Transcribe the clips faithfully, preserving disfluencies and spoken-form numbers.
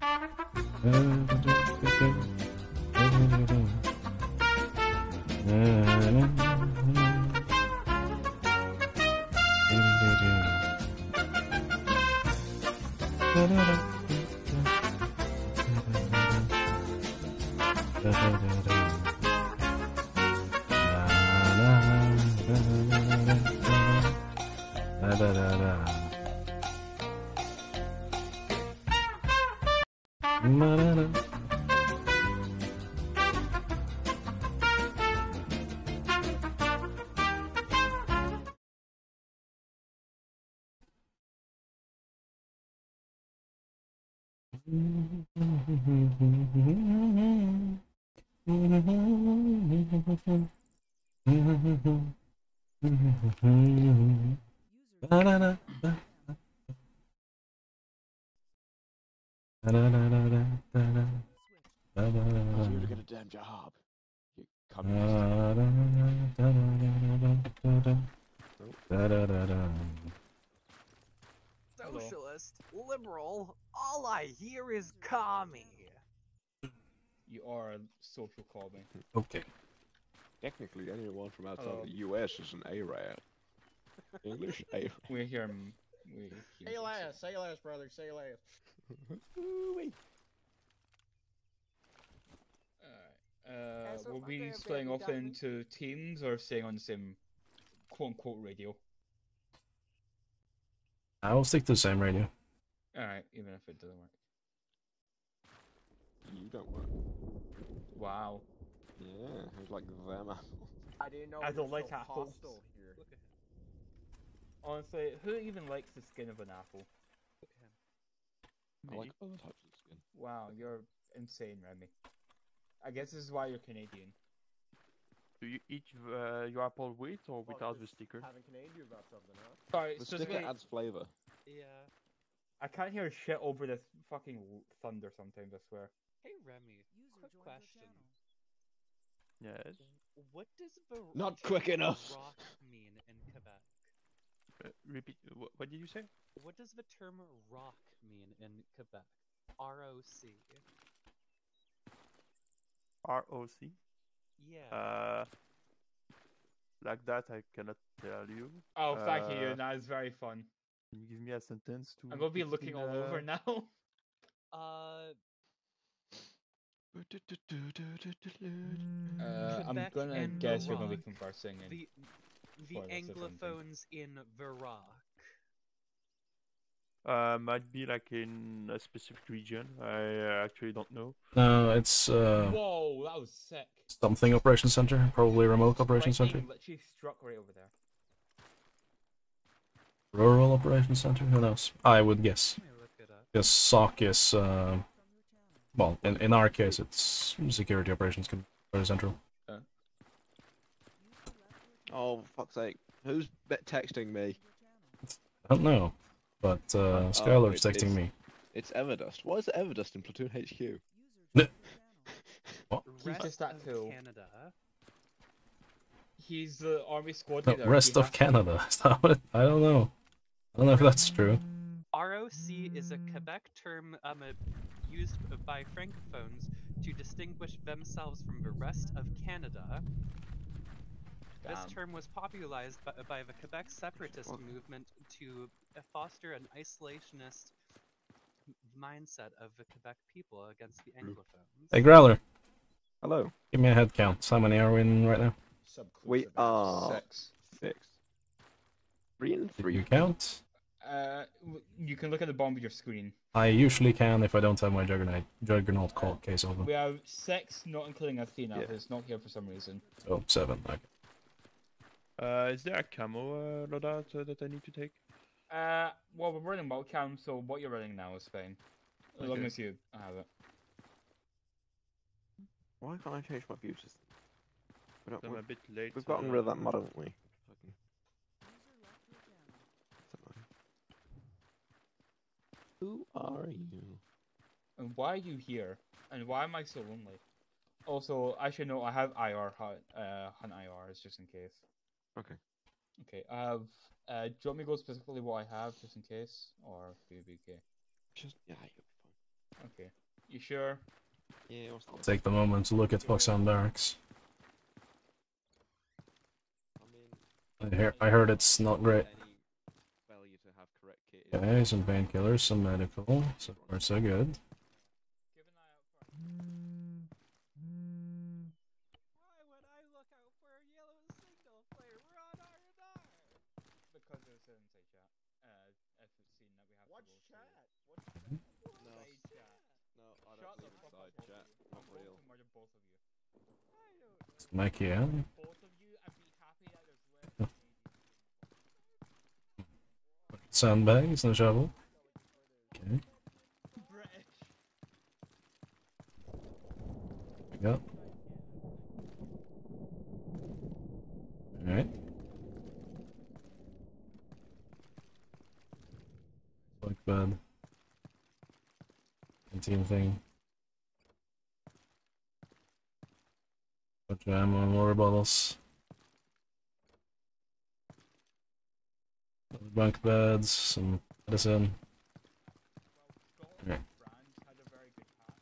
If you were to get a damn job, you communist. Socialist, liberal, all I hear is commie. You are a social commie. Okay. Technically, anyone from outside Hello. of the U S is an A-Rad. English A-Rad. We're here. We Say less, say less, brother, say less. Uh, will we be splitting off into teams or staying on the same quote-unquote radio? I will stick to the same radio. Alright, even if it doesn't work. You don't work. Wow. Yeah, it's like them. I didn't know I we don't were like so apples. hostile here. Look at him. Honestly, who even likes the skin of an apple? Look at him. I like other types of skin. Wow, you're insane, Remy. I guess this is why you're Canadian. Do you eat uh, your apple with or without the sticker? Haven't Canadian you about something, huh? Sorry, The it's just sticker like, adds flavour. yeah. I can't hear shit over this fucking thunder sometimes, I swear. Hey Remy, quick question. Yes. What does Bar Not quick enough. rock mean in Quebec? Uh, repeat. What, what did you say? What does the term rock mean in Quebec? R O C. R O C. Yeah. Uh, like that, I cannot tell you. Oh, thank you, Uh, that is very fun. Can you give me a sentence to? I'm gonna be put looking in, all uh, over now. uh, Uh, I'm Quebec gonna and guess you're gonna be Iraq. conversing in. the the Spoilers or something. anglophones in Iraq. Uh, might be like in a specific region. I uh, actually don't know. No, it's uh, Whoa, that was sick. something operation center, probably remote operation Lightning center, literally struck right over there. rural operation center. Who knows? I would guess. Let me look it up. Because S O C is, uh, well, in in our case, it's security operations can very central. Oh, fuck's sake. Who's be- texting me? I don't know, but uh, Oh, Skylar's it- texting it's- me. It's Everdust. Why is it Everdust in Platoon H Q? What? He's just that Rest cool. of Canada. He's the army squad No, leader. rest He of has to- Canada. Is that what it, I don't know. I don't know if that's true. R O C is a Quebec term um, uh, used by francophones to distinguish themselves from the rest of Canada. This Damn. term was popularized by, by the Quebec separatist movement to uh, foster an isolationist m- mindset of the Quebec people against the Anglophones. Hey, Growler, Hello. give me a head count. How many are we in right now? We are Six. six. Three and Did three. you count? Uh, w- you can look at the bottom of your screen. I usually can if I don't have my Juggernaut, Juggernaut call case open. We have six, not including Athena, Yeah. who's not here for some reason. Oh, seven. Okay. Uh, is there a camo uh, loadout uh, that I need to take? Uh, well, we're running Mulcam, so what you're running now is fine. As long Okay. as you have it. Why can't I change my view system? We don't, I'm we- a bit late. we've so, gotten uh, rid of that mod, haven't we? Fucking- Who are you? And why are you here? And why am I so lonely? Also, I should know I have I R, hunt, uh, hunt I Rs just in case. Okay. Okay, I have. Uh, do you want me to go specifically what I have just in case? Or will you be okay? Just, yeah, you'll be Okay. You sure? Yeah, what's the... Take the moment to look at Foxhound Barracks. I mean... I, hear, I heard it's not great. Any failure to have correct kit is- Okay, some painkillers, some medical. So far, so good. Keep an eye out for Why would I look out for a yellow signal flare? We're on R and R. because it doesn't say chat. Uh, if it's seen that we have What's to go chat? through. What's chat? No, Side chat. no, I Shut don't the believe fuck inside up, both chat. of you. Not I'm going real. to murder both of you. I don't know. Mikey, yeah? Both of you, and be happy that there's less Canadians. Sandbags and a shovel. Okay. British. There we go. Alright. Bunk bed. Canteen thing. Bunch of ammo and water bottles. Bunk beds, some medicine. Well, Scotland and France had a very good hat.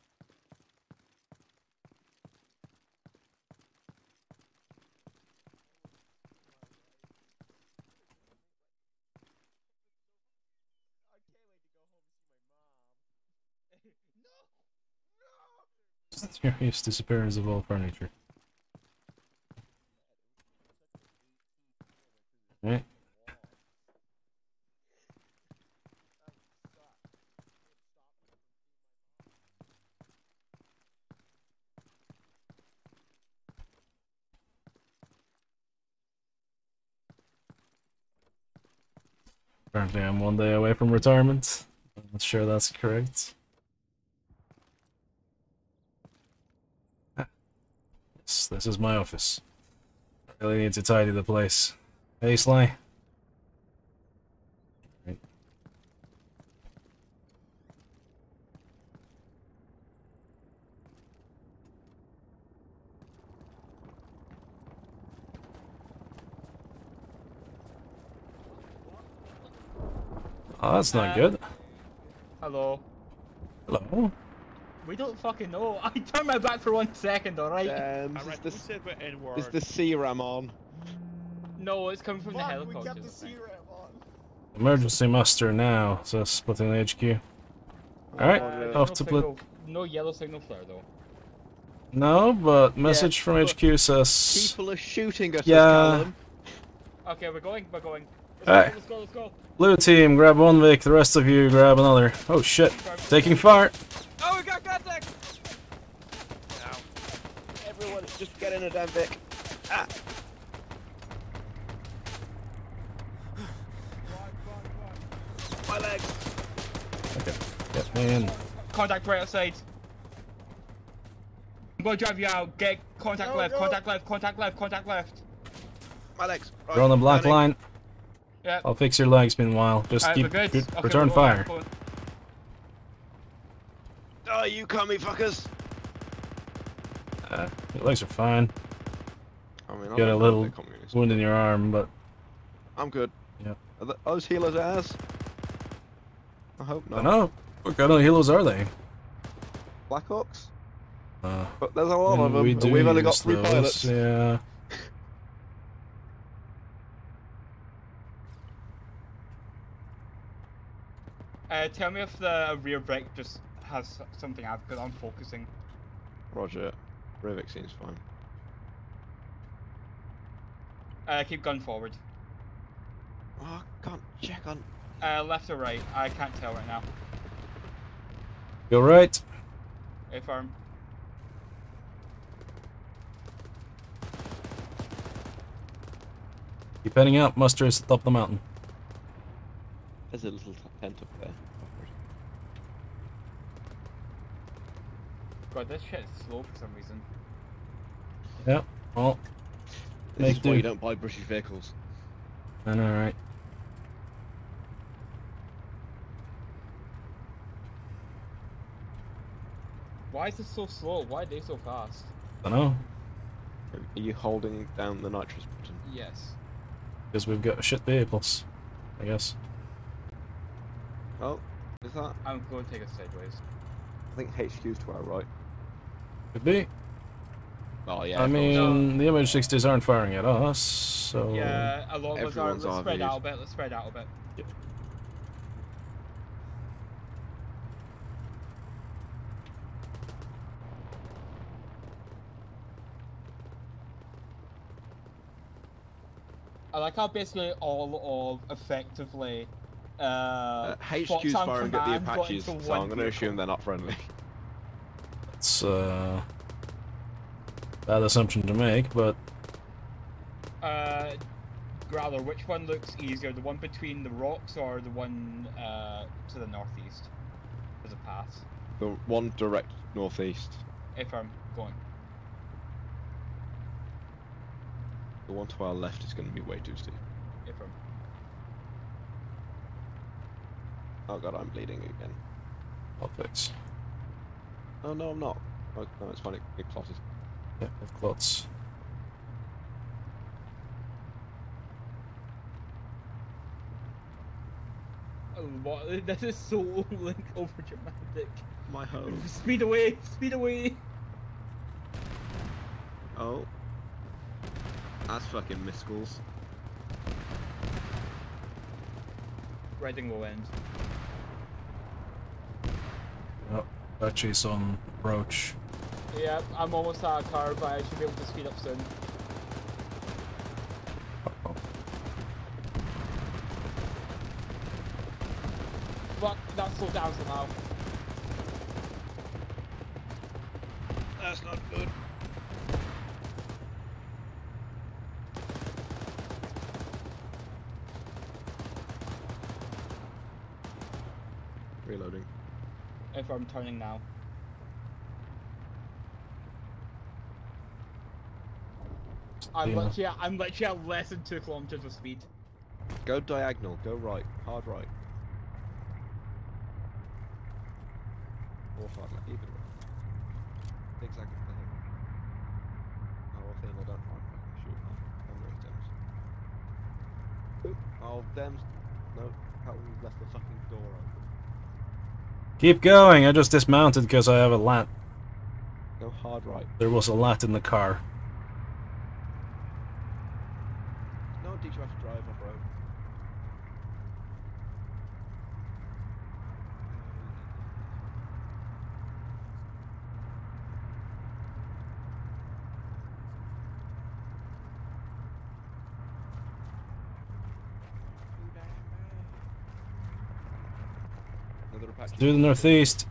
I can't wait to go home and see my mom. No! No! Serious disappearance of all furniture. Right. Apparently I'm one day away from retirement. I'm not sure that's correct. Ah. Yes, this is my office. I really need to tidy the place. Hey, Sly. Right. Oh, that's not Uh, good. Hello. Hello? We don't fucking know. I turned my back for one second, alright? Damn, is Alright, the, who said the N is word? the C RAM on? No, it's coming from the Fuck, we helicopter. kept the C RAM on. Emergency muster now, so splitting the H Q. Alright, Uh, off no to signal, Plat- no yellow signal flare though. No, but message from H Q says... People are shooting at Yeah. us, Callum. Okay, we're going, we're going. Let's Alright. go, let's go, let's go. Blue team, grab one Vic, the rest of you grab another. Oh shit, taking fire. Oh, we got contact! Everyone, just get in a damn Vic. Ah. My legs. Okay, get me in. Contact right outside. I'm gonna drive you out. Get contact Go, left, go. contact left, contact left, contact left. My legs. Right, You're on the black turning. line. Yeah. I'll fix your legs meanwhile. Just Alright, keep we're good. good- Okay, return we're going, fire. we're going. Oh, you come, me fuckers. Uh, your legs are fine. I mean, I'm Got a not little a communist. wound in your arm, but I'm good. Yep. Are th those healers ass? I hope I not. don't know. What kind of healers are they? Black Ops? Uh, But there's a lot of and them. we and do We've only got use three those, pilots. Yeah. Uh, tell me if the rear brake just has something out because I'm focusing. Roger. Rivik seems fine. Uh, keep gun forward. Oh, I can't check on. Uh, left or right? I can't tell right now. You alright? If I'm Keep heading out. Muster is at the top of the mountain. There's a little tent up there. God, this shit is slow for some reason. Yep. Well, This Make is why you do. don't buy British vehicles. I know, right? Why is this so slow? Why are they so fast? I know. Are you holding down the nitrous button? Yes. Because we've got shit vehicles, I guess. Oh, is that? I'm going to take us sideways. I think H Q's to our right. Could be. Oh yeah. I everyone's- mean, the M H sixties aren't firing at us, so... Yeah, a lot of us are. Everyone's Let's spread R Vs. out a bit. Let's spread out a bit. Yep. I like how basically all of effectively. Uh, Uh, H Q's Foxhound firing at the Command got Apaches, into so one I'm going to vehicle. assume they're not friendly. It's uh, bad assumption to make, but Uh, Growler, which one looks easier? The one between the rocks or the one uh, to the northeast? There's a path. The one direct northeast. If I'm going. The one to our left is going to be way too steep. If I'm. Oh god, I'm bleeding again. I'll fix. Oh no, I'm not. Oh, no, it's fine. It, it clotted. Yeah, it clots. Oh, what? This is so like over dramatic. My home. Speed away! Speed away! Oh. That's fucking missiles. Riding low end. Oh, Apache's on approach. Yeah, I'm almost out of car, but I should be able to speed up soon. Uh-oh. Fuck, that slowed down somehow. That's not good. Reloading. If I'm turning now. I'm Yeah. literally, I'm literally at less than two kilometers of speed. Go diagonal. Go right. Hard right. Or hard left. Either way. Exactly. Oh, I think I don't find fucking shoot. I'm very Dems. Oop. Oh, Dems. No. Calvin left the fucking door open. Keep going, I just dismounted because I have a lat. Go hard right. There was a lat in the car. No, teach you how to drive off road. Another Apache. Through the northeast.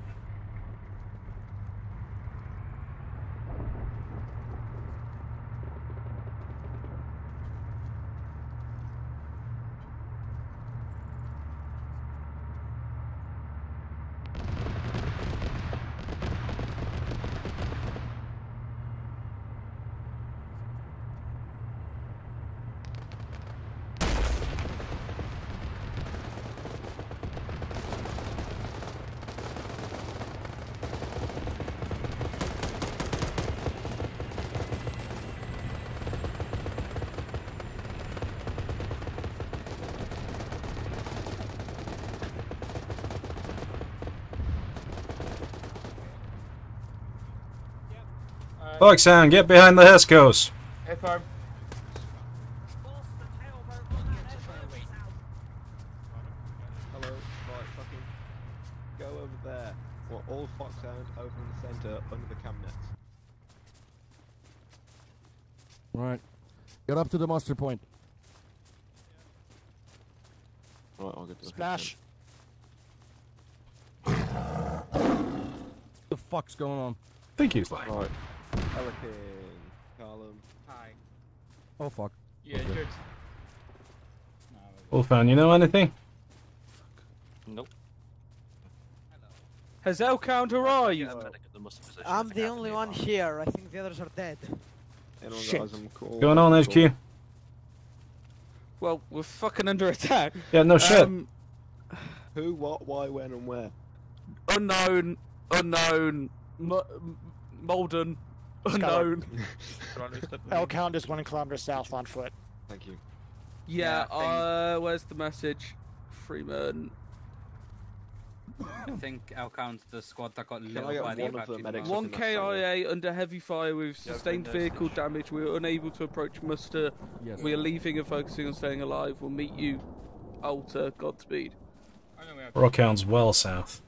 Foxhound, get behind the Hescos. If I'm. Hello, right, fucking go over there. Well, all Foxhound over in the centre under the cam nets. Right. Get up to the muster point. Right, I'll get to the Splash. The fuck's going on? I think he's like. Right. Pelican. Callum. Hi. Oh fuck. Yeah, Okay. good. Wolfhound, you know anything? Nope. Has Elkhound arrived? I'm the only one here. I think the others are dead. Anyone Shit. guys, I'm cool. Going on, I'm H cool. Q? Well, we're fucking under attack. Yeah, no shit. Um, Who, what, why, when, and where? unknown, unknown, M- M- Malden, unknown. Elkhound is one kilometer south on foot. Thank you. Yeah, Yeah, uh, where's the message? Freeman. I think Elkhound's the squad that got Can lit I get by the one of the Apache medics mob. up One in that K I A under heavy fire with Yeah, sustained been there, vehicle Stitch. damage. We are unable to approach muster. Yes. We are leaving and focusing on staying alive. We'll meet you, Alter. Godspeed. I know we have Rockhound's well south.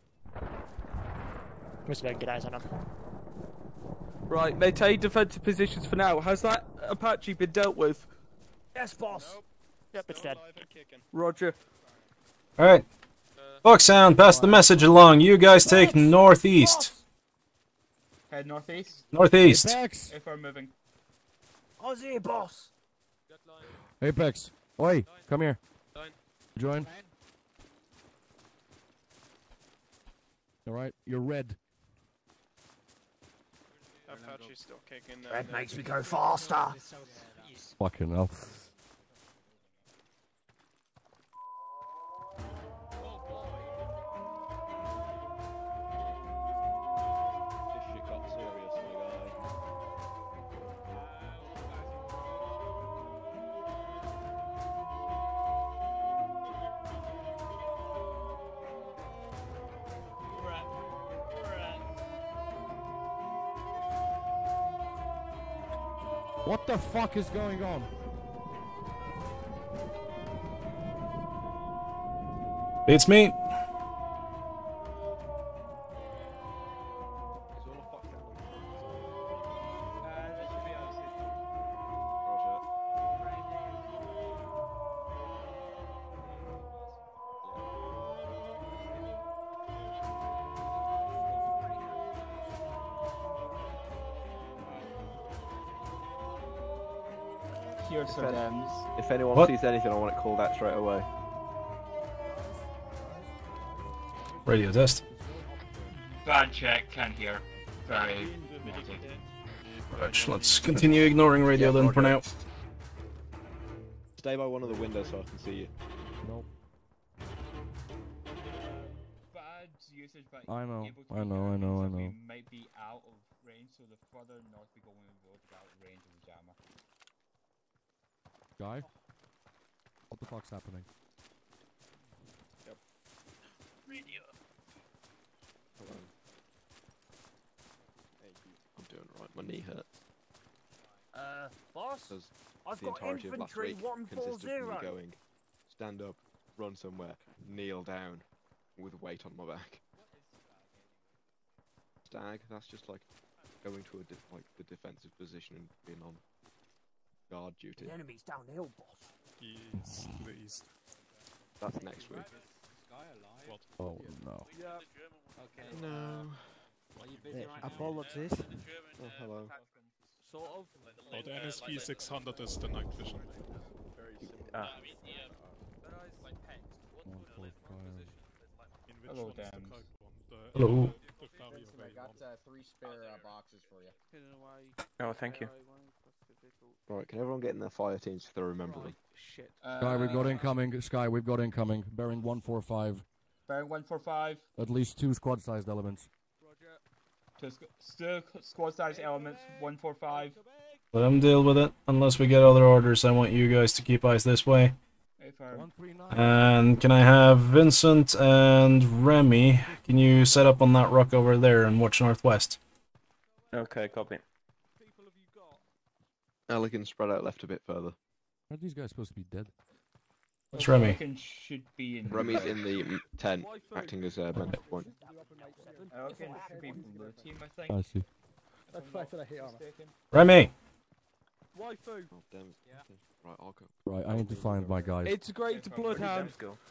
Must be able to get eyes on him. Right, maintain defensive positions for now. Has that Apache been dealt with? Yes, boss. Yep, it's dead. Roger. Alright. Foxhound, pass the message along. You guys take northeast. head northeast. Northeast. Apex! If we're moving. Aussie, boss. Apex. Oi, come here. Join. Alright, you're red. Apache's still kicking. Red makes me go faster. Fucking hell. This shit got serious, my guy. What the fuck is going on? It's me. Is all a fuck down? Roger. Here's If some any- dams. If anyone What? sees anything, I want it called out straight away. Radio test. Bad check, can't hear. Very. Right, let's continue ignoring radio then for now. Stay by one of the windows so I can see you. Nope. Bad usage, but I know, able to I be know, heard I know, means I that know. We might be out of range, so the further north we go, we will be out of range of the jammer. Guy? What the fuck's happening? Hello. Hey, I'm doing right. My knee hurts. Uh, boss. Because I've the got entirety of last infantry week one four consisted of me zero. going, stand up, run somewhere, kneel down, with weight on my back. Stag, that's just like going to a de like the defensive position and being on guard duty. The enemy's down the hill, boss. Yes, to the east. That's next week. What? Oh no. Okay. No. Are you busy Eh, right now? apologies. Oh, hello. Sort of. Oh, the N S V six hundred is the night vision. Ah. One, four, five. In which Hello, one is the Dams. correct one? The, Hello. the ferry away one. uh, three spare uh, boxes for you. Oh, thank you. Right, can everyone get in their fire teams if they remember me? Shit. Sky, we've got incoming. Sky, we've got incoming. Bearing one four five. Bearing one four five. At least two squad-sized elements. Two squ still squad size elements, one four five. Let them deal with it. Unless we get other orders, I want you guys to keep eyes this way. One three nine. And can I have Vincent and Remy? Can you set up on that rock over there and watch northwest? Okay, copy. Elegant spread out left a bit further. Are these guys supposed to be dead? It's Remy. Pelican should be in. Remy's in the m- tent, acting as a mental point. Pelican should be blue team, I think. I see. That's why I said I hate armor. Remy! Waifu. Oh, damn. Right, I'll go. Right, I need to find my guys. Integrate to Bloodhound.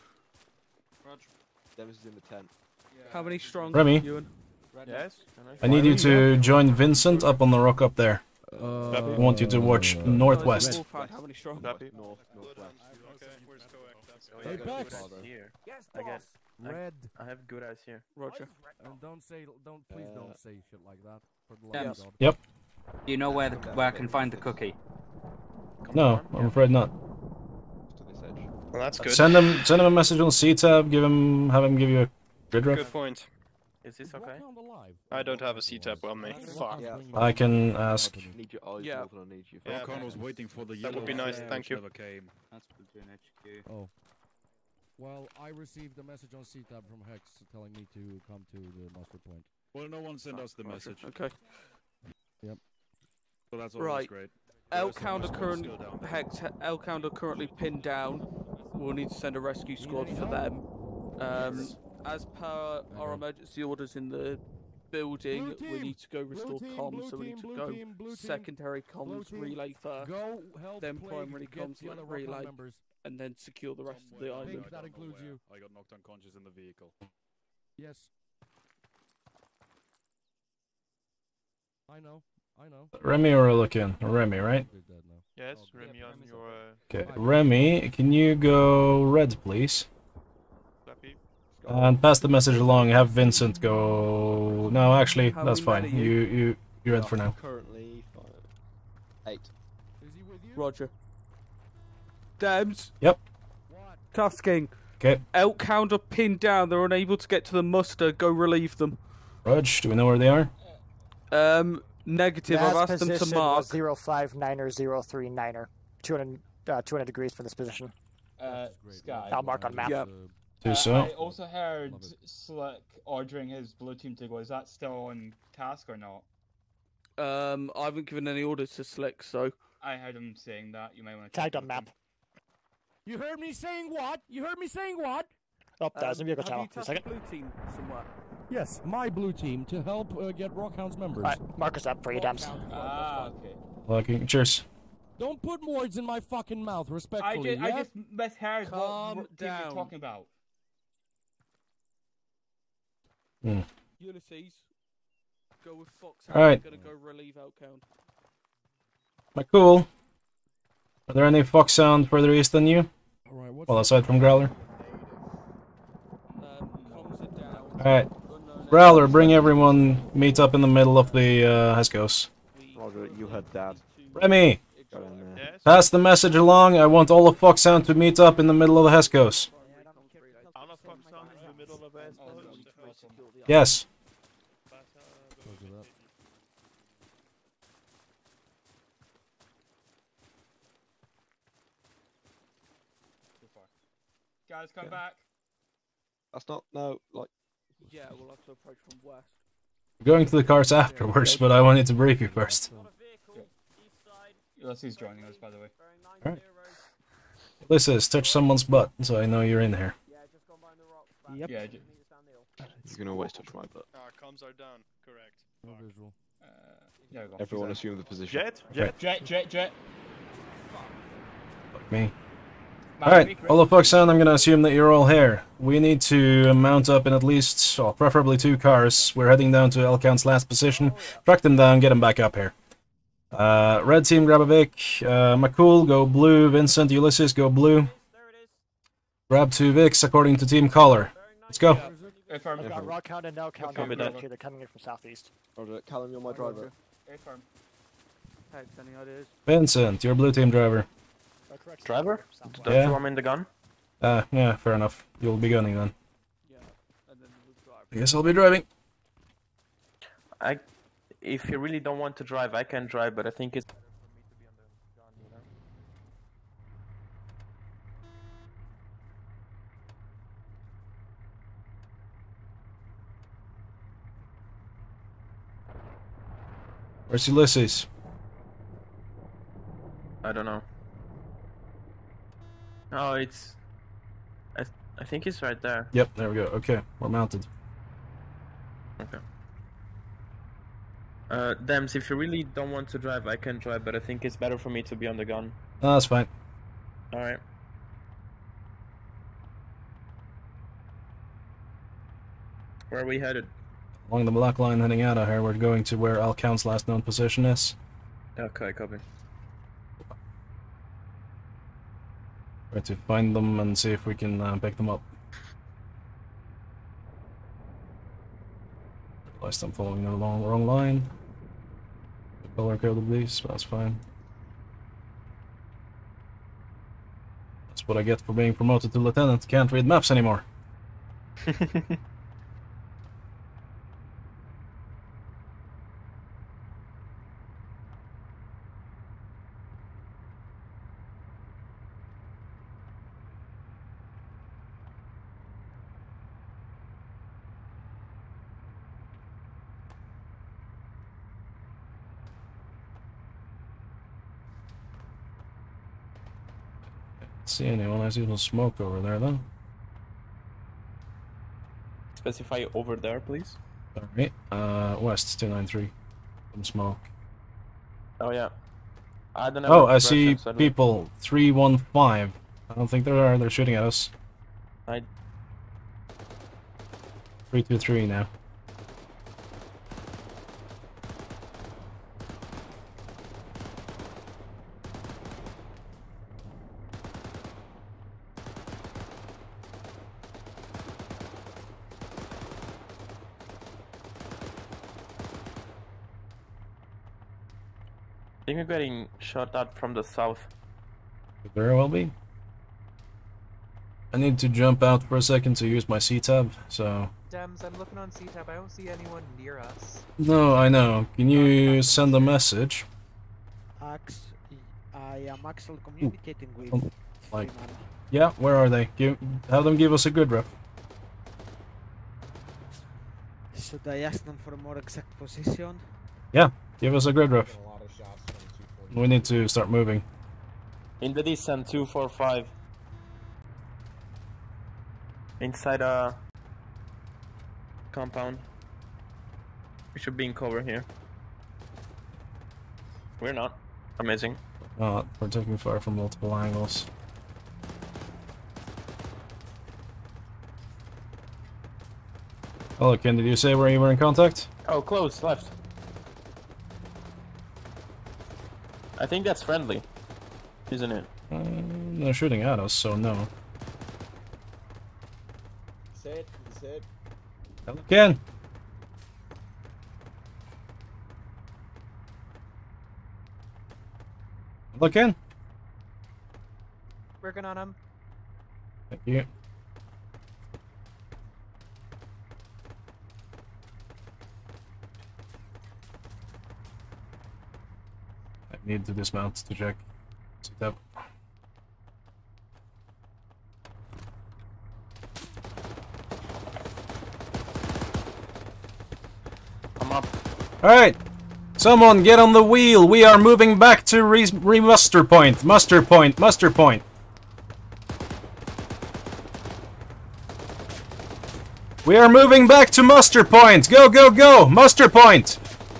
Dems is in the tent. How many strong? Remy? Ewan? Yes? I need you to join Vincent up on the rock up there. Uh, I want you to watch northwest. Wolfhound, how many strong? North, northwest. Okay, where's Coax? Apex! Here. Yes, I boss. get. I- Red. I have good eyes here. Roger. And don't say, don't, please Uh, don't say shit like that. For the love Yes. of God. Yep. Do you know where the where I can find the cookie? No, I'm afraid not. To this edge. Well, that's good. Send him, send him a message on C tab. Give him, have him give you a grid ref. Good point. Is this okay? Rockhound alive? I don't have a C tab on me. Fuck. Yeah, I can ask. I need your eyes Yeah. open, I need you. Yeah. Rockhound was waiting for the That would be yellow nice, flag thank which you. never came. That's Platoon H Q. Oh. Well, I received a message on C tab from Hex telling me to come to the muster point. Well, no one sent us the message. Okay. Yep. So that's always Right. great. The rest of Elkhound my are squad is current still down there. Hex. Elkhound are currently pinned down. We'll need to send a rescue squad any for help? them. Um, as per our emergency orders in the building, Blue we team! need to go Blue restore team, comms. blue So we need team, to blue go team, blue team, secondary blue comms team. relay first. Go help Then Plague primary get comms the other relay, Rockhound members. and then secure the rest of the Somewhere island. down Think there, I that don't know includes where. you. I got knocked unconscious in the vehicle. Yes. I know. I know. Remy or looking? Remy, right? They're dead now. Yes, Remy on your. Uh, Okay, Remy, can you go red, please? Flappy. And pass the message along. Have Vincent go. No, actually, How that's many men fine. are You you? you you're red for now. Currently five, eight. Is he with you? Roger. Dems. Yep. What? Tasking. Okay. Elkhound are pinned down. They're unable to get to the muster. Go relieve them. Rudge, do we know where they are? Um, negative. Last I've asked them to position mark. was zero five niner zero three niner. two hundred, uh, two hundred degrees from this position. Uh, Sky. I'll mark on map. Yeah. Do Uh, so. I also heard Love it. Slick ordering his blue team to go. Is that still on task or not? Um, I haven't given any orders to Slick, so I heard him saying that. You might want to Tagged on map. You heard me saying what? You heard me saying what? Oh, that was um, a vehicle have channel. you For a tasked the second. blue team somewhere? Yes, my blue team to help uh, get Rockhound's members. Alright, mark us up for you, Dems. Ah, okay. Lucky. Cheers. Don't put words in my fucking mouth, I respectfully. just, I yeah? just misheard Calm what team you're down. talking about. Hmm. Ulysses, go with Fox. Alright. I'm gonna go relieve Elkhound. Am I cool? Are there any Foxhound further east than you? All right, what's Well, the- aside from Growler. Um, comms are down. Alright. Unknown Growler, bring everyone. Meet up in the middle of the uh, Hescos. Roger, you heard that. Remy, Got in there. Yes. pass the message along. I want all of Foxhound to meet up in the middle of the Hescos. All of Foxhound in the middle of a. Yes. Roger that. Guys, come back. That's not no like. Yeah, we'll have to approach from west. Going to the cars afterwards, but I wanted to brief you first. Ulysses joining us, by the way. Alright. Ulysses, touch someone's butt, so I know you're in here. Yep. Yeah. J- You can always touch my butt. Our comms are down. Correct. No visual. uh, there we go. Everyone He's assume the position. Jet. Right. Jet. Jet, jet, jet. Fuck me. Man, Alright, we- all of Foxhound, I'm gonna assume that you're all here. We need to mount up in at least, well, preferably two cars. We're heading down to Elkhound's last position. Track them down, get them back up here. Uh, red team, grab a Vic. Uh, McCool, go blue. Vincent, Ulysses, go blue. Grab two Vics according to team caller. Let's go. Affirm. I've got Rockhound and Elkhound Copy on that. here. They're coming in from southeast. Roger, Callum, you're my driver. Affirm. Hex, any ideas? Vincent, you're blue team driver. Uh, correct. Driver? Southwest. Don't Yeah. you want me in the gun? Uh, yeah, fair enough. You'll be gunning then. Yeah, and then we'll drive. I guess I'll be driving. I. If you really don't want to drive, I can drive, but I think it's. Where's Ulysses? I don't know. Oh, it's. I th I think it's right there. Yep, there we go. Okay, we're mounted. Okay. Uh, Dems, if you really don't want to drive, I can drive, but I think it's better for me to be on the gun. No, that's fine. Alright. Where are we headed? Along the black line heading out of here, we're going to where Elkhound's last known position is. Okay, copy. Try to find them and see if we can uh, pick them up. Realized I'm following the wrong, wrong line. The color coded these, but that's fine. That's what I get for being promoted to lieutenant. Can't read maps anymore. see anyone. I see some smoke over there, though. Specify over there, please. Alright, uh, west two nine three. Some smoke. Oh, yeah. I don't have Oh, a I see preference, I don't- people. three one five. I don't think there are. They're shooting at us. I... three two three now. I think we're getting shot at from the south. Could very well be. I need to jump out for a second to use my C-tab, so... Dems, I'm looking on C-tab. I don't see anyone near us. No, I know. Can you send a message? Ax I am actually communicating with Oh, like, Freeman. yeah, where are they? Give, have them give us a good ref. Should I ask them for a more exact position? Yeah, give us a grid ref. We need to start moving. In the descent, two four five. Inside a compound. We should be in cover here. We're not. Amazing. Not. We're taking fire from multiple angles. Hello, Ken, did you say where you were in contact? Oh, close, left. I think that's friendly, isn't it? Uh, they're shooting at us, so no. Sit, sit. Hello, Ken! Hello, Ken! Working on him. Thank you. I need to dismount to check. Sit up. I'm up. Alright! Someone get on the wheel! We are moving back to re, re muster point! Muster point! Muster point! We are moving back to muster point! Go, go, go! Muster point!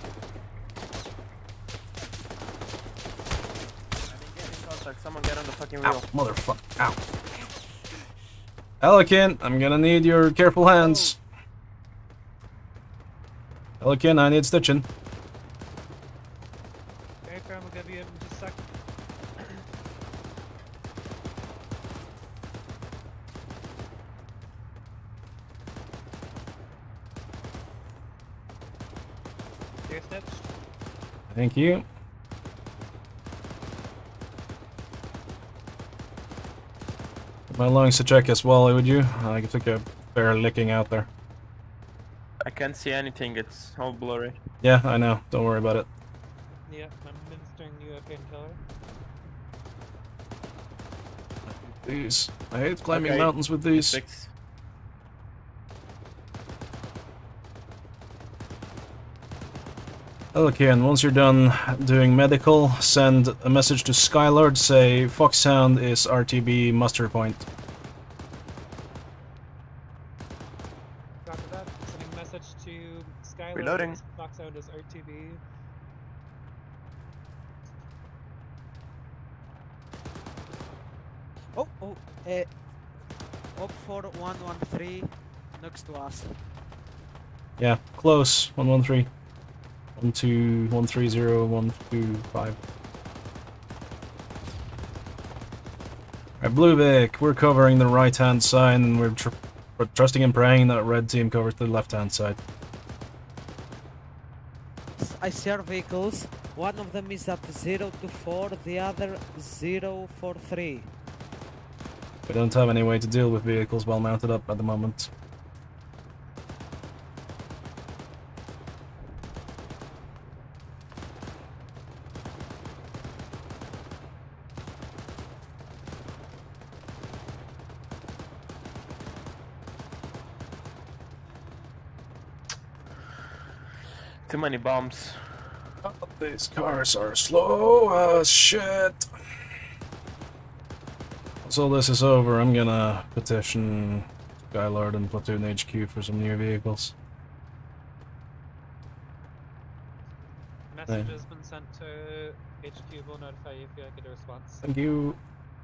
Someone get on the fucking Ow, wheel. motherfucker. Ow. Elikin, I'm gonna need your careful hands. Elikin, I need stitching. Okay, Crown will give you in just a sec. You're stitched. Thank you. My lungs to check as well, would you? I took a fair licking out there. I can't see anything, it's all blurry. Yeah, I know. Don't worry about it. Yep, I'm administering you a painkiller. These. I hate climbing Okay, mountains with these. Six. Okay, and once you're done doing medical, send a message to Skylord, say Foxhound is R T B muster point. Copy that. Sending a message to Skylar. Reloading. Foxhound is R T B. Oh, oh, uh, Op four one one three next to us. Yeah, close. one one three. one two one three zero one two five. Alright, Bluevic, we're covering the right hand side and we're, tr we're trusting and praying that red team covers the left hand side. I share vehicles. One of them is at zero two four, the other zero four three. We don't have any way to deal with vehicles while mounted up at the moment. Too many bombs. Oh, these cars are slow as shit. Once all this is over, I'm gonna petition Gjallarhorn and Platoon H Q for some new vehicles. Message has been sent to H Q. Will notify you if you get a response. Thank you.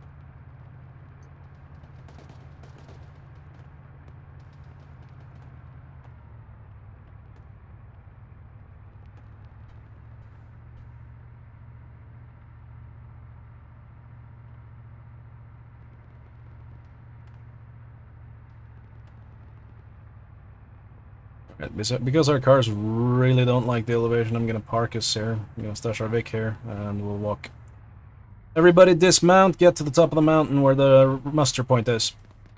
Because our cars really don't like the elevation, I'm gonna park us here. I'm gonna stash our Vic here, and we'll walk. Everybody dismount, get to the top of the mountain where the muster point is.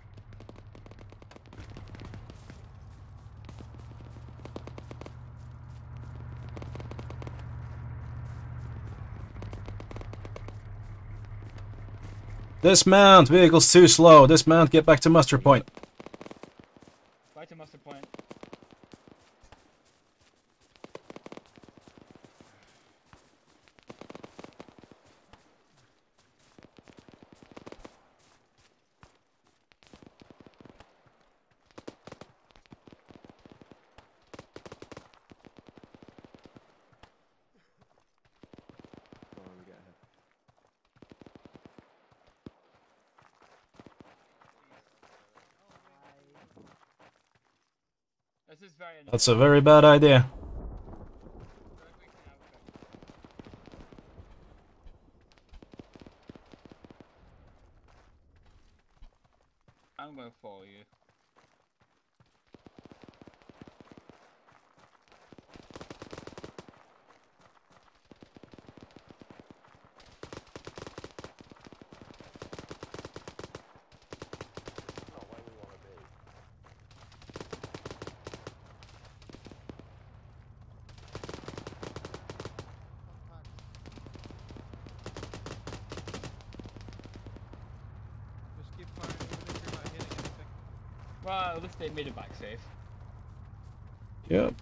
Dismount! Vehicle's too slow. Dismount, get back to muster point. Back to muster point. That's a very bad idea. I'm gonna follow you. Well, at least they made it back safe. Yep.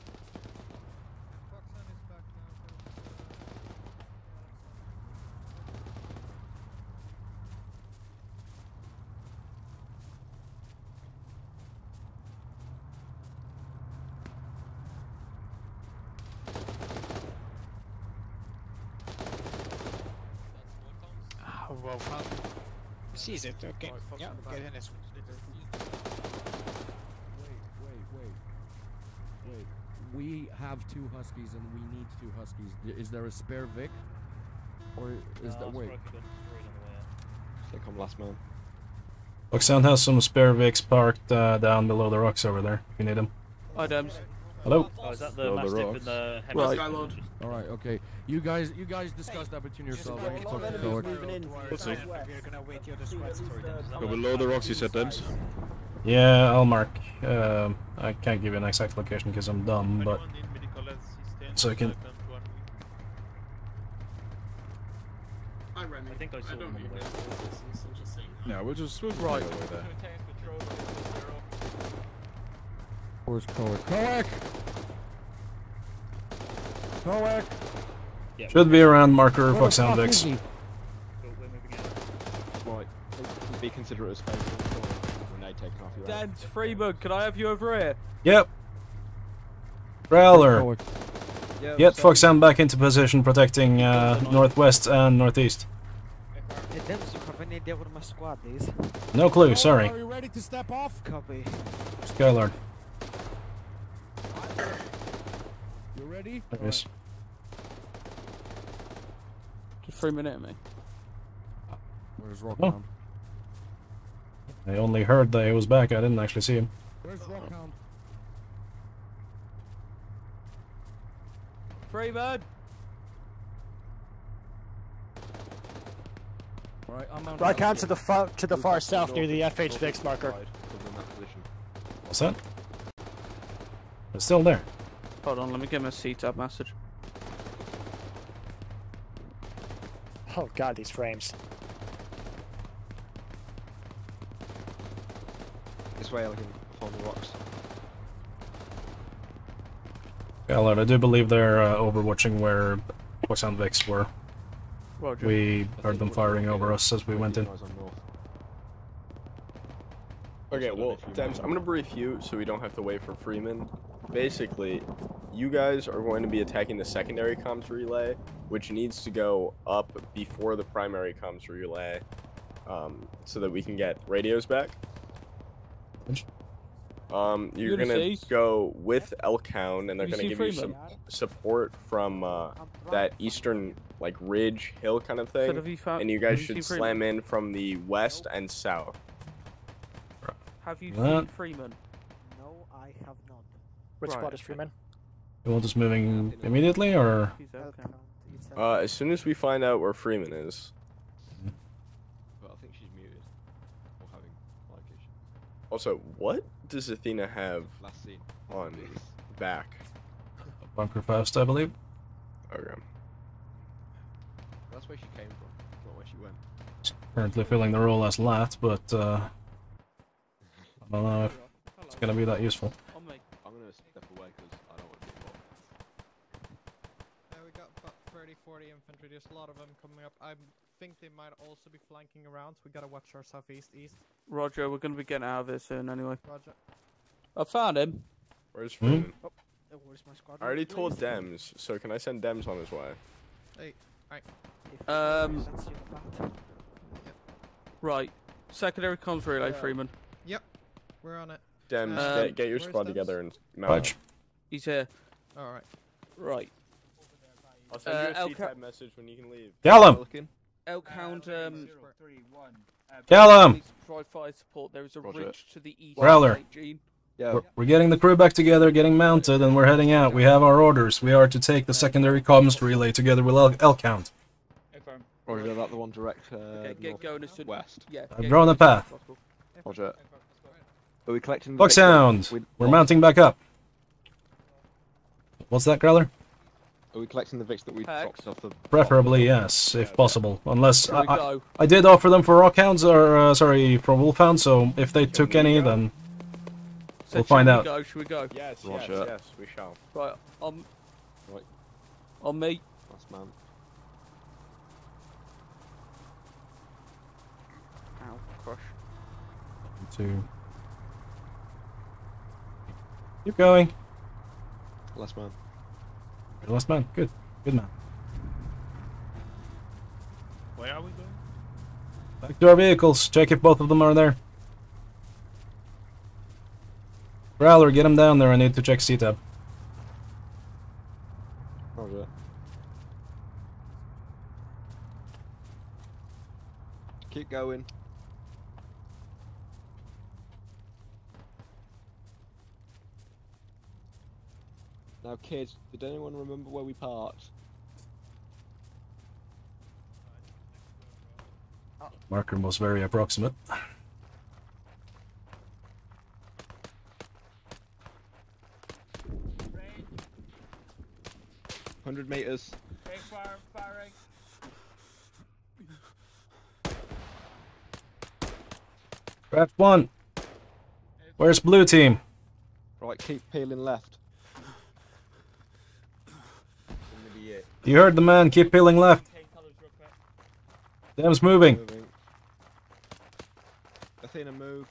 Oh, well, well. Sees it, okay. Yeah, get in this. Wait, we have two Huskies and we need two Huskies. D- Is there a spare Vic? Or is that wait? They come last man. Foxhound has some spare Vics parked uh, down below the rocks over there, if you need them. Hi, Dems. Hello? Oh, is that the Below the Mastiff rocks. and the heavy Right. Skylord? Alright, okay. You guys you guys discuss that between yourselves. I need to talk to Cohen. We'll see. We're gonna wait till the sweat. Go below the rocks, you said, Dems. Yeah, I'll mark. Um, I can't give you an exact location because I'm dumb, but... So I can... I think I saw him on the way. Yeah, we'll just we'll Right. go away there. Where's Cohen? Cohen! Cohen! Yeah. Should be around marker Where the Foxhound fuck is Vics. he? Cool, we're moving out. Right, be considerate of space. Grenade taken off you. Dems, Freebug, can I have you over here? Yep. Growler. Cohen. Yeah, Get so- Foxhound back into position, protecting uh, northwest and northeast. Hey, Dems, you have any idea where my squad is? No clue, sorry. Are you ready to step off? Copy. Skylord. You ready? Yes. Just three minutes, me. Where's Rockhound? I only heard that he was back, I didn't actually see him. Where's Rockhound? Freebird. Alright, I'm on. Right hand to the far to the far south near the F H Vix marker. What's that? It's still there. Hold on, let me give him a C-tab message. Oh god, these frames. This way, I can follow the rocks. Gallard, I do believe they're uh, overwatching where Foxhound Vics were. Roger. We heard them firing over us as we went in. Eyes on north. Okay, well, Dems, I'm gonna brief you so we don't have to wait for Freeman. Basically, you guys are going to be attacking the secondary comms relay, which needs to go up before the primary comms relay, um, so that we can get radios back. Um, you're gonna Ulysses? go with Elkhound, and they're Have you gonna seen give you Freeman? some support from uh, that eastern, like, ridge hill kind of thing, have you found- and you guys have you should seen slam Freeman? in from the west and south. Have you What? seen Freeman? No, I have not. Which Right, squad is okay. Freeman? You want us moving immediately, or? He's okay. Uh, as soon as we find out where Freeman is. But I think she's muted. Or having mic issues. Also, what does Athena have Last scene. on back? Bunker Faust, I believe. Okay. That's where she came from, not where she went. Currently filling the role as Lat, but uh, I don't know if it's gonna be that useful. I'm gonna step away because I don't want to be involved. Uh, we got about thirty, forty infantry. There's a lot of them coming up. I think they might also be flanking around. So we gotta watch our southeast, east. Roger, we're going to be getting out of this soon anyway. Roger. I found him. Where's Freeman? Oh, where's my squad? I already told Dems, so can I send Dems on his way? Hey, alright. Um, right. Secondary comms relay, Yeah. Freeman. Yep, we're on it. Dems, Um, get, get your where's squad Dems? together and mount. He's here. Alright. Right. I'll send Uh, you a Elka- C-tab message when you can leave. Callum! Elkhound, um... Callum! needs to provide fire support. There is a Roger. ridge to the east. Growler. Gene. We're, we're getting the crew back together, getting mounted, and we're heading out. We have our orders. We are to take the secondary comms relay together with El Elkhound. Roger, that the one direct uh, Okay, get going as soon. west. Yeah. I've get drawn going a as soon as path. possible. Roger. Are we collecting the Foxhound! victims with We're bots? mounting back up. What's that, Growler? Are we collecting the victims that we Hex. dropped off the... Preferably, yes, if possible. Unless Here I, we I, go. I did offer them for rockhounds, or uh, sorry, for wolfhounds. So if they took any, then So we'll find should out. We go? Should we go? Yes, Roger. yes, yes, we shall. Right. On. Right. On me. Last man. Ow. Crush. Two. Keep going. Last man. You're the last man. Good. Good man. Where are we going? Back to our vehicles. Check if both of them are there. Growler, get him down there. I need to check C-tab. Roger. Keep going. Now, kids, did anyone remember where we parked? Marker was very approximate. Hundred meters. Draft one. Where's blue team? Right, keep peeling left. You heard the man. Keep peeling left. Dam's moving. Moving. Athena, move.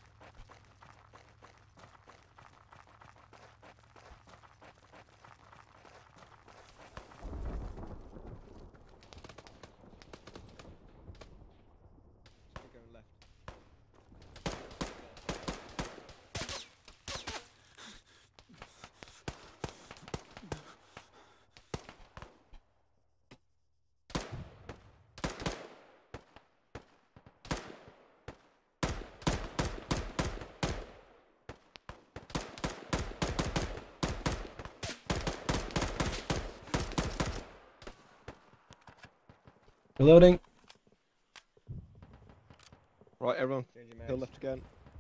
Keep going left. Reloading. Right, everyone, hill left again.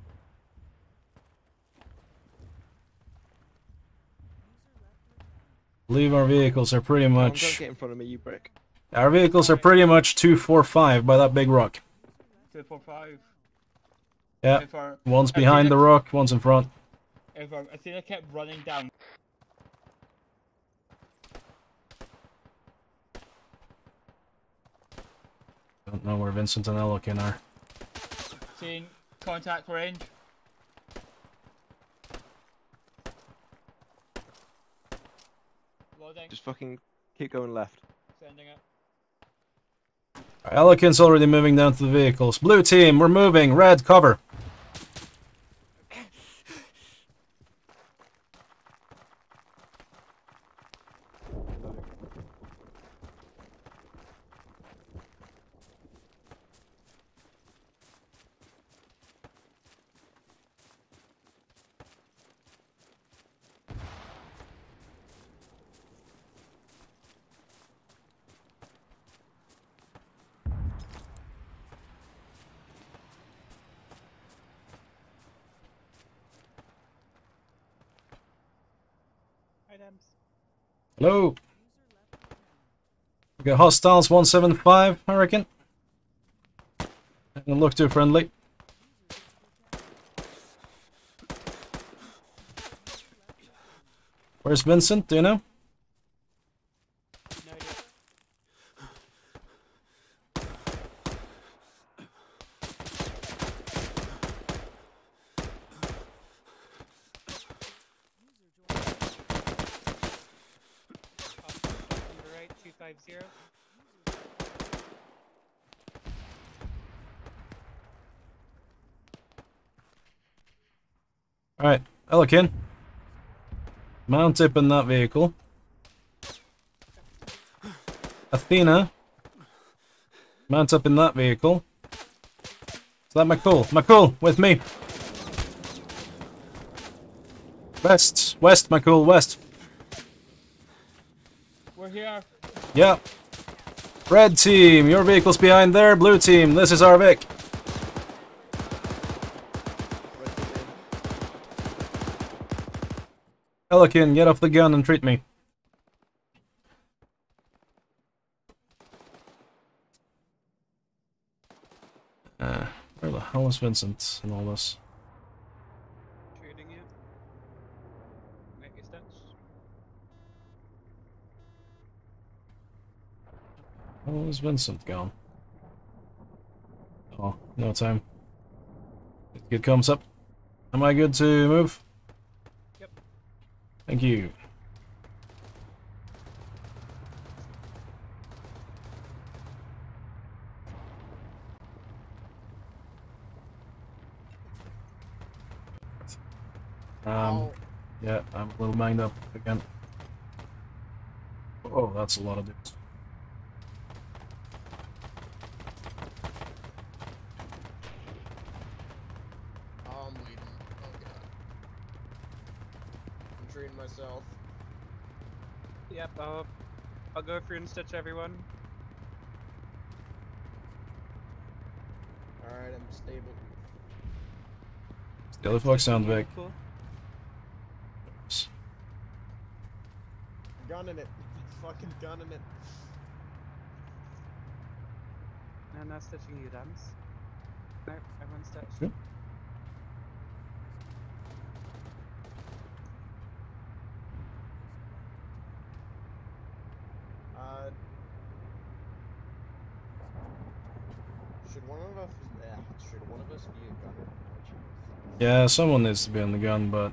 Believe our vehicles are pretty Come on, much. don't get in front of me, you brick. Our vehicles are pretty much two four five by that big rock. Two, four, five. Yeah. If our- One's Athena- behind the rock, one's in front. If our Athena kept running down. Don't know where Vincent and Elokin are. Seeing contact range. Loading. Just fucking keep going left. Sending it. Elikin's already moving down to the vehicles. Blue team, we're moving. Red, cover. Items. Hello. We got hostiles one seven five, I reckon. Doesn't look too friendly. Where's Vincent? Do you know? No idea. Number right, two five zero. Alright, Elikin. Mount up in that vehicle. Athena. Mount up in that vehicle. Is that McCool? McCool, with me. West, west, McCool, west. We're here. Yeah. Red team, your vehicle's behind there. Blue team, this is our Vic. Elikin, get off the gun and treat me. Uh, where the hell is Vincent in all this? Treating you. Make your steps. Where is Vincent gone? Oh, no time. Good comes up. Am I good to move? Yep. Thank you. Um, yeah, I'm a little banged up again. Oh, that's a lot of dudes. Oh, I'm bleeding. Oh god. I'm treating myself. Yep, I'll, I'll go through and stitch everyone. Alright, I'm stable. Still the Foxhound Barracks. Cool. Gunning it. Fucking gunning it. No, not stitching you, Dams. No, everyone's stitched. Okay. Uh, should one of us? Yeah, should one of us be a gunner? Yeah, someone needs to be on the gun, but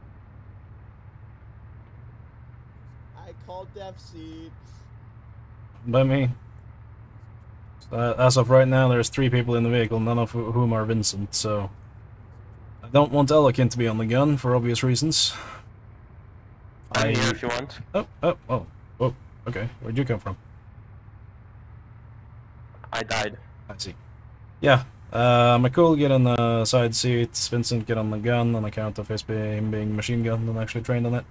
I call death seat. by me. Uh, as of right now, there's three people in the vehicle, none of wh- whom are Vincent, so I don't want Elikin to be on the gun for obvious reasons. I'm here if you want. Oh, oh, oh, oh, okay. Where'd you come from? I died. I see. Yeah, uh, McCool get on the side seats, Vincent get on the gun on account of his being, being machine gunned and actually trained on it.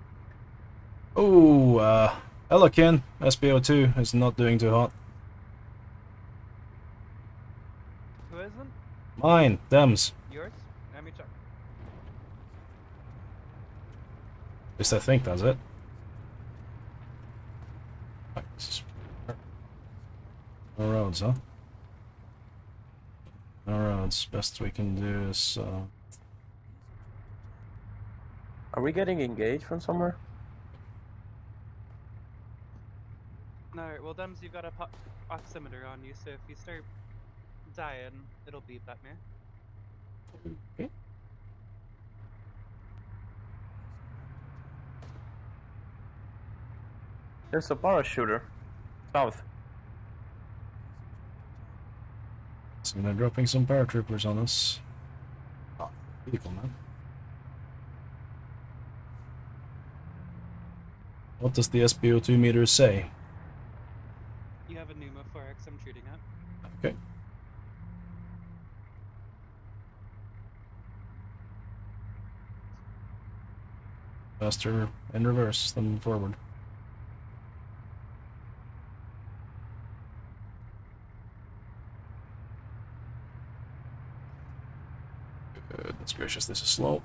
Oh, uh, Elikin, S B O two is not doing too hot. Who isn't? Mine, Dems. Yours? Let me check. At least I think that's it. No roads, huh? No roads. Best we can do is, uh... Are we getting engaged from somewhere? No, well, Dems, you've got a po oximeter on you, so if you start dying, it'll beep at me. Okay. There's a parachuter. South. So they're dropping some paratroopers on us. Oh, vehicle, man. What does the S P O two meter say? You have a pneumothorax I'm shooting at. Okay. Faster in reverse than forward. Goodness gracious, this is slow.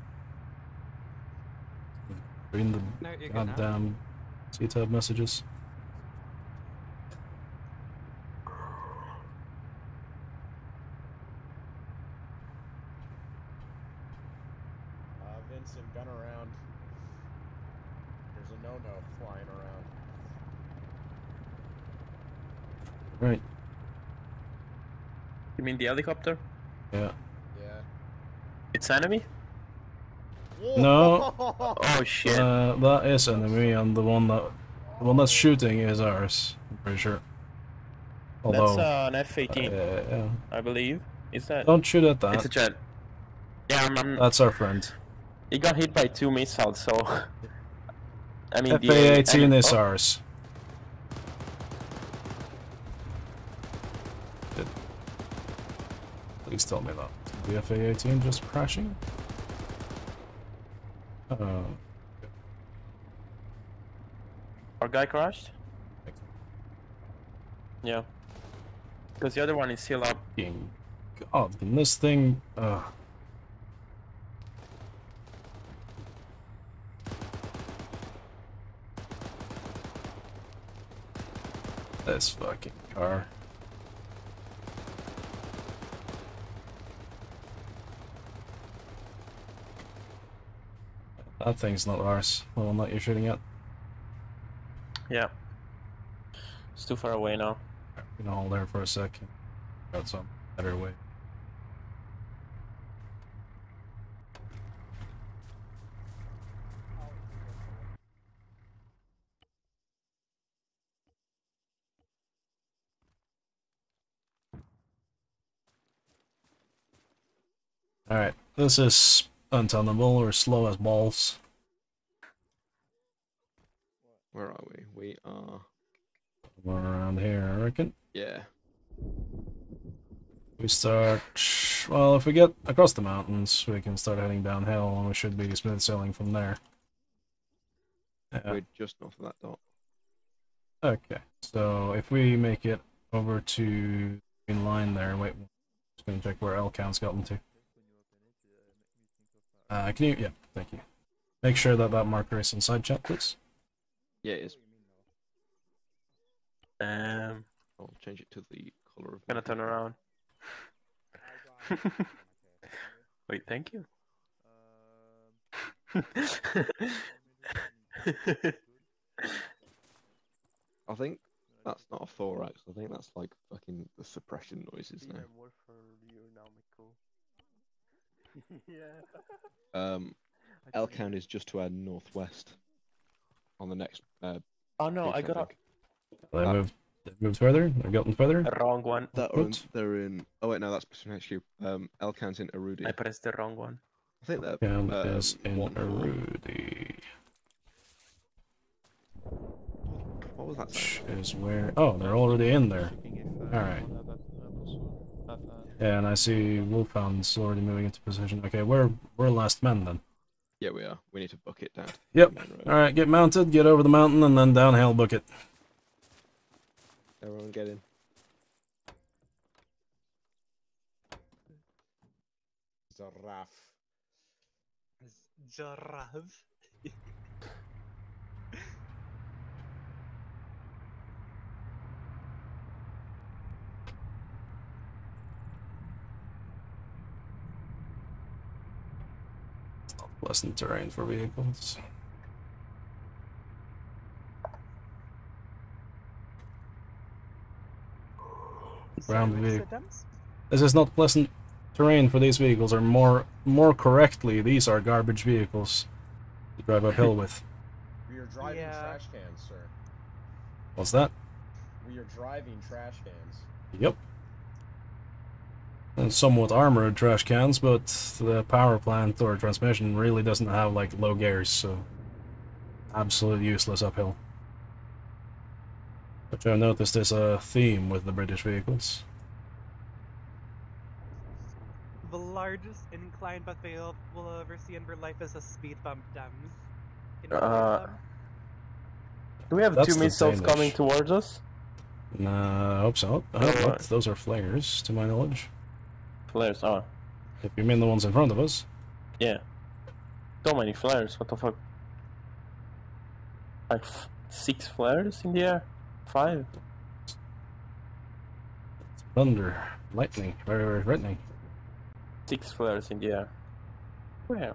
Reading the No, you're good now. goddamn C-tab messages. Uh, Vincent, gun around. There's a no-no flying around. Right. You mean the helicopter? Yeah. Yeah. It's enemy? No. Oh shit. Uh, that is enemy, and the one that the one that's shooting is ours. I'm pretty sure. Although, That's uh, an F eighteen, uh, yeah. I believe. Is that? Don't shoot at that. It's a jet. Yeah, I'm, I'm, That's our friend. he got hit by two missiles, so. I mean, F the A eighteen enemy- is oh, ours. Good. Please tell me that. The F A eighteen just crashing? Uh, Our guy crashed? Yeah. Because the other one is still up. God, can this thing... Uh, this fucking car. That thing's not ours, the one that you're shooting at. Yeah. It's too far away now. You can hold there for a second. Got some better way. Alright, this is untenable or slow as balls. Where are we? We are... We're around here, I reckon. Yeah. We start... Well, if we get across the mountains, we can start heading downhill, and we should be smooth sailing from there. Yeah. We're just north of that dot. Okay, so if we make it over to the green line there, wait, just gonna check where Elkhound's gotten to. Uh, can you, yeah, thank you. Make sure that that marker is inside chat, please. Yeah, it is. Um, I'll change it to the color of... Gonna turn around. Wait, thank you. I think that's not a thorax. I think that's like fucking the suppression noises now. Um, Elkhound is just to our northwest. On the next. Uh, Oh no, beach, I got up. think. They Uh, moved, they moved further? They've gotten further? Wrong one. That are in, What? they're in. Oh wait, no, that's Platoon H Q. Um, Elkhound's in Arudi. I pressed the wrong one. I think that Elkhound um, is in one- Arudi. What was that? Which is where... Oh, they're already in there. Alright. Yeah, and I see Wolfhound's already moving into position. Okay, we're, we're last men then. Yeah, we are. We need to book it down. Yep. Alright, get mounted, get over the mountain, and then downhill book it. Everyone get in. Giraffe. Giraffe. Pleasant terrain for vehicles. Ground vehicle. This is not pleasant terrain for these vehicles, or more more correctly, these are garbage vehicles to drive uphill with. You're driving Yeah. trash cans, sir. What's that? We are driving trash cans. Yep. And somewhat armored trash cans, but the power plant or transmission really doesn't have like low gears, so absolutely useless uphill. Which I've noticed is a theme with the British vehicles. The largest incline buffet you'll- will ever see in real life is a speed bump, Dems. Can you Uh, believe them? Do we have That's two the missiles Danish. coming towards us? Nah, I hope so. I hope Uh, not. Those are flares, to my knowledge. Flares, oh. If you mean the ones in front of us. Yeah. So many flares, what the fuck? Like f six flares in the air? Five? Thunder, lightning, very, very threatening. Six flares in the air. Where?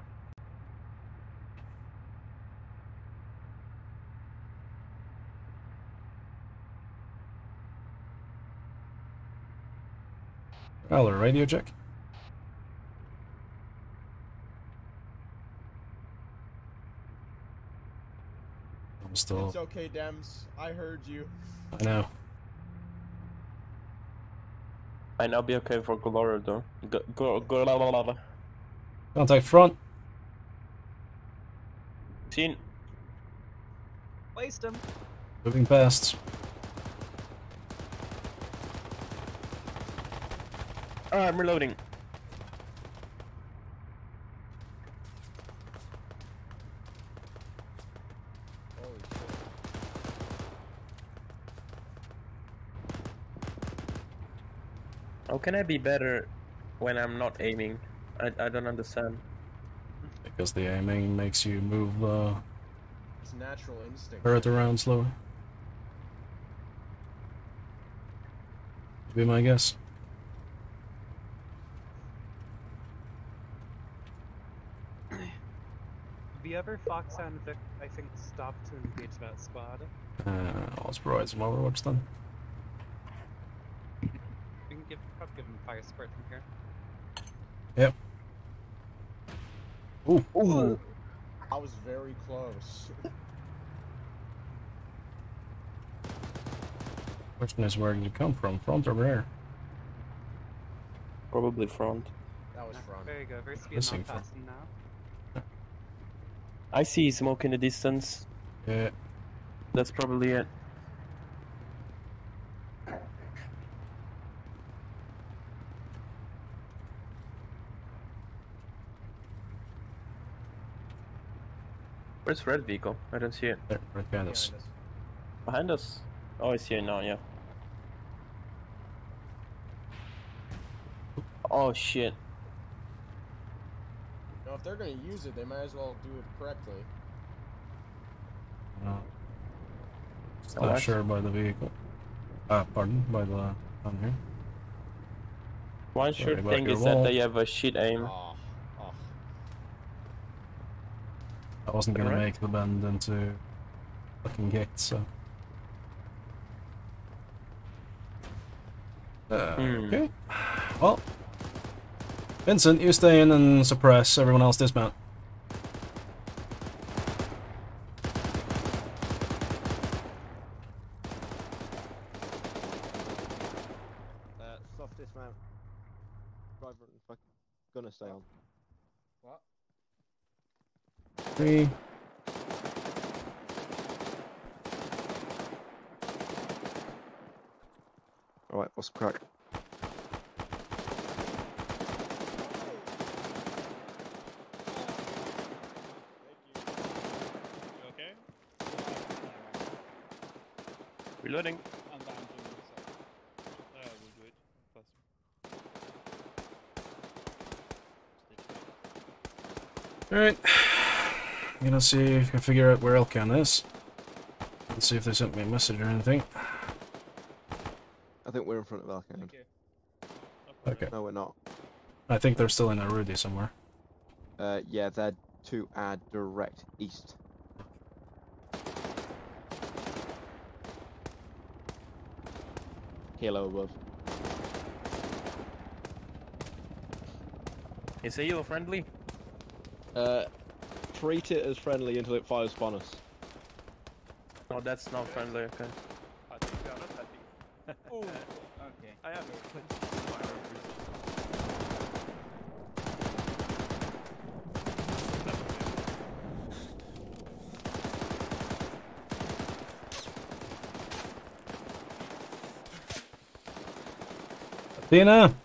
Prowler, radio check. I'm still. It's okay, Dems. I heard you. I know. Might not be okay for Gjallarhorn though. Go, go, go, la, la, la, la. Contact front. Seen. Waste him. Moving past. Ah, I'm reloading. Holy shit. How can I be better when I'm not aiming? I, I don't understand. Because the aiming makes you move uh, It's natural instinct. turret around slower. Be my guess. The other Foxhound Vic, I think, stopped to engage that squad. Uh, let's provide some Overwatch then. We can give, probably give him fire support from here. Yep. Ooh. Ooh. I was very close. Question is, where did you come from? Front or rear? Probably front. That was front. There you go, very speed Missing not front. passing now. I see smoke in the distance. Yeah. That's probably it. Where's red vehicle? I don't see it. There, right behind us. Behind us? Oh, I see it now, yeah. Oh shit. No, if they're gonna use it, they might as well do it correctly. No. It's Oh, not that's- sure by the vehicle. Ah, pardon, by the on here. One Sorry sure about thing your is wall. that they have a shit aim. Oh, oh. I wasn't gonna Alright. make the bend into fucking gate, so. Uh, Hmm. Okay. Well, Vincent, you stay in and suppress. Everyone else dismount. Uh, soft dismount. Driver and fuck. Gonna stay on. What? Three. Alright, what's the crack? You okay? Reloading. I'm down to the uh, we'll do it. Plus. Alright. I'm gonna see if I can figure out where Elkhound is. Let's see if they sent me a message or anything. I think we're in front of Elkhound. Okay. No, we're not. I think they're still in a Rudy somewhere. Uh, yeah, they're to our direct east. Kilo above. Is A O friendly? Uh, treat it as friendly until it fires upon us. No, that's not friendly, okay. Oh, okay. I have Athena!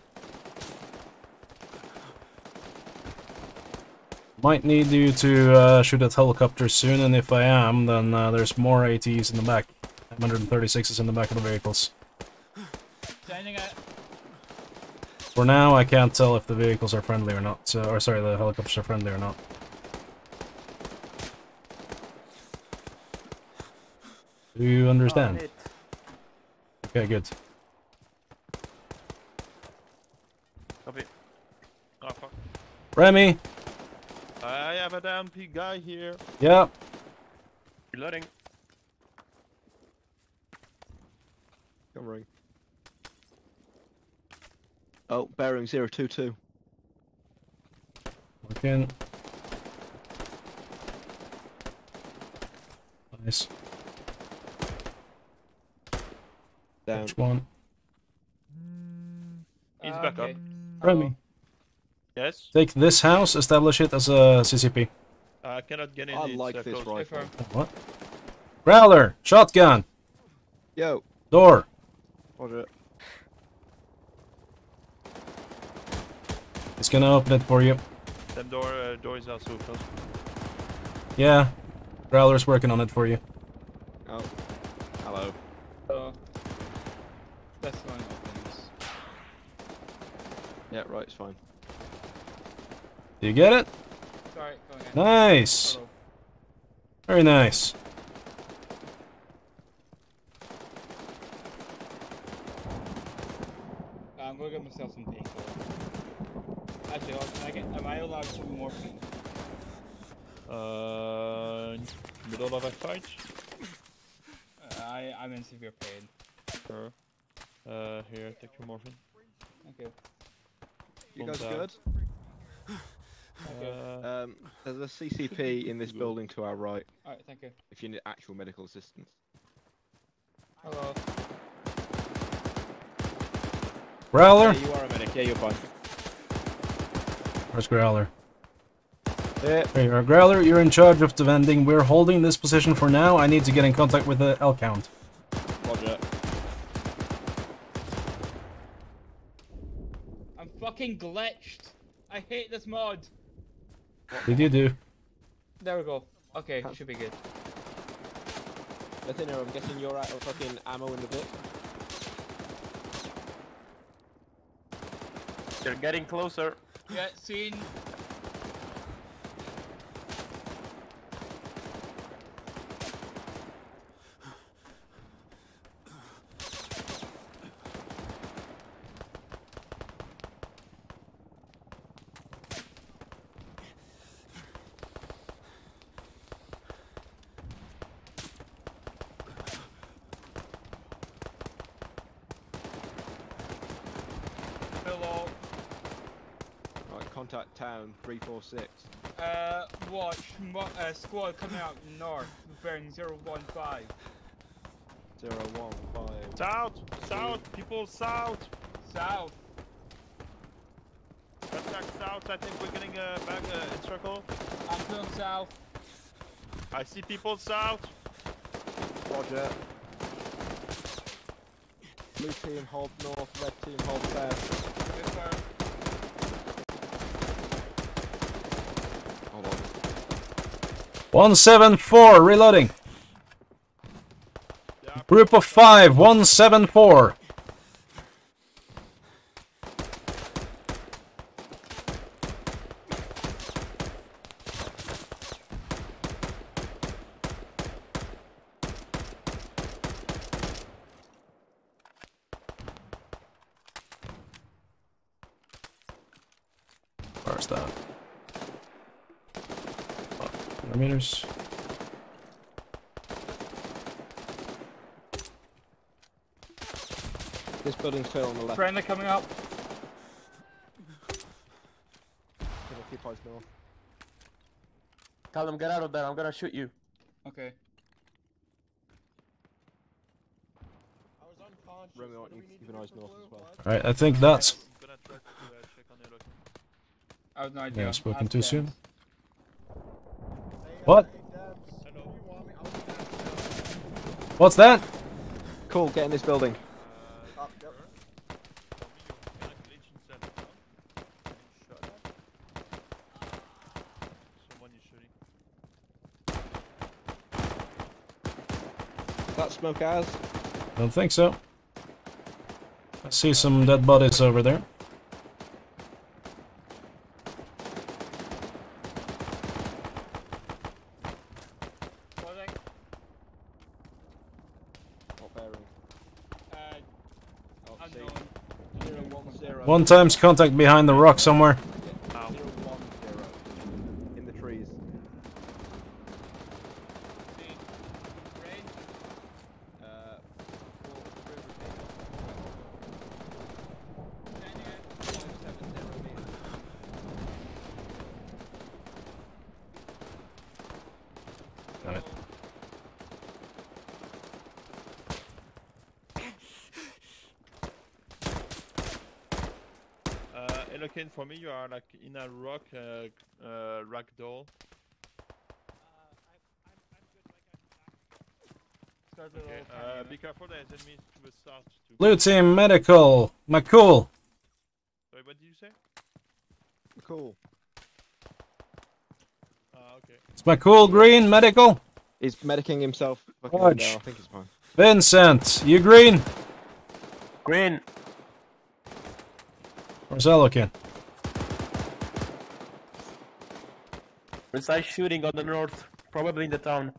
Might need you to uh, shoot at helicopter soon, and if I am, then uh, there's more ATs in the back. one thirty-sixes in the back of the vehicles. Sending it. For now, I can't tell if the vehicles are friendly or not. So, or sorry, the helicopters are friendly or not. Do you understand? Oh, okay, good. Copy. Oh fuck. Remy! I have a down P guy here. Yeah. Reloading. Covering. Oh, bearing zero two two. Working. Nice. Down. Which one? He's Uh, back okay. up. Remy. Yes. Take this house, establish it as a C C P. I cannot get in. I it's, like uh, this closed. rifle. What? Growler! Shotgun! Yo. Door! Roger. It's gonna open it for you. That door, uh, door is also closed. Yeah. Growler's working on it for you. Oh. Hello. So, this one opens. Yeah, right, it's fine. Do you get it? Sorry, go again. Nice! Hello. Very nice. Uh, I'm gonna get myself some painkiller. Actually, oh, can I get? Am I allowed some morphine? Uh, middle of a fight. Uh, I I'm in severe pain. Sure. Uh, here, take your morphine. Thank you. You guys One's good? Uh, Um, there's a C C P in this building to our right. Alright, thank you. If you need actual medical assistance. Hello. Growler? Yeah, you are a medic. Yeah, you're fine. Where's Growler? Yeah. There you are. Growler, you're in charge of the vending. We're holding this position for now. I need to get in contact with the Elkhound. Roger. I'm fucking glitched. I hate this mod. What did you do? There we go. Okay, should be good. Athena, I'm guessing you're out of fucking ammo in the bit. You're getting closer. Yeah, seen. Hello. Right, contact town three four six. Uh, watch. Mo uh, squad coming out north, bearing zero one five. zero one five. South, south, people south. South. Attack south. I think we're getting uh, back uh, in circle. I'm going south. I see people south. Roger. Blue team hold north, red team hold south. Good fire. Hold on. one seven four, reloading. Yeah, Group of five, one seven four. Where's that? Oh, meters. This building's clear on the left. Friendly coming up. It occupies north. Callum, get out of there. I'm gonna shoot you. Okay. I was on Remy might need to keep an eye north as well. Alright, I think that's... I have no idea. Yeah, spoken Ask too them. soon. What? What's that? Cool, get in this building. Is that smoke ours? Don't think so. I see some dead bodies over there. One times contact behind the rock somewhere. In the trees. Got it. Uh, Elkhound, for me, you are like in a rock, uh, uh, ragdoll. Okay, uh, be careful, there's enemies to the south too. Blue team medical. McCool. Sorry, what did you say? Cool. Ah, okay. It's McCool green medical. He's medicing himself. Fucking Dodge. now, I think he's fine. Vincent, you green? Green. Where's Elokin? Precise shooting on the north, probably in the town.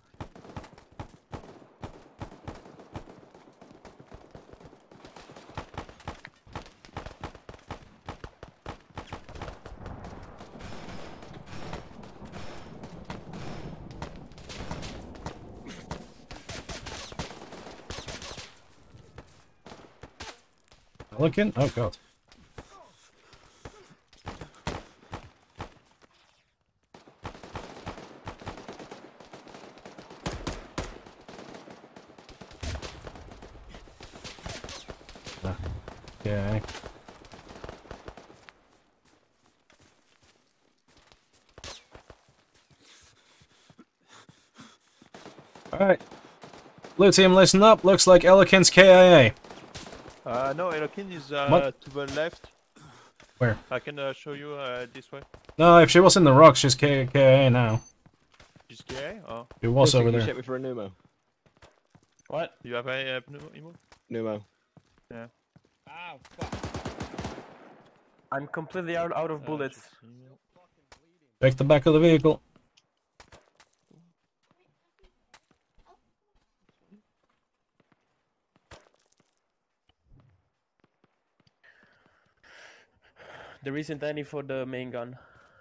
Elokin? Oh god. Okay. Alright. Blue team, listen up. Looks like Elokin's K I A. Uh, no, Elkhound is uh, What? to the left. Where? I can uh, show you uh, this way. No, if she was in the rocks, she's K KIA now. She's K A? Oh. She was Listen, over can you there. check me for a pneumo. What? You have a uh, pneumo? Emo? Pneumo. Yeah. Ow, fuck. I'm completely out, out of Uh, bullets. Check the back of the vehicle. There isn't any for the main gun.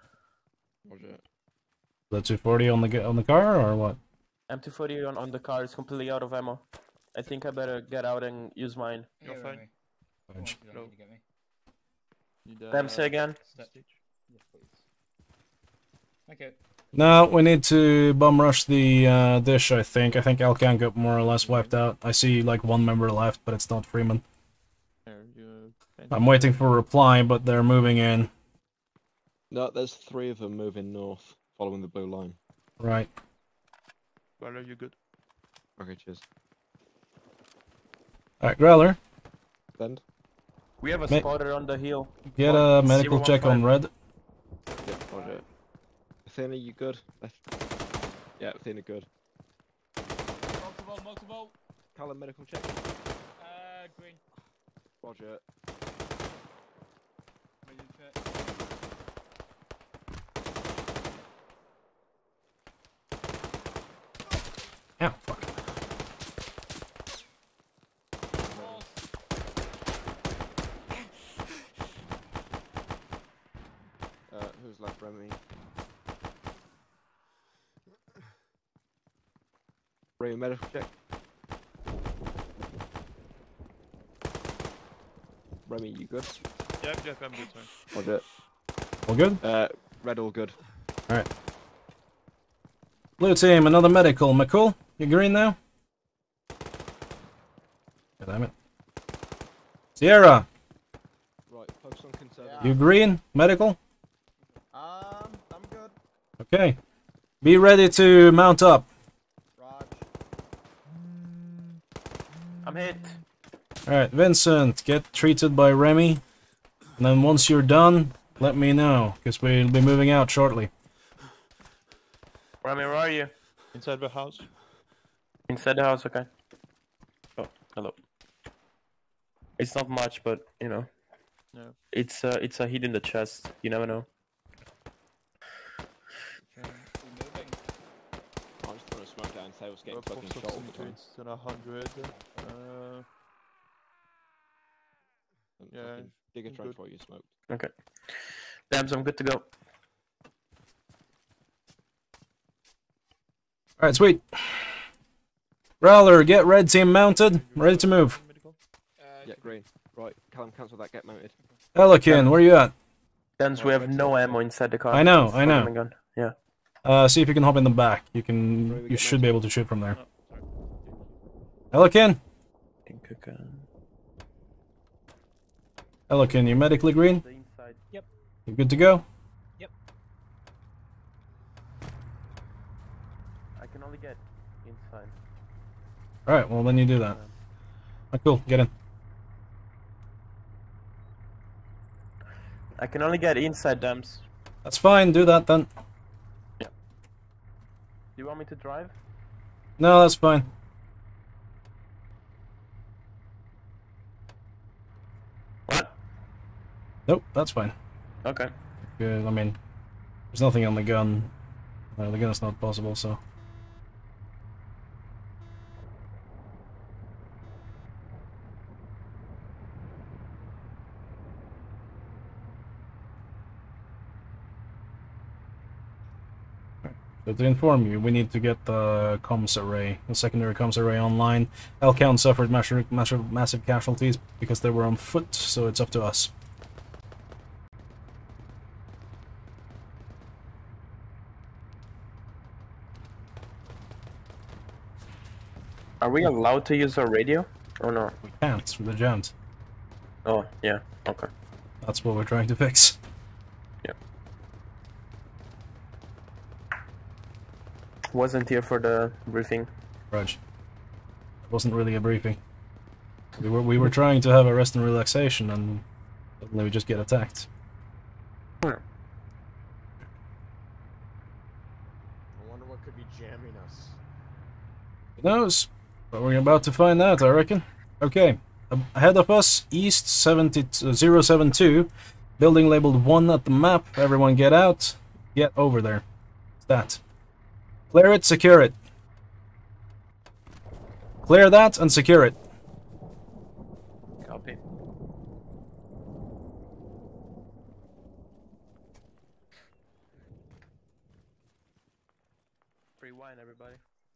The two forty on the g- on the car or what? M two forty on, on the car is completely out of ammo. I think I better get out and use mine. You're Yeah, fine. Remy. Fudge. You don't need to get me. Need, uh, Them say again? stage. Yes, please. Okay. No, we need to bum rush the uh, dish, I think. I think Elkhound got more or less wiped out. I see like one member left, but it's not Freeman. There, you- I'm waiting for a reply, but they're moving in. No, there's three of them moving north, following the blue line. Right. Well, are you good? Okay, cheers. Alright, Growler, Send. We have a Ma- spotter on the hill. get a medical check on red. Yeah, roger. Athena, you good? Left. Yeah, Athena, good. Multiple, multiple. Callum, medical check. Uh, green. Roger. Ready to check. Ow, fuck. Uh, who's left, Remy? Remy, medical check. Remy, you good? Yeah, yeah, I'm good, sorry. Roger. All good? Uh, red, all good. Alright. Blue team, another medical. McCool, you green now? God damn it. Sierra, Right, focus on conserving. you green? Medical? Um, I'm good. Okay. Be ready to mount up. Raj. I'm hit. Alright, Vincent, get treated by Remy. And then once you're done, let me know, because we'll be moving out shortly. Rami, where are you? Inside the house. Inside the house, okay. Oh, hello. It's not much, but you know. Yeah. It's uh, it's a hit in the chest. You never know. I'm just throwing a smoke down, say what's getting Uh, fucking post shot all the time. it's at a hundred. Uh, yeah. Fucking dig a I'm trench good. while you smoke. Okay. Dams, I'm good to go. Alright, sweet. Growler, get red team mounted. Ready to move. Yeah, green. Right, Callum, cancel that, get mounted. Elikin, where you at? Dams, we have no ammo inside the car. I know, It's I for know. the gun. Yeah. Uh, see if you can hop in the back. You can. You should be able to shoot from there. Elikin? Elikin, you medically green? Yep. You good to go? Yep. I can only get inside. Alright, well then you do that. Ah, cool, get in. I can only get inside, Dams. That's fine, do that then. Do you want me to drive? No, that's fine. What? Nope, that's fine. Okay. Good, I mean, there's nothing on the gun. Uh, the gun's not possible, so. So to inform you, we need to get the comms array, the secondary comms array online. Elkhound suffered massive, massive, massive casualties because they were on foot, so it's up to us. Are we allowed to use our radio? Or no? We can't, with the jammed. Oh, yeah, okay. That's what we're trying to fix. Yeah. Wasn't here for the briefing. Raj. It wasn't really a briefing. We were we were trying to have a rest and relaxation, and suddenly we just get attacked. I wonder what could be jamming us. Who knows? But we're about to find out, I reckon. Okay. Ahead of us, east seventy zero seven two, building labeled one at the map. Everyone get out. Get over there. That. Clear it, secure it. Clear that and secure it. Copy. Free wine, everybody.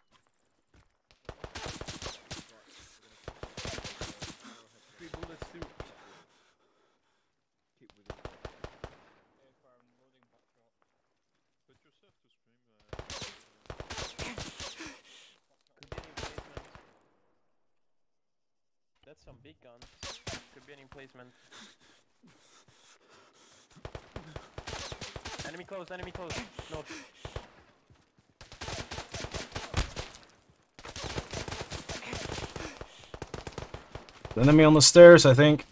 Free bullets too. Keep with it. Put yourself to stream. Could be an emplacement. That's some big guns. Could be an emplacement. Enemy close, enemy close. No. Enemy on the stairs, I think.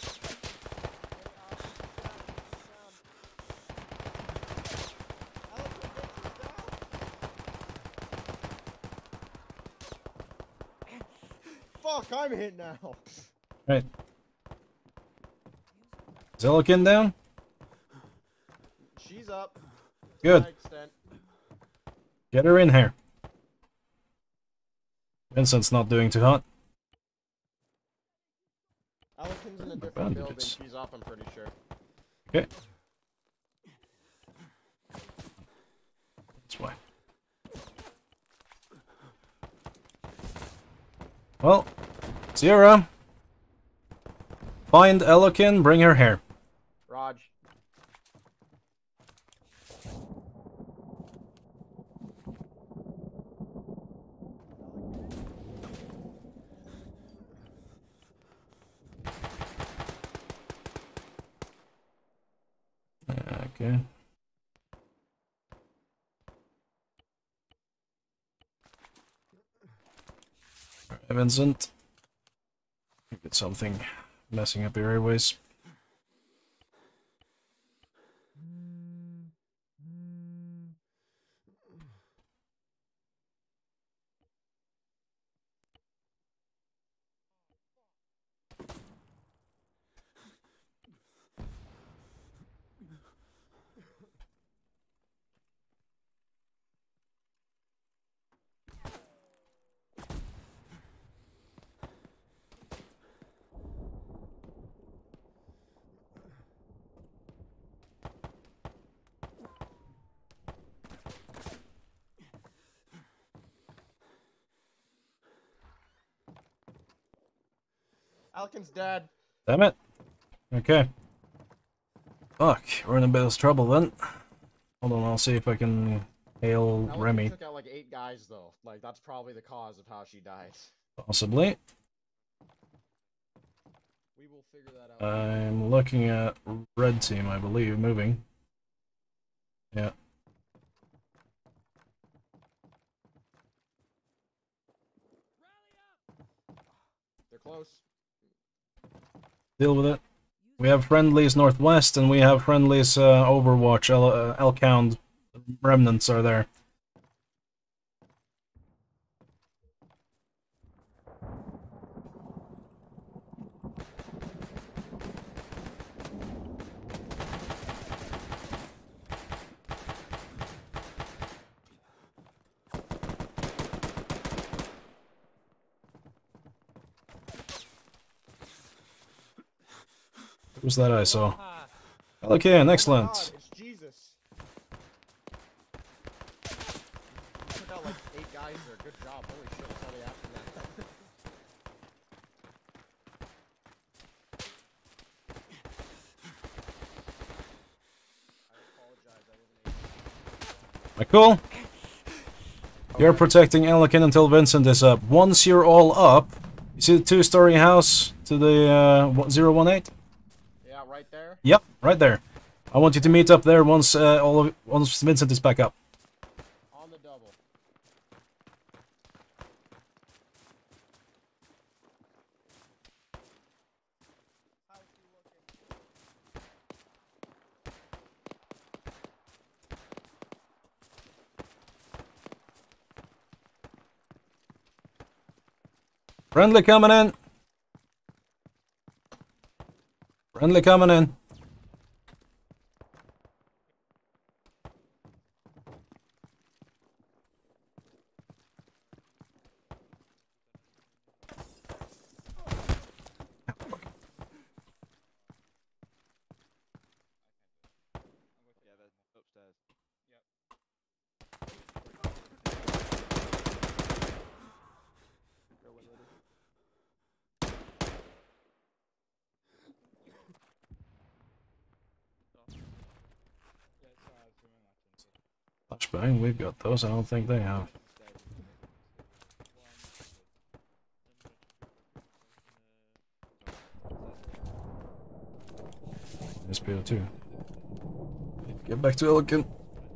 Fuck, I'm hit now. Right. Is Elikin down? She's up. Good. To my extent. Get her in here. Vincent's not doing too hot. Allison's in a different building. Bandits. She's up, I'm pretty sure. Okay. That's why. Well, Sierra. Find Elikin, bring her here. Raj. Okay. Alright, Vincent. Get something messing up your airways. Alkin's dead. Damn it. Okay. Fuck, we're in a bit of trouble then. Hold on, I'll see if I can hail Alkin Remy. took out like eight guys though. Like that's probably the cause of how she died. Possibly. We will figure that out. I'm looking at red team, I believe, moving. Yeah. They're close. Deal with it. We have friendlies northwest, and we have friendlies uh, Overwatch. El uh, Elkhound remnants are there. Who's that I saw? Okay, excellent. Oh my God, it's Jesus. You took out like eight guys there. Good job. Holy shit, that's all they asked for that. Am I cool? You're protecting Elkin until Vincent is up. Once you're all up, you see the two-story house to the uh, zero one eight? Yeah, right there. Yep, right there. I want you to meet up there once uh, all of, once Vincent is back up. On the double. Friendly coming in. Friendly coming in. Flashbang, we've got those. I don't think they have. S P O two. Get back to Elkin.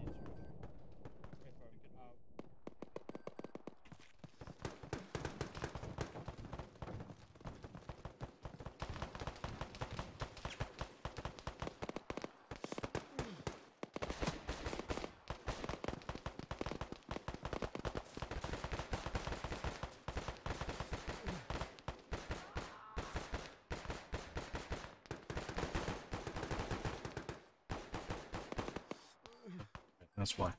That's why.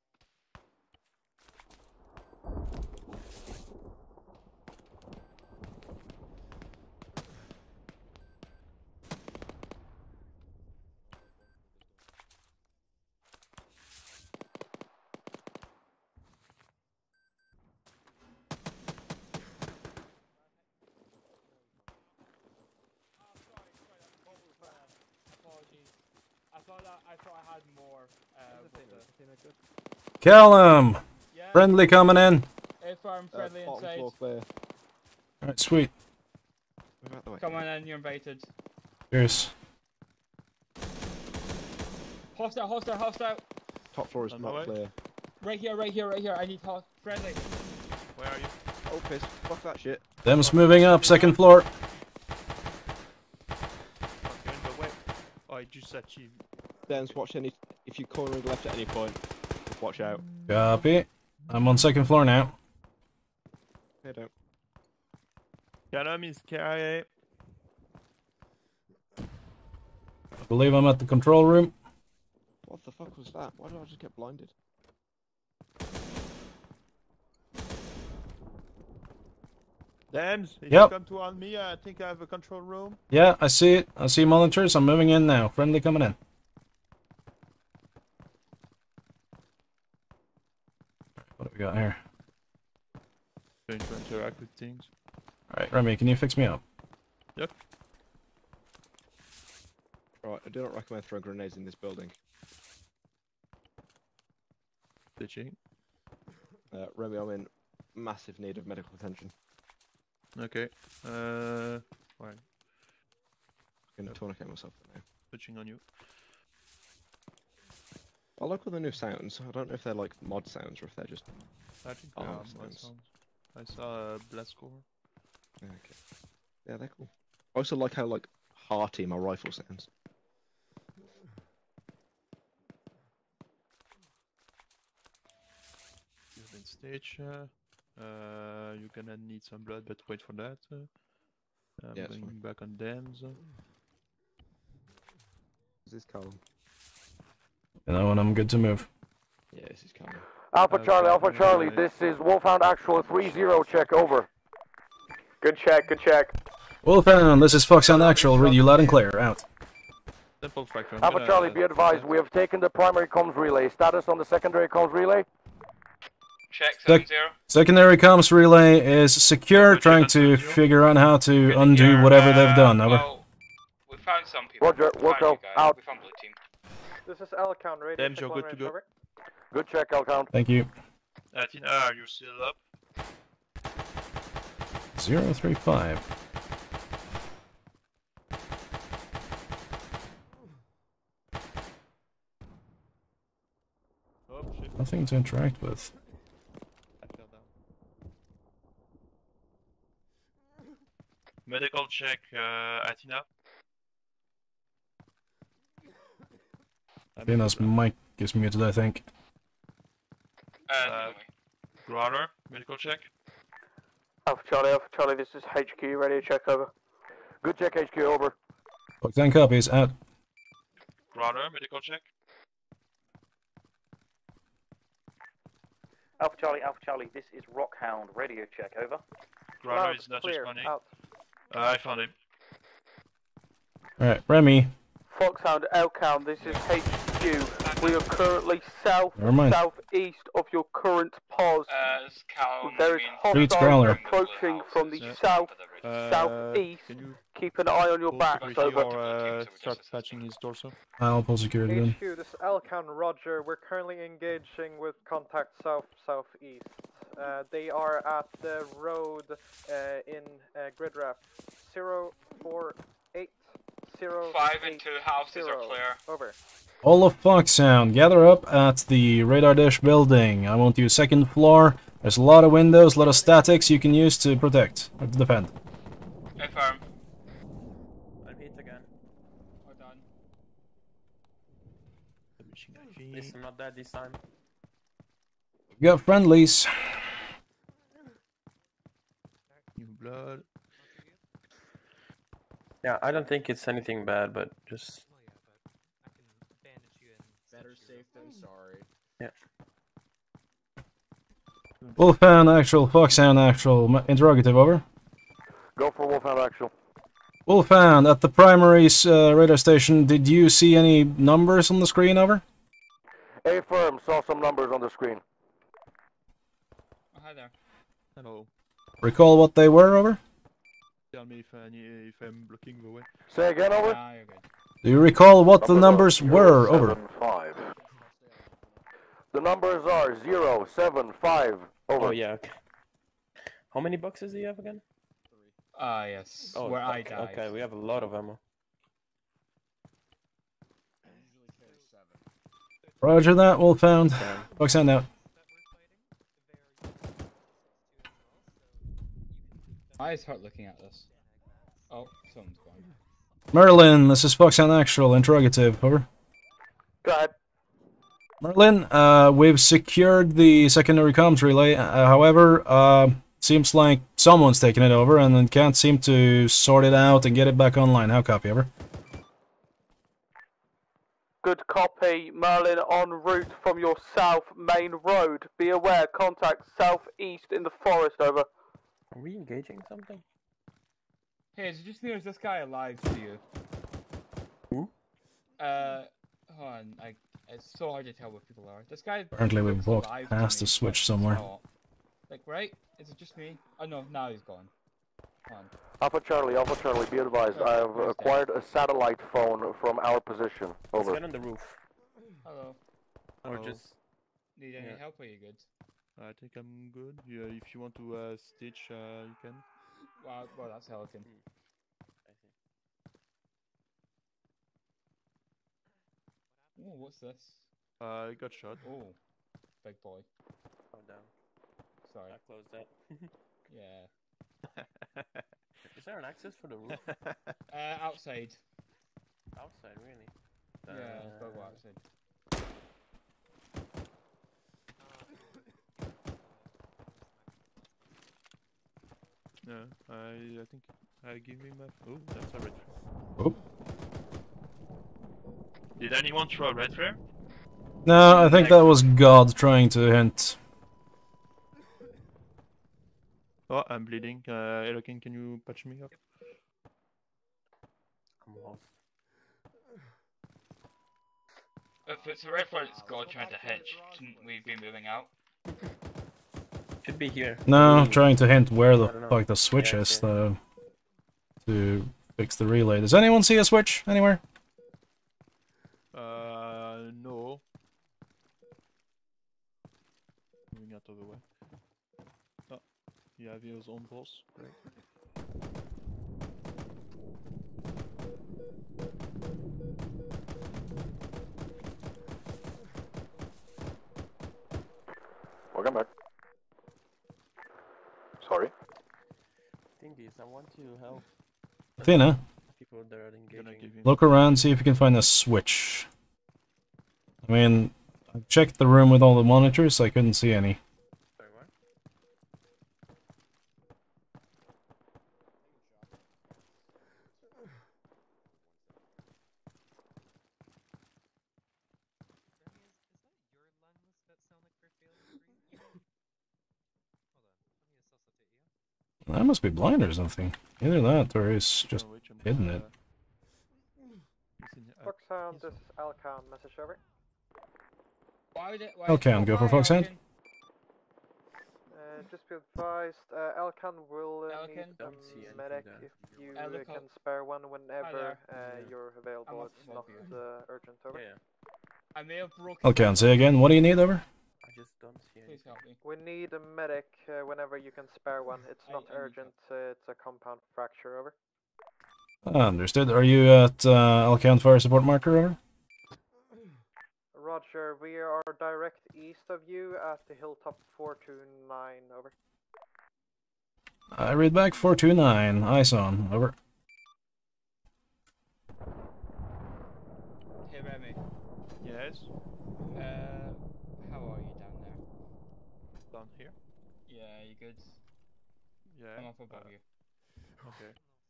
I thought I, I thought I had more. Uh, Callum! Yeah. Friendly coming in. It's farm friendly uh, inside. Alright, sweet. Come on in, you're invited. Cheers. Hostile, hostile, hostile. Top floor is On my not way. clear. Right here, right here, right here. I need help. Friendly. Where are you? Oh, piss. Fuck that shit. Them's moving up, second floor. Okay, but wait. Oh, I just achieved. Den's watch any. If you corner left at any point, just watch out. Copy. I'm on second floor now. Hey, don't. Canam is K I A. I believe I'm at the control room. What the fuck was that? Why did I just get blinded? Dams, if Yep. you come to on me, I think I have a control room. Yeah, I see it. I see monitors. I'm moving in now. Friendly coming in. What do we got here? Trying to interact with things. Alright, Remy, can you fix me up? Yep. Right, I do not recommend throwing grenades in this building. Ditching. Uh, Remy, I'm in massive need of medical attention. Okay. Uh, fine. I'm gonna tourniquet myself now. Switching on you. I like all the new sounds. I don't know if they're like mod sounds or if they're just. I think arm they are my sounds. sounds. I saw a blast score. Yeah, okay. Yeah, they're cool. I also like how like hearty my rifle sounds. You've been stage. Uh, uh, you're gonna need some blood, but wait for that. Uh, I'm Yeah, it's going fine. back on dams. Is this calm? You know, and I'm good to move. Yeah, this is calm. Alpha Uh, Charlie, Alpha uh, Charlie, uh, this is Wolfhound Actual three zero, check over. Good check, good check. Wolfhound, this is Foxhound Actual. Read you loud and clear. Out. Simple fracture. I'm Alpha gonna- Charlie, be advised, we have taken the primary comms relay. Status on the secondary comms relay? Check Sec seven zero. secondary comms relay is secure, trying to figure out how to undo whatever they've done. Over. Well, we found some people. Roger, We found Wilco, you guys. out. We found blue team. This is Elkhound, radio. Dams, check you're one good to range, go. over. Good check, Elkhound. Thank you. Athena, are you still up? Zero three five. Oh shit. Nothing to interact with. I fell down. Medical check, uh, Athena. Venus mic is muted, I think. Uh, Growler, medical check. Alpha Charlie, Alpha Charlie, this is H Q, radio check over. Good check, H Q, over. Ten copies. Out. Growler, medical check. Alpha Charlie, Alpha Charlie, this is Rockhound, radio check, over. Growler is not clear, responding. out. Uh, I found him. Alright, Remy. Foxhound, Elkhound, this is H Q. We are currently south, Never mind. southeast of your current pause. Uh, it's Cal. There is Streets hostiles Growler. approaching from the Yeah. south, Uh, southeast. Can you Keep an eye on your pull back, security over. or uh, start patching his torso? I'll pull security then. H Q, this is Elkhound, Roger. We're currently engaging with contact south southeast. Uh, they are at the road uh, in uh, grid ref zero four eight zero. Five and two houses are clear. Over. All of Foxhound, gather up at the radar dish building. I want you second floor. There's a lot of windows, a lot of statics you can use to protect or to defend. Confirm. I'm hit again. We're done. At least I'm not dead this time. We got friendlies. New blood. Yeah, I don't think it's anything bad, but just... Better safe than sorry. Yeah. Wolfhound Actual, Foxhound Actual. Interrogative, over. Go for Wolfhound Actual. Wolfhound, at the primary uh, radar station, did you see any numbers on the screen, over? A firm, saw some numbers on the screen. Oh, hi there. Hello. Recall what they were, over? Tell me if, I need, if I'm blocking the way. Say again, over. Ah, you're good. Do you recall what the numbers were, over? Five. The numbers are zero, seven, five, over. Oh, yeah, okay. How many boxes do you have again? Ah, yes. Oh, Where I okay, died. okay, we have a lot of ammo. Roger that, Wolfhound. Foxhound out. My eyes hurt looking at this. Oh, someone's gone. Merlin, this is Foxhound Actual. Interrogative, over. Go ahead. Merlin, uh, we've secured the secondary comms relay. Uh, however, uh, seems like someone's taken it over and then can't seem to sort it out and get it back online. How copy, over? Good copy. Merlin en route from your south main road. Be aware, contact southeast in the forest, over. Are we engaging something? Hey, is it just me or is this guy alive to you? Who? Uh, hold on. I, it's so hard to tell what people are. This guy. Apparently we've looks walked alive to past me, a switch but somewhere. it's not. Like, right? Is it just me? Oh no, now he's gone. Hold on. Alpha Charlie, Alpha Charlie, be advised, I have acquired a satellite phone from our position. Let's Over. get on the roof. Hello. Or Hello. just... Need any Yeah. help? Or are you good? I think I'm good. Yeah, if you want to uh, stitch, uh, you can. Wow, well, that's Helican. Oh, what's this? Uh, I got shot. Oh, big boy. Oh, down. Sorry. I closed that. Yeah. Is there an access for the roof? Uh, outside. Outside, really? Yeah, Uh, go outside. Yeah, I I think I give me my. Oh, that's a red flare. Oh. Did anyone throw a red flare? No, I think that was God trying to hint. Oh, I'm bleeding. Uh, Elkhound, can you patch me up? I'm lost. If it's a red flag, it's God trying to hedge. Shouldn't we be moving out? Should be here. No, Ooh. trying to hint where the I don't know. fuck the switch Yeah, is, okay. though. To fix the relay. Does anyone see a switch anywhere? Uh, no. Moving out of the way. Oh, you have yours on pulse. Great. Welcome back. Sorry. Thing is, I want to help Athena, people that are engaging. look around, see if you can find a switch. I mean, I checked the room with all the monitors, I couldn't see any. Sorry, what? That must be blind or something. Either that or he's just hidden it. Foxhound, this is Elkhound. Message over. Why would it, why Elkhound, go for Foxhound. Uh, just be advised, uh, Elkhound will uh, Elkhound? need Don't a see anything medic there. if you Uh, uh, look can up. spare one whenever uh, Yeah. you're available. I'm It's up- not I'm up uh, urgent. Over. Yeah, I may have broken. Elkhound, say again, what do you need, over? I just don't see Please anything. help me. We need a medic uh, whenever you can spare one. It's I- not I need urgent. Uh, it's a compound fracture. Over. Understood. Are you at uh, Elkhound Fire Support Marker, over? Roger, we are direct east of you at the hilltop four two nine. Over. I read back four two nine, eyes on, over. Hey Remy. Yes. Uh, how are you down there? Down here. Yeah, you good? Yeah. I'm up above uh, you. Okay.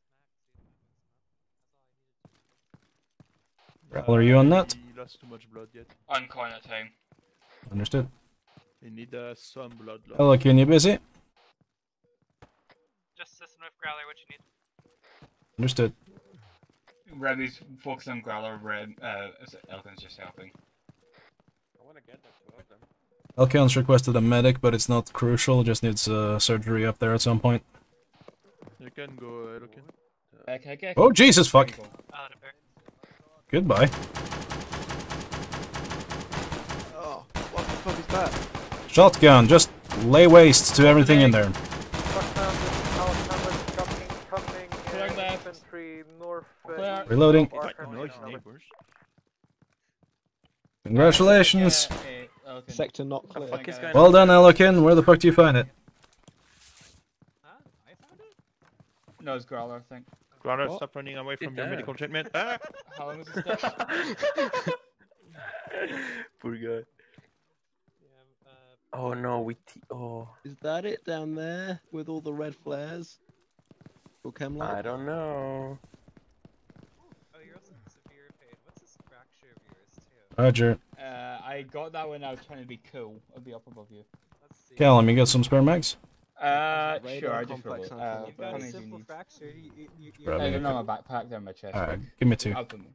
Ravel, are you on that? He lost too much blood yet. I'm calling at time. Understood. He need uh, some blood loss. Hello, can you busy? Just system with Growler, what you need. Understood. Remy's focused on Growler, Rem, uh, Elkhound's just helping. I want to get that two of them. Elkhound's requested a medic, but it's not crucial, just needs uh, surgery up there at some point. You can go, uh, Elkhound. Uh, can I get Oh, Jesus, fuck! Out of here. Goodbye. Oh, what the fuck is that? Shotgun, just lay waste to everything in there. Foxhound, this is Alexander coming, coming Clear uh, left. infantry north. Uh, Clear. east Reloading. of Quite Arkham. noisy Over. neighbors. Congratulations. Sector not clear. Well done, Elkhound. Where the fuck do you find it? No, it's Growler, I think. Growler, What? stop running away from It your there. medical treatment. Ah! How long is this stuff? Poor guy. Oh no, we t oh. Is that it down there with all the red flares? Or Chemlock? I don't know. Oh, you're also in severe pain. What's this fracture of yours, too? Roger. Uh, I got that when I was trying to be cool. I'll be up above you. Callum, you got some spare mags? Uh, Radar sure, I just complex rolled. on Uh, You've how got a many do you simple need? fracture. You, you, you, Grab Uh, me. they're not in my backpack, they're in my chest. Alright, give me two. I'll put them.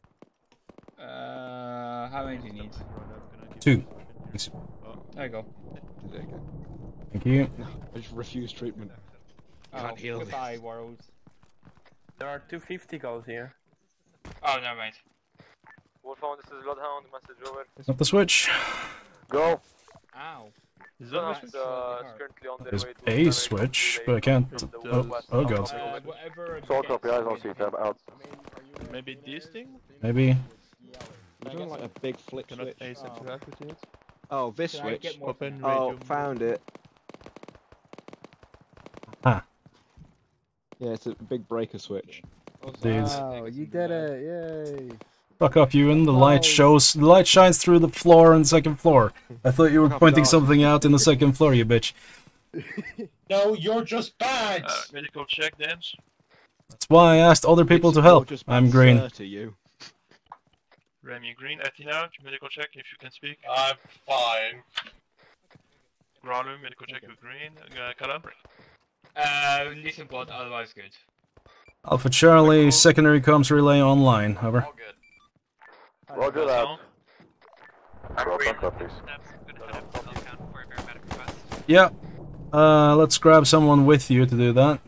Uh, how many do you need? Two. Thanks. There you go. There you go. Thank you. No, I just refuse treatment. Oh, Can't heal goodbye, this. world. There are two fifty goals here. Oh, never mind. Wolfhound, this is Bloodhound, message over. Up the switch. Go! Ow. Is Bloodhound uh, is currently on their There's way to a Primary switch, Relay but I can't. from the Oh, west oh of god. Uh, whatever. So gets copy, eyes you on in C T, him. out. Maybe this thing? Maybe. I'm doing like a big flick Cannot switch. ace it to activate it. Oh, this Can I switch. get more Open Oh, radio. found it. Ah. Yeah, it's a big breaker switch. Dudes. Wow, you did it! Yay! Fuck off, Ewan. The light shows. The light shines through the floor on the second floor. I thought you were Fuck pointing off. something out in the second floor, you bitch. No, you're just bad. Uh, medical check, dance. That's why I asked other people to help. I'm green. To you. Remy Green, Athena, medical check if you can speak. I'm fine. Growler, medical check with Green. Uh, Callum. Uh, need some blood, otherwise good. Alpha Charlie, secondary comms relay online. Over. All good. Roger that. Green. Copies. Yeah. Uh, let's grab someone with you to do that.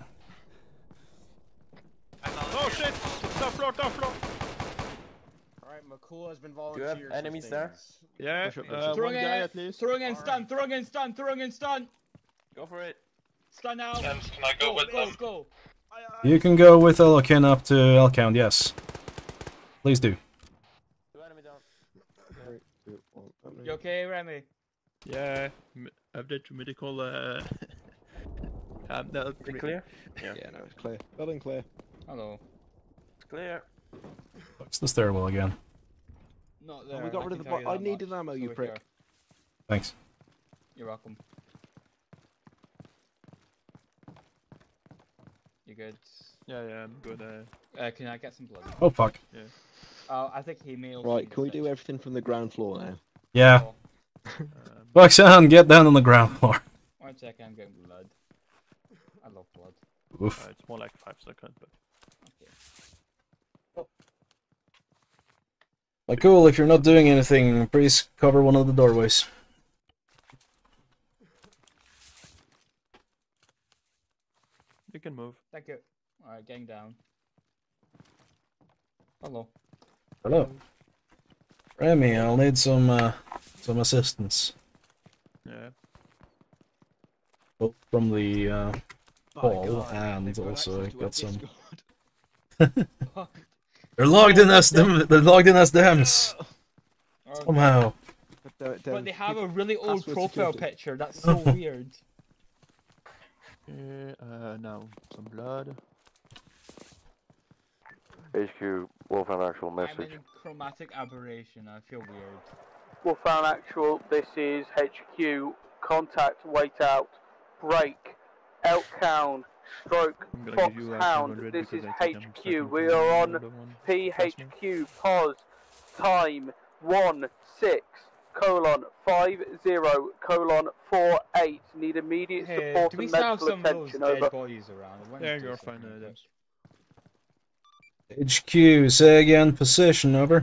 Oh shit! Top floor, top floor! Alright, McCool has been Do you have volunteered. enemies there? Yeah, uh, Throwing one guy in, at least. throwing in stun, throwing in stun, throwing in stun. Go for it. Stun now. Can, can I go, Go, with go, them? go. You can go with Elkhound up to Elkhound, yes. Please do. Two enemy down. You okay, Remy? Yeah, m update to medical. Uh, um, no, Is it clear? Yeah. Yeah, no, it's clear. Building clear. Hello. It's clear. It's the stairwell again. Not Oh, there. we got I rid of can the tell bo- you I that needed much, ammo, so you we're prick. here. Thanks. You're welcome. You good? Yeah, yeah, I'm good. Uh, Uh, can I get some blood? Oh fuck. yeah. Oh, I think he may also Right, need can we a do stitch. everything from the ground floor now? Yeah. Oh, Um, Foxhound, get down on the ground floor. one second, I'm getting blood. I love blood. Oof. uh, it's more like five seconds, but. Okay. Like, cool, if you're not doing anything, please cover one of the doorways. You can move. Thank you. Alright, getting down. Hello. Hello. Remy, I'll need some, uh, some assistance. Yeah. Both from the, uh, By hall, God, and they've got also access to our got some... Discord. They're logged in as them. They're logged in as dems. Oh, Somehow. But, uh, But um, they have a keep really old password profile security. picture, that's so weird. Okay, uh, now some blood. H Q, Wolfhound actual I'm message. in chromatic aberration, I feel weird. Wolfhound Actual, this is H Q. Contact, wait out, break, Elkhound, stroke, I'm gonna give you, uh, Foxhound, two hundred this because is I think H I'm Q. second We to are the on other one. P H Q, pause, time, one, six, colon, five, zero, colon, four, eight. Need immediate Hey, support do we and still have medical some of those attention, dead over. bodies around? I went Yeah, to do you're something fine, uh, with Dems. H Q, say again, position, over.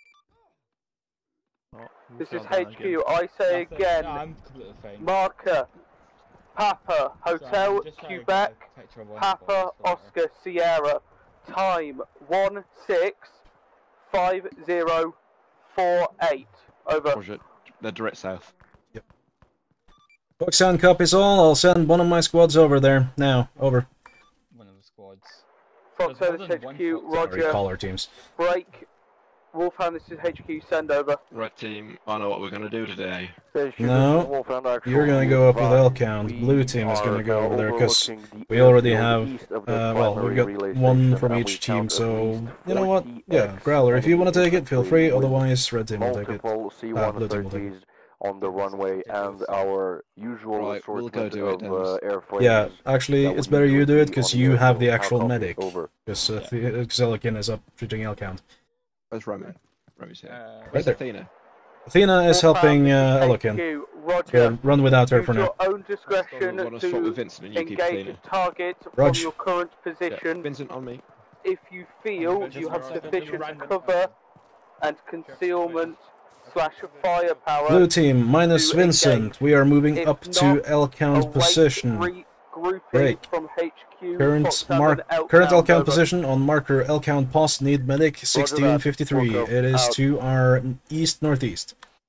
Oh, you This fell is down H Q, I say Nothing. again, No, I'm completely fine. marker, Papa, Hotel, just trying to get Quebec, a picture of one of the Papa, bodies for later. Oscar, Sierra, time, one, six, five, zero, four, eight, over. Roger. They're direct south. Foxhound copies all. I'll send one of my squads over there now. Over. One of the squads. Fox There's more Service than one H Q, Fox. Sorry, Roger, caller teams. break, Wolfhound, this is H Q, send over. Red team, I know what we're gonna do today. No, you're gonna go up with Elkhound. Blue team is gonna go over there because we already have, uh, well, we've got one from each team, so, you know what? Yeah, Growler, if you want to take it, feel free, otherwise red team will take it. Uh, blue team will take it. On the runway and our usual Right, we'll go assortment do it, of uh, Dems. airframes. Yeah, actually, that it's would better you usually do it be because on the you have airfield. the How actual copy? medic. Over. Because uh, Xelikin is up shooting Elkhound. Where's Remy? Remy's here. Uh, Where's there. Athena? Athena is Wolfhound, helping this is uh, H Elkhound. Q, Roger. So run without her Use for now. your own discretion Wanna swap with to Vincent and you keep engage Athena. a target Rog. from your current position. Yeah, Vincent on me. If you feel you have sufficient cover and concealment slash firepower. Blue team, minus to Vincent. engage. We are moving If up to not, Elkhound await position. regrouping Break. from H Q, Current Foxhound mark. and Current Elkhound, Elkhound over. position on marker Elkhound post need medic sixteen fifty-three. Work out. It is Out. to our east northeast.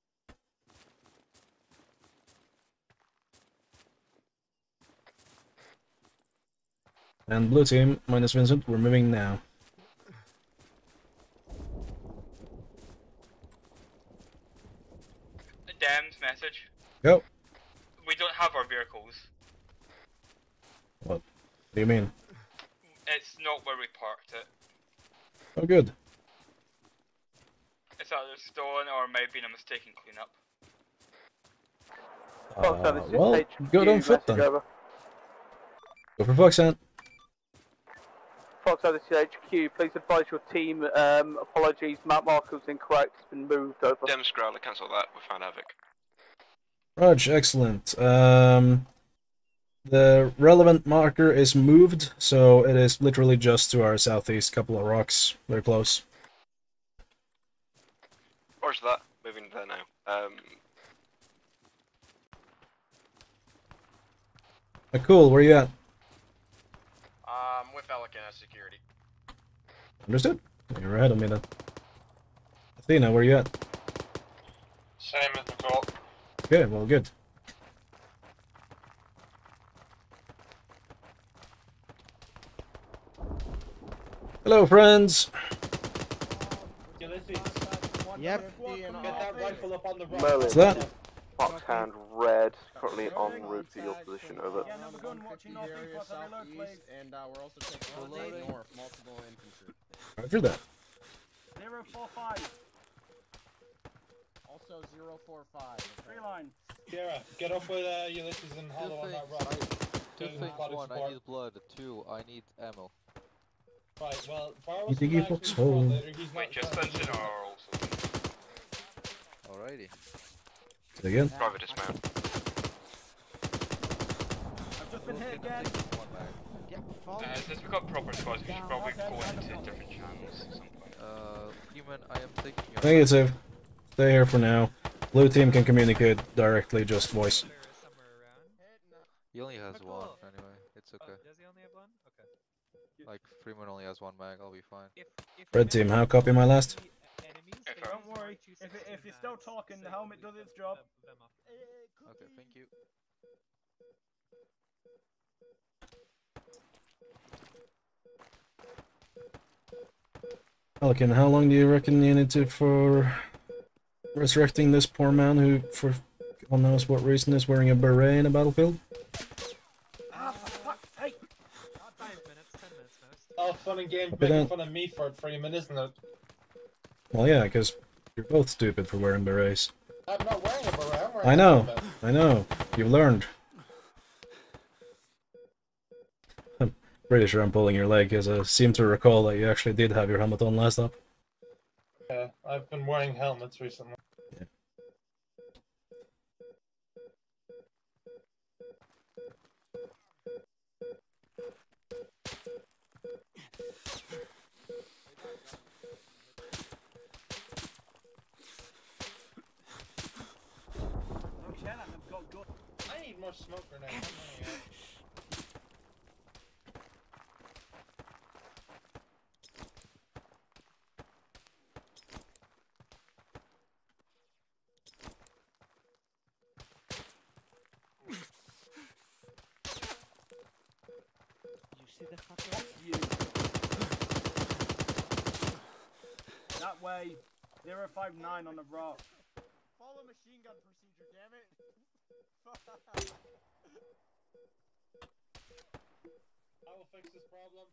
And blue team, minus Vincent, we're moving now. Dem's message. Go. We don't have our vehicles. What do you mean? It's not where we parked it. Oh, good. It's either stolen or it may have been a mistaken cleanup. Uh, this is well, H Q, good on foot message then. over. Go for Foxhound. Foxhound, this is H Q. Please advise your team. Um, apologies, map marker was incorrect. It's been moved over. Dems Growler, cancel that. We found Havoc. Rog, excellent. Um, the relevant marker is moved, so it is literally just to our southeast. Couple of rocks, very close. Where's that? Moving there now. Um, Uh, cool, where you at? Um, with Elkhound as security. Understood. You're ahead of me then. Athena, where you at? Same as before. Okay, well, good. Hello, friends. Yep. Get that rifle up on the right. Merlin. What's that? Foxhound red, currently en route to your position. Over. Area southeast, and uh, we're also checking on north, multiple infantry. Roger that. Zero four five. Also zero four five. Three line. Kira, get up with uh, Ulysses and Hollow on that rock. Two Two things. body One, I support. need blood. Two, I need ammo. Right, well, fire You was think he actually looks spawned home? later, he's Wait, not just trying to mention do our also. Alrighty. Say again? private dismount. I've just been hit again. Uh, since we've got proper squads, we should probably go into different channels at some point. Uh, human, I am taking your. Negative. Stay here for now. Blue team can communicate directly, just voice. He only has one, anyway. It's okay. Does he only have one? Okay. Like, Freeman only has one mag, I'll be fine. Red team, how copy my last? Don't worry. If, it, if you're still talking, the helmet does its job. Okay, thank you. Pelican, how long do you reckon you need to for resurrecting this poor man who, for God knows what reason, is wearing a beret in a battlefield? Ah, for fuck's sake! Five minutes, ten minutes most. Oh, fun and games Copy making that. fun of me for it, Freeman, isn't it? Well, yeah, because you're both stupid for wearing berets. I'm not wearing a beret, I'm wearing I a know, helmet. I know. You've learned. I'm pretty sure I'm pulling your leg, as I seem to recall that you actually did have your helmet on last up. Yeah, I've been wearing helmets recently. Yeah. I need more smoke grenades. I'm running out. You see the fucking You. That way. zero five nine on the rock. Follow machine gun procedure, damn it. I will fix this problem.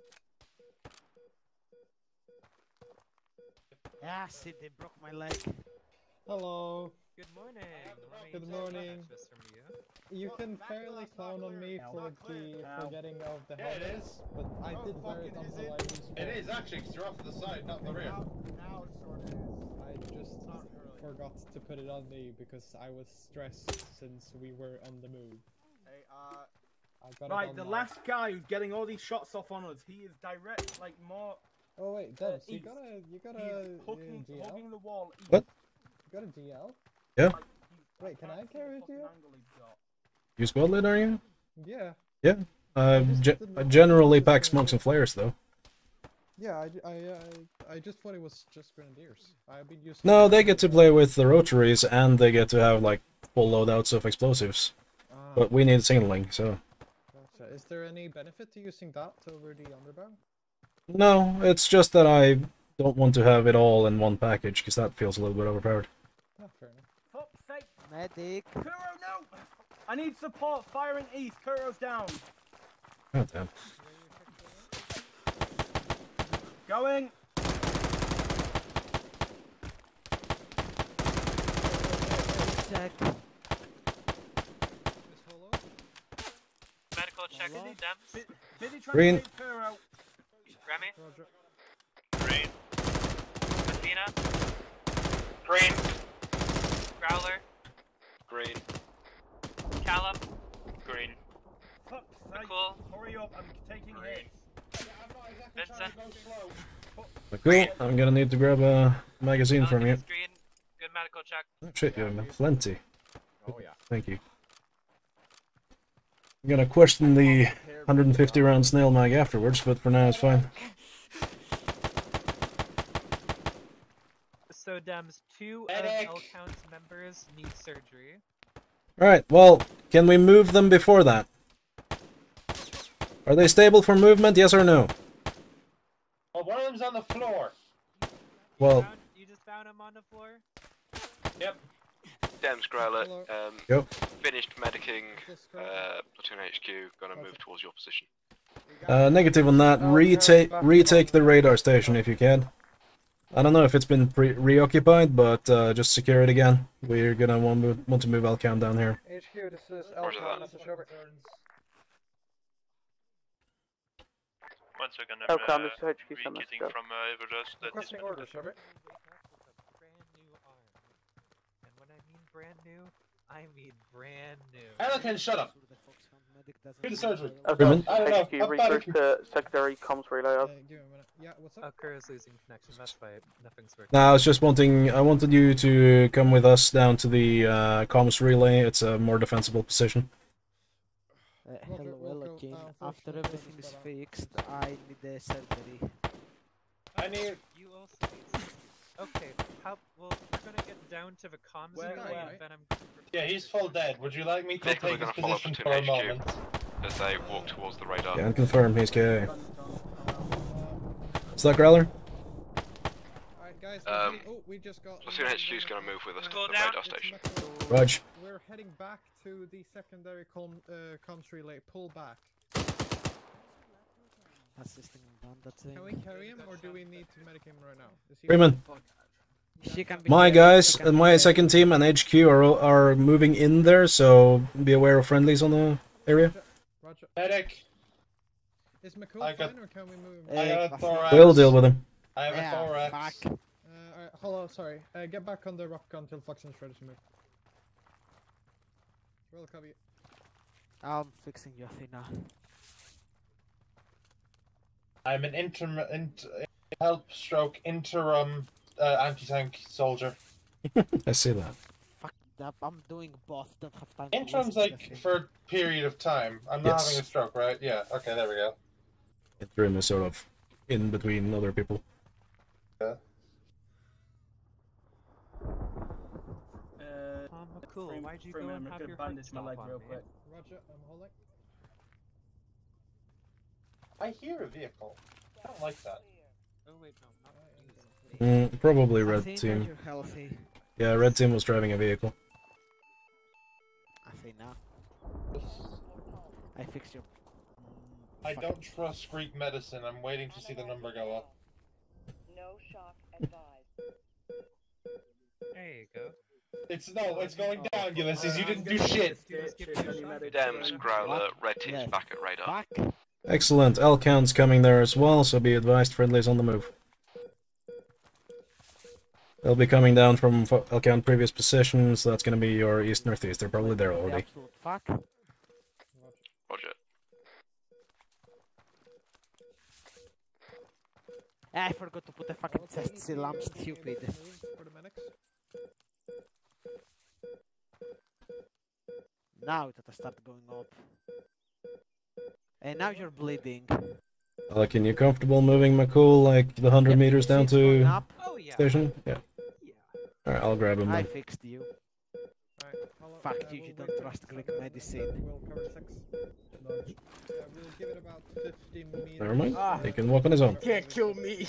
Ah, shit, they broke my leg. Hello. Good morning. Let me Good just morning. catch this from you. You can fairly clown on me for the forgetting of the Yeah, it helmet, is. but I did wear it until I was. It is actually, because you're off to the side, not the rear. Now, now it sort of is. I just forgot to put it on me because I was stressed since we were on the move. Hey, uh. I got Right, it on the now. last guy who's getting all these shots off on us, he is direct, like more. Oh wait, uh, Dubs, you east. got a you got He's a hooking, uh, G L? hugging the wall. East. What? You got a G L? Yeah. Wait, can I carry a G L? You squad lead, are you? Yeah. Yeah. Uh, ge I generally pack smokes and flares, though. Yeah, I, I, I, I just thought it was just grenadiers. I've been using. No, they get to play with the rotaries, and they get to have, like, full loadouts of explosives. Ah. But we need signaling, so... Gotcha. Is there any benefit to using that over the underbow? No, it's just that I don't want to have it all in one package, because that feels a little bit overpowered. Ah, fair enough. Fuck's sake! Medic. Kuro, no! I need support. Firing east. Kuro's down. God damn. Going. Check. Medical check, Dems. Biddy Green. Kuro. Remy. Roger. Green. Athena. Green. Growler. Green. Callum. Green. Fuck's sake. McCool. Hurry up. I'm taking hits. Vincent. Cool, I'm gonna need to grab a magazine from you. Green. Good medical check. Oh shit, you have plenty. Oh yeah. Thank you. I'm gonna question the one hundred fifty round snail mag afterwards, but for now it's fine. So, Dems, two of Elkhound's members need surgery. Alright, well, can we move them before that? Are they stable for movement, yes or no? Oh, one of them's on the floor. Well, You just found him on the floor? Yep. Dems Growler, um, Go. finished medicing uh, Platoon H Q, gonna move towards your position. uh, negative on that, retake retake the radar station if you can. I don't know if it's been pre reoccupied, but uh, just secure it again. We're gonna want, move, want to move Elkhound down here. H Q, this is Roger Elkhound, that. message over. One second, Oh, I'm come, uh, this is H Q, some re-kitting stuff. from uh, Everest. That is Requesting orders, over. Brand new arm. And when I mean brand new, I mean brand new. Anakin, shut up. Do the surgery. Okay, Freeman? I don't know. H Q, I'm bad regroup at- to secondary comms relay. Uh, Over. give me a minute. Yeah, what's up? Oh, Kuro's losing connection, that's why nothing's working. Nah, I was just wanting, I wanted you to come with us down to the uh, comms relay. It's a more defensible position. Uh, hello, hello, King. After everything is fixed, I need a surgery. I need. You also need some... Okay, how... Well, we're gonna get down to the comms Where- relay, where? and then I'm... Yeah, he's full dead. Would you like me to Vehicles are take his gonna follow position Platoon for a H Q moment? as they walk towards the radar. Can confirm, he's K A. Is that Growler? Alright, guys. Um, oh, we just got. Platoon H Q is gonna move with us to Go the down. radar station. Raj. We're heading back to the secondary com uh, comms relay. Pull back. Assisting bandit thing. Can we carry him, or do we need to medic him right now? Is he Freeman. She can be My carried, guys she can and be my carried. second team and H Q are are moving in there, so be aware of friendlies on the area. Roger. Medic. Is McCool I got- fine, or can we move? I Uh, got a thorax. We'll deal with him. I have Yeah, a thorax. fuck. Uh, alright, hold on, sorry. Uh, get back on the rock until Foxhound's ready to move. Well, copy. I'm fixing you, Athena. I'm an interim, int, help stroke interim uh, anti-tank soldier. I see that. Fuck that, I'm doing both, don't have time to Interim's listen to like Athena. for a period of time. I'm not Yes. having a stroke, right? Yeah. Okay, there we go. Interim is sort of in between other people. Yeah. Uh, Um, cool, Freeman- why'd you Freeman, go and I'm have gonna your bandage foot my stop leg on real me? quick. Roger, I'm holding. I hear a vehicle. I don't like that. Oh wait, no, not Mm, probably red Athena, team. you're healthy. Yeah, red team was driving a vehicle. Athena. I fixed your... I don't trust Greek medicine. I'm waiting to see the number go up. No shock advised. There you go. It's no, it's going down, Ulysses. You didn't do shit. Dems, Growler, red team's back at radar. Excellent. Elkhound's coming there as well, so be advised, friendlies on the move. They'll be coming down from Elkhound previous positions, so that's going to be your east-northeast. They're probably there already. Fuck. Roger. I forgot to put the fucking chest seal, I'm stupid. Now it has started going up. And now you're bleeding. Uh, can you comfortable moving McCool like the hundred meters down to Oh, yeah. station? Yeah. Alright, I'll grab him I then. fixed you. Fuck you, you don't trust Greek medicine. We'll cover six. Uh, we'll give it about fifteen meters. Never mind. He can walk on his own. Can't kill me.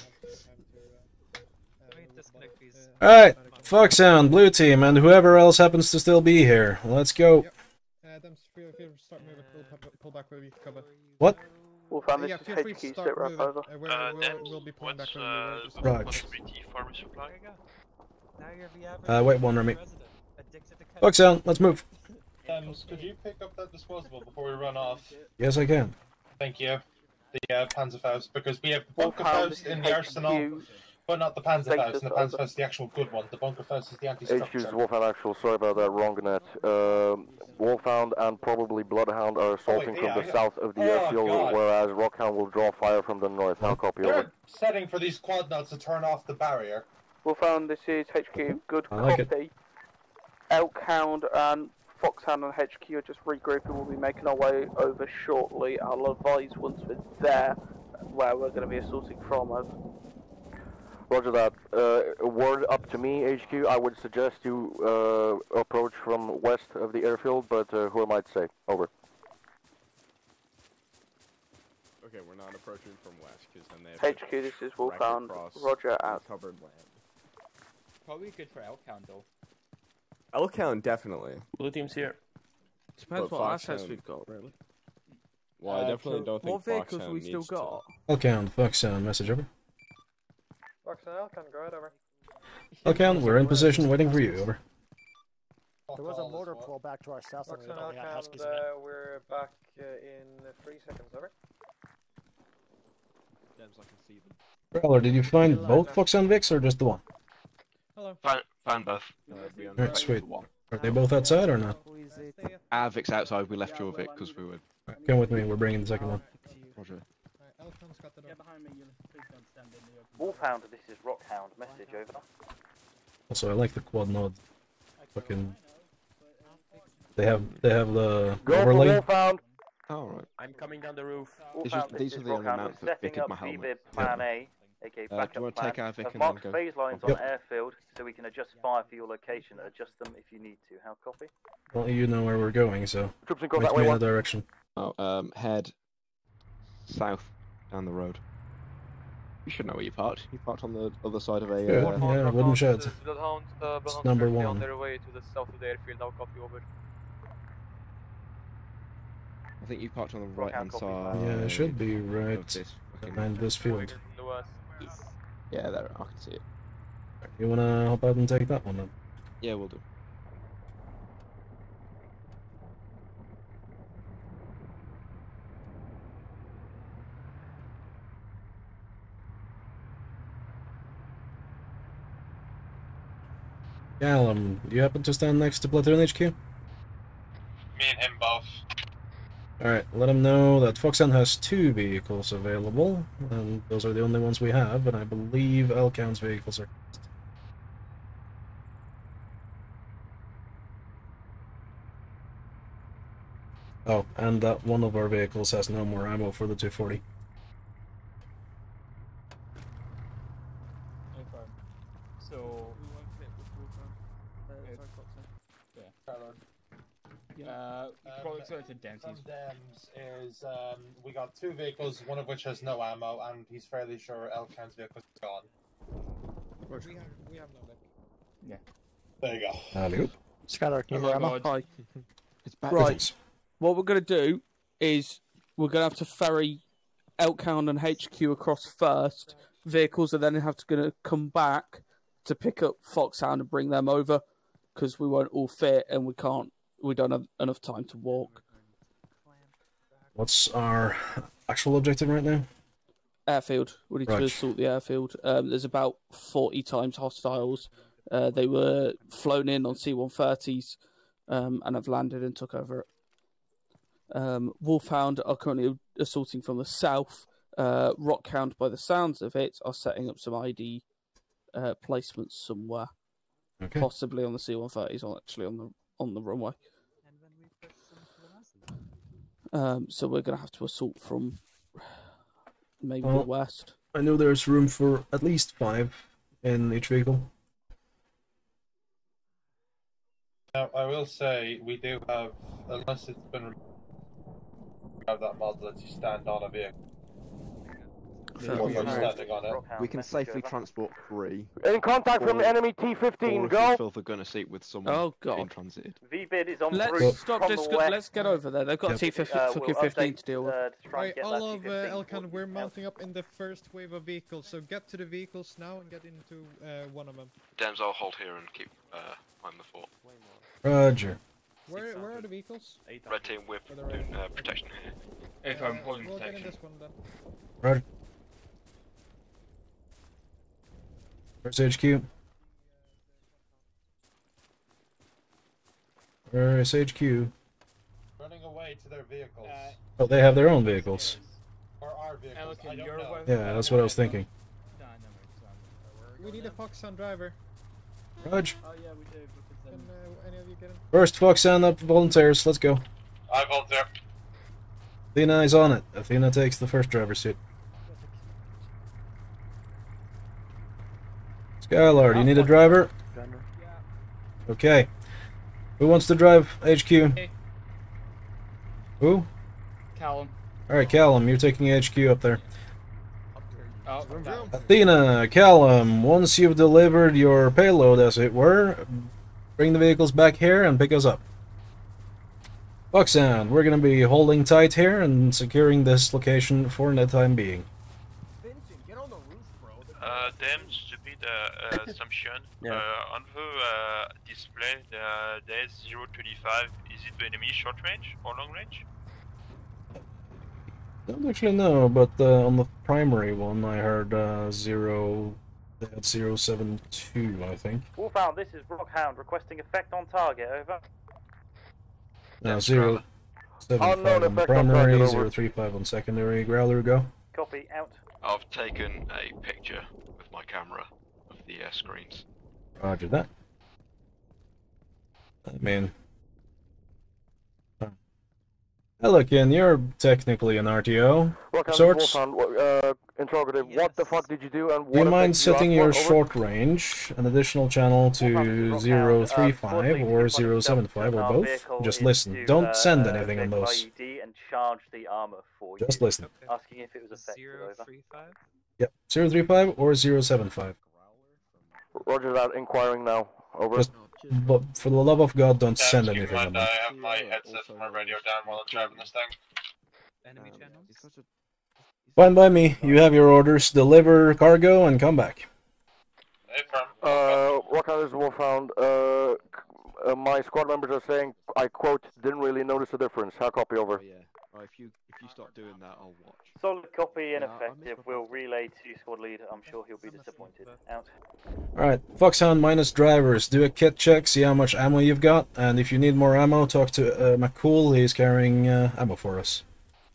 Alright, Foxhound, blue team, and whoever else happens to still be here. Let's go. Yep. Uh, Dems, feel free to start moving. We'll pull, pull back where we cover. What? Wolfhound, this yeah, is feel free H to Q, start sit right moving. over. Uh, we're, Uh, we'll, Dems, we'll be pulling back what's, where uh, we the were. Raj. possibility farmer supply? Now you're the average Uh, wait one, Remy. resident, addicted to Foxhound, let's move. Dems, could you pick up that disposable before we run off? Yes, I can. Thank you. The uh, Panzerfaust, because we have the Wolfhound, Bunkerfaust in H the arsenal, Q. but not the Thanks, Panzerfaust, and the over. Panzerfaust is the actual good one. The Bunkerfaust is the H Q's anti-structure. Wolfhound actual, sorry about that, wrong net. Um Wolfhound and probably Bloodhound are assaulting Oh, wait, from yeah, the I got- south of the Oh, airfield, God. whereas Rockhound will draw fire from the north. How copy They're over? setting for these quad nuts to turn off the barrier. Wolfhound, this is H Q. Good I like it. copy. Elkhound and Foxhound and H Q are just regrouping. We'll be making our way over shortly. I'll advise once we're there where we're going to be assaulting from. Over. Roger that. Uh, word up to me, H Q. I would suggest you uh, approach from west of the airfield, but uh, who am I to say? Over. Okay, we're not approaching from west, because then they have H Q, this is to wreck Wolfhound. across Roger, out. uncovered land. Probably good for Elkhound though. Elkhound, definitely. Blue team's here. Depends But what assets Foxhound- we've got, really. Well, I Uh, definitely so don't think what vehicles Foxhound we still needs got? Elkhound, Foxhound, message over. Foxhound, Elkhound, go ahead, over. Elkhound, we're in position, waiting for you, over. There was a motor pull back to our south. and we Foxhound, only had Elkhound, Huskies again. uh, we're back uh, in three seconds, over. Dems, I can see them. Growler, did you find both Foxhound Vics or just the one? Hello. Found, found both. Uh, we only Alright, wait sweet. for one. Are they both outside or not? Our Vic's outside, we left your Vic because we were... Right, come with me, we're bringing the second one. Roger. Wolfhound, this is Rockhound. Message over. Also, I like the quad node. Fucking... They have, they have the Go for overlay. Wolfhound! Alright. I'm coming down the roof. These Wolfhound, are- these this are is the only Rockhound. mounts We're that setting fitted up my helmet. V B Plan A, aka Uh, do backup you want to take plan. our Vic I've and then marked go? phase lines Yep. on airfield so we can adjust fire for your location and adjust them if you need to. How copy? Well, you know where we're going, so... Troops in Point combat, me way in one. the direction. Oh, um, head south down the road. You should know where you parked. You parked on the other side of a... Yeah, Uh, yeah, wooden sheds. Bloodhound, uh, It's Bloodhound number currently one. on their way to the south of the airfield. Now copy over. I think you parked on the right hand side. Yeah, it should be of right this fucking- behind this field. The west. Yeah, there, I can see it. You wanna hop out and take that one then? Yeah, we'll do. Callum, do you happen to stand next to Platoon H Q? Me and him both. Alright, let him know that Foxhound has two vehicles available, and those are the only ones we have, and I believe Elkhound's vehicles are... Oh, and that one of our vehicles has no more ammo for the two forty. So, Yeah. uh, we Um, probably go to Dempsey's. From Dems is um, we got two vehicles, one of which has no ammo, and he's fairly sure Elkhound's vehicle is gone. We have, we have no deck. Yeah. There you go. Alley-oop. Skylar, can you Oh hear my ammo? god. Hi. It's back. Right. What we're gonna do is we're gonna have to ferry Elkhound and H Q across first. Vehicles are then have to gonna come back to pick up Foxhound and bring them over because we won't all fit and we can't. We don't have enough time to walk. What's our actual objective right now? Airfield. We need to Right. assault the airfield. Um, there's about forty times hostiles. Uh, they were flown in on C one thirties um, and have landed and took over it. Um, Wolfhound are currently assaulting from the south. Uh, Rockhound, by the sounds of it, are setting up some I D uh, placements somewhere, Okay. possibly on the C one thirties, or actually on the on the runway. Um, so we're going to have to assault from maybe Well, the west. I know there's room for at least five in each vehicle. Now, I will say we do have, unless it's been removed, we have that mod that lets you stand on a vehicle. Or We you're can- standing on it. We can safely transport three. In contact from Or- enemy T fifteen, or if go! we fill the gunner seat with someone Oh, God. being transited. V-bid is on Let's route stop from this. the west. Let's get over there. They've got Yep. a T fifteen Uh, fucking we'll fifteen update, to deal with. uh, to try Right, and get all that of uh, T fifteen Elkhound, towards we're the mounting up in the first wave of vehicles, so get to the vehicles now and get into uh, one of them. Dems, I'll hold here and keep uh, behind the fort. Roger. Where, where are the vehicles? Red team with Are they right? doing uh, protection here. If I'm holding We'll get in protection. this one then. Roger. Where's H Q? Where is H Q? Running away to their vehicles. Oh, they have their own vehicles. Or our vehicles. I don't know. Yeah, that's what I was thinking. We need a Foxhound driver. Raj. Oh yeah, we do. Can uh, any of you get in? First, Foxhound up for volunteers. Let's go. I volunteer. Athena is on it. Athena takes the first driver's seat. Skylar, do you need a driver? Okay. Who wants to drive H Q? Hey. Who? Callum. Alright, Callum, you're taking H Q up there. Oh, that- Athena, Callum, once you've delivered your payload, as it were, bring the vehicles back here and pick us up. Foxhound, we're going to be holding tight here and securing this location for the time being. Uh, Dems, to be the uh, assumption, Yeah. uh, on the uh, display, the, there is zero twenty-five. Is it the enemy short range or long range? Don't actually know, but uh, on the primary one I heard uh, zero, they had zero seven two, I think. Wolfhound, this is Rockhound requesting effect on target, over. No, zero seven five Unknown on the effect on primary, target, over. zero three five on secondary. Growler, go. Copy, out. I've taken a picture with my camera of the uh, screens. Roger that. I mean... Hello, Ken, you're technically an R T O, What kind sorts. of Wolfhound, uh, interrogative, what the fuck did you do and what Do you mind effect did setting you your ask for? short range, an additional channel to zero three five or zero seven five or both? Just listen. Don't send anything on those. I D and charge the armor for Just you. listen. Asking if it was effective, Zero over. three five. Yep, zero three five or zero seven five. Roger that, inquiring now. Over. Just, but for the love of God, don't Yeah, send keep in anything on mind them. I have my headset and my radio down while I'm driving this thing. Enemy channels. Fine by me. You have your orders. Deliver cargo and come back. Uh, what kind of Wolfhound, uh, c- uh, my squad members are saying, I quote, didn't really notice the difference. How copy over? Oh, yeah. Oh, if you if you start doing that, I'll watch. Solid copy and Yeah, I effective. We'll relay to squad leader. I'm sure he'll be disappointed. Out. Alright, Foxhound minus drivers. Do a kit check, see how much ammo you've got, and if you need more ammo, talk to uh, McCool. He's carrying uh, ammo for us.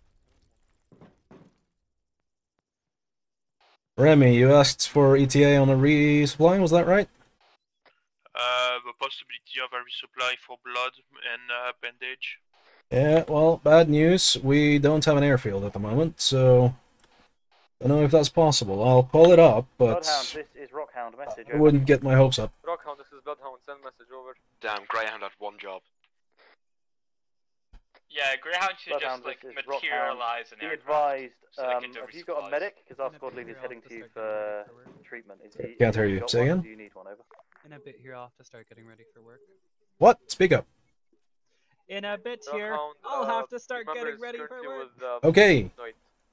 Remy, you asked for E T A on a resupply, was that right? Uh, the possibility of a resupply for blood and uh, bandage. Yeah, well, bad news. We don't have an airfield at the moment, so I don't know if that's possible. I'll call it up, but Bloodhound, this is Rockhound. Message. I wouldn't get my hopes up. Rockhound, this is Bloodhound. Send message over. Damn, Greyhound had one job. Yeah, Greyhound should Bloodhound, just like this is Rockhound. materialize in Be aircraft. advised, so they um, can do have you got a resupplies. medic? Because our squad leader is heading to you for treatment. Is he? Can't have hear you. got Say one, or again? do you need one? Over. In a bit here, I'll have to start getting ready for work. What? Speak up. In a bit Rockhound, here, I'll uh, have to start remember getting he's ready for currently work. With, uh, Okay. Knight.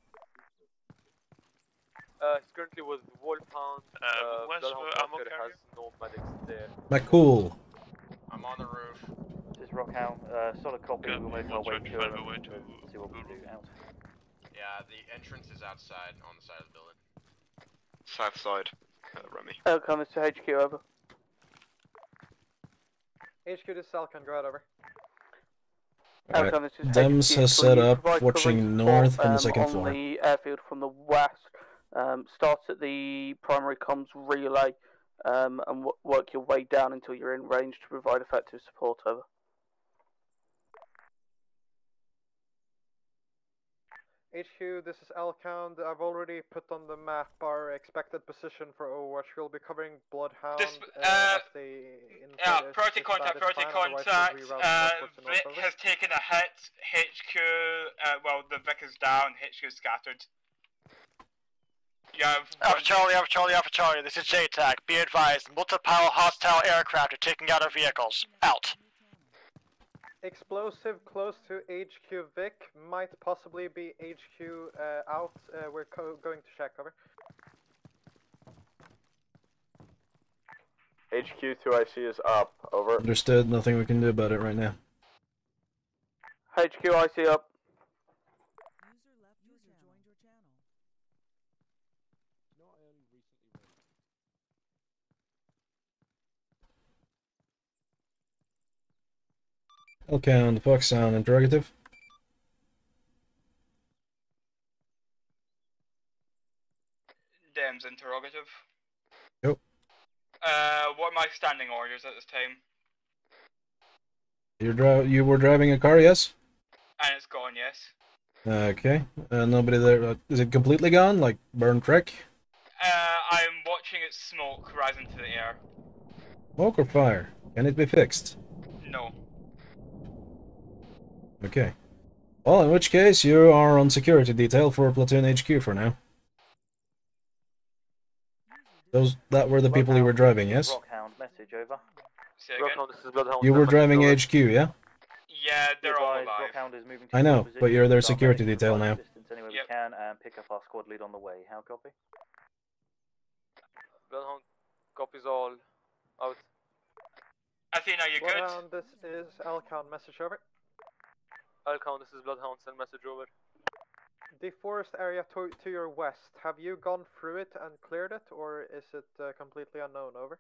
Uh, he's currently with Wolfhound. Uh, Uh, where's Bloodhound the ammo Walker carrier? has no medics there. McCool. I'm on the roof. This is Rockhound. Uh, solid copy. Good. We'll make We'll our way try to to find him a way to and see what we can do. Out. Yeah, the entrance is outside on the side of the building. south side, uh, Remy. Elkhound, this is H Q, over. H Q to Salcon, go ahead, over. Alright, Elkhound, this is Dems H Q. has Can set you up, provide watching covering north support, from the um, second on floor. the airfield from the west. Um, start at the primary comms relay um, and w work your way down until you're in range to provide effective support, over. H Q, this is Elkhound. I've already put on the map our expected position for Overwatch. We'll be covering Bloodhound This, uh, uh, as they Yeah, invade. priority contact, priority contact. Uh, Vic has taken a hit. H Q, uh, well, the Vic is down. H Q is scattered. You have Alpha Charlie, Alpha Charlie, Alpha Charlie, this is J TAC. Be advised, multiple hostile aircraft are taking out our vehicles. Out. Explosive close to H Q Vic, might possibly be H Q uh, out. Uh, we're co going to check, over. H Q two I C is up, over. Understood, nothing we can do about it right now. H Q, I C up. Elkhound, Foxhound, interrogative. Dems interrogative. Yep. Uh, what are my standing orders at this time? You dri you were driving a car, yes? And it's gone, yes. Okay. Uh, nobody there. Uh, is it completely gone? Like burned wreck? Uh, I'm watching its smoke rise into the air. Smoke or fire? Can it be fixed? No. Okay. Well, in which case, you are on security detail for Platoon H Q for now. Those that were the people you were driving, yes? Rockhound, message over. Say again? Rockhound, this is Bloodhound. You were driving H Q, yeah? Yeah, they're all alive. Rockhound is moving to I your know, position. but you're their Start security ready to detail provide now. assistance any way we can and pick up our squad lead on the way. How copy? Bloodhound, copies all. Out. Athena, you good? Bloodhound, this is Elkhound, message over. Elkhound, this is Bloodhound, send message over. The forest area to, to your west, have you gone through it and cleared it, or is it uh, completely unknown, over?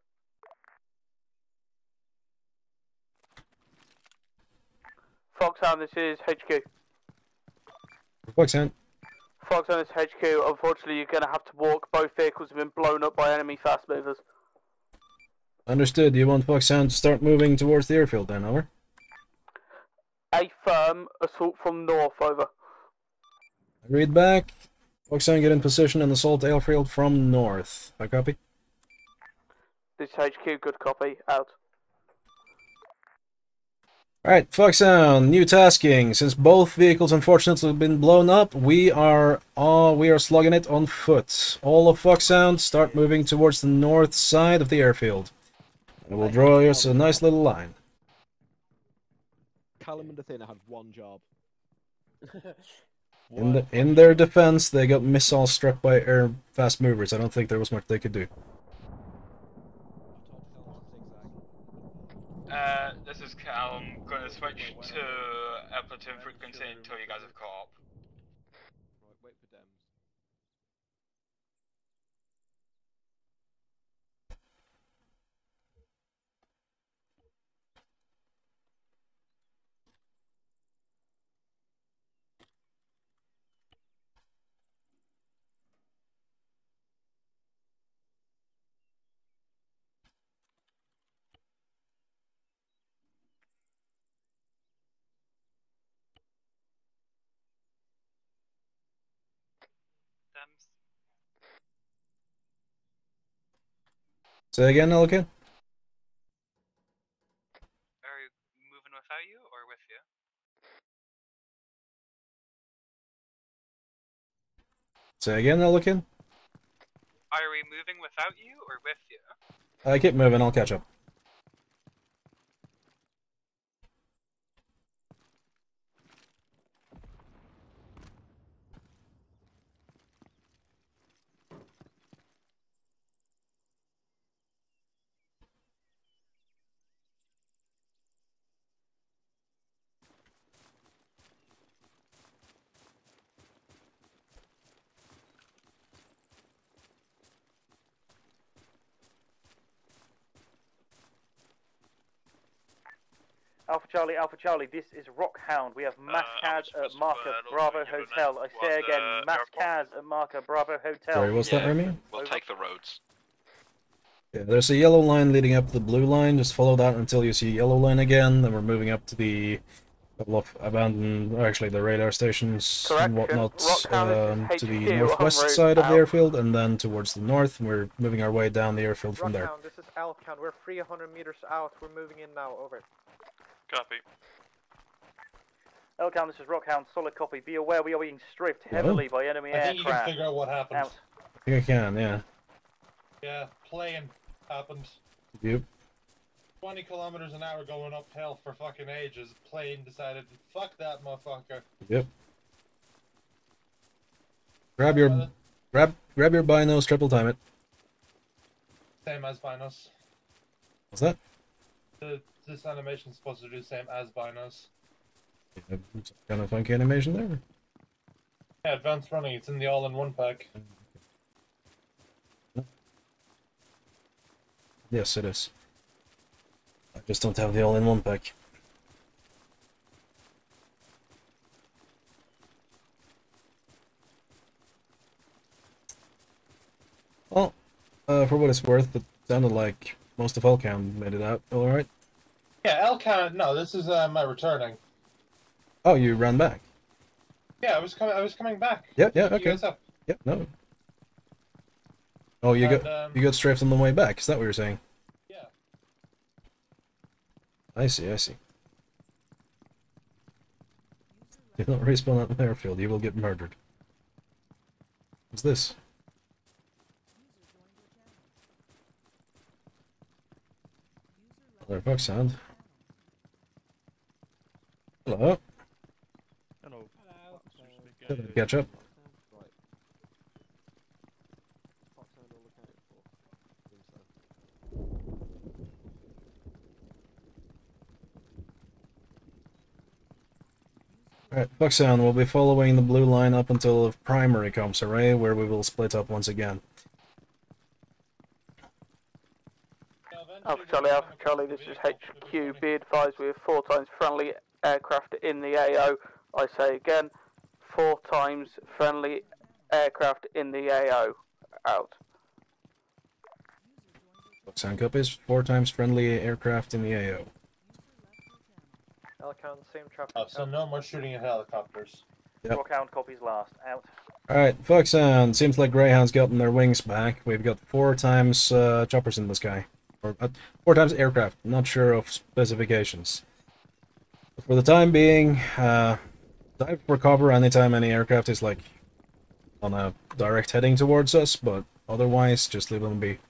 Foxhound, this is H Q. Foxhound. Foxhound, this is H Q. Unfortunately, you're going to have to walk. Both vehicles have been blown up by enemy fast movers. Understood. You want Foxhound to start moving towards the airfield then, over? A firm assault from north, over. Read back. Foxhound, get in position and assault airfield from north. I copy. This is H Q, good copy. Out. Alright, Foxhound, new tasking. Since both vehicles unfortunately have been blown up, we are uh, we are slugging it on foot. All of Foxhound, start moving towards the north side of the airfield. And we'll draw us a nice little line. Callum and Athena had one job. In, the, in their defense, they got missiles struck by air fast movers. I don't think there was much they could do. Uh, this is Cal. I'm gonna switch to a platoon frequency until you guys have caught up. Right, wait for Dems. Dems. Say again, Elkin? Are you moving without you or with you? Say again, Elkhound? Are we moving without you or with you? I keep moving, I'll catch up. Alpha Charlie, Alpha Charlie, this is Rockhound. We have Mascaz at Marker Bravo Hotel. I say again, Mascaz at Marker Bravo Hotel. Sorry, what's that, Remy? We'll take the roads. Yeah, there's a yellow line leading up to the blue line. Just follow that until you see yellow line again. Then we're moving up to the couple of abandoned, or actually the radar stations and whatnot, um, to the northwest side of the airfield, and then towards the north. We're moving our way down the airfield from there. Rockhound, this is Elkhound. We're three hundred meters out. We're moving in now. Over. Copy. Elkhound, this is Rockhound. Solid copy. Be aware we are being strafed heavily by enemy I think you can aircraft. figure out what happened. Out. I think I can, yeah. Yeah, plane happened. Yep. twenty kilometers an hour going uphill for fucking ages. Plane decided, fuck that motherfucker. Yep. Grab your, grab, grab your binos, triple time it. Same as binos. What's that? The, this animation's supposed to do the same as binos. Yeah, kind of funky animation there. Yeah, advanced running, it's in the all-in-one pack. Yes, it is. I just don't have the all-in-one pack. Well, uh, for what it's worth, it sounded like most of Elkhound made it out. Alright? Yeah, Elkhound, no, this is uh, my returning. Oh, you ran back? Yeah, I was coming. I was coming back. Yep, yeah, Pick you okay. guys up. Yep, no. Oh, you And, got um, you got strafed on the way back. Is that what you're saying? Yeah. I see, I see. Do not respawn at the airfield. You will get murdered. What's this? Another Foxhound. Hello. Hello. Hello. Catch up. Right. Foxhound all accounted for. Think so. Alright, Foxhound will be following the blue line up until the primary comms array, where we will split up once again. Alpha Charlie, Alpha Charlie, this is H Q. Be advised we have four times friendly aircraft in the A O. I say again, four times friendly aircraft in the A O. Out. Foxhound copies. Four times friendly aircraft in the A O. Elkhound, same traffic. Oh, so no more shooting at helicopters. Yep. Rockhound copies last. Out. Alright, Foxhound. Seems like Greyhound's gotten their wings back. We've got four times uh, choppers in the sky. Or uh, four times aircraft. Not sure of specifications. But for the time being, uh, dive for cover anytime any aircraft is like on a direct heading towards us, but otherwise just leave them be.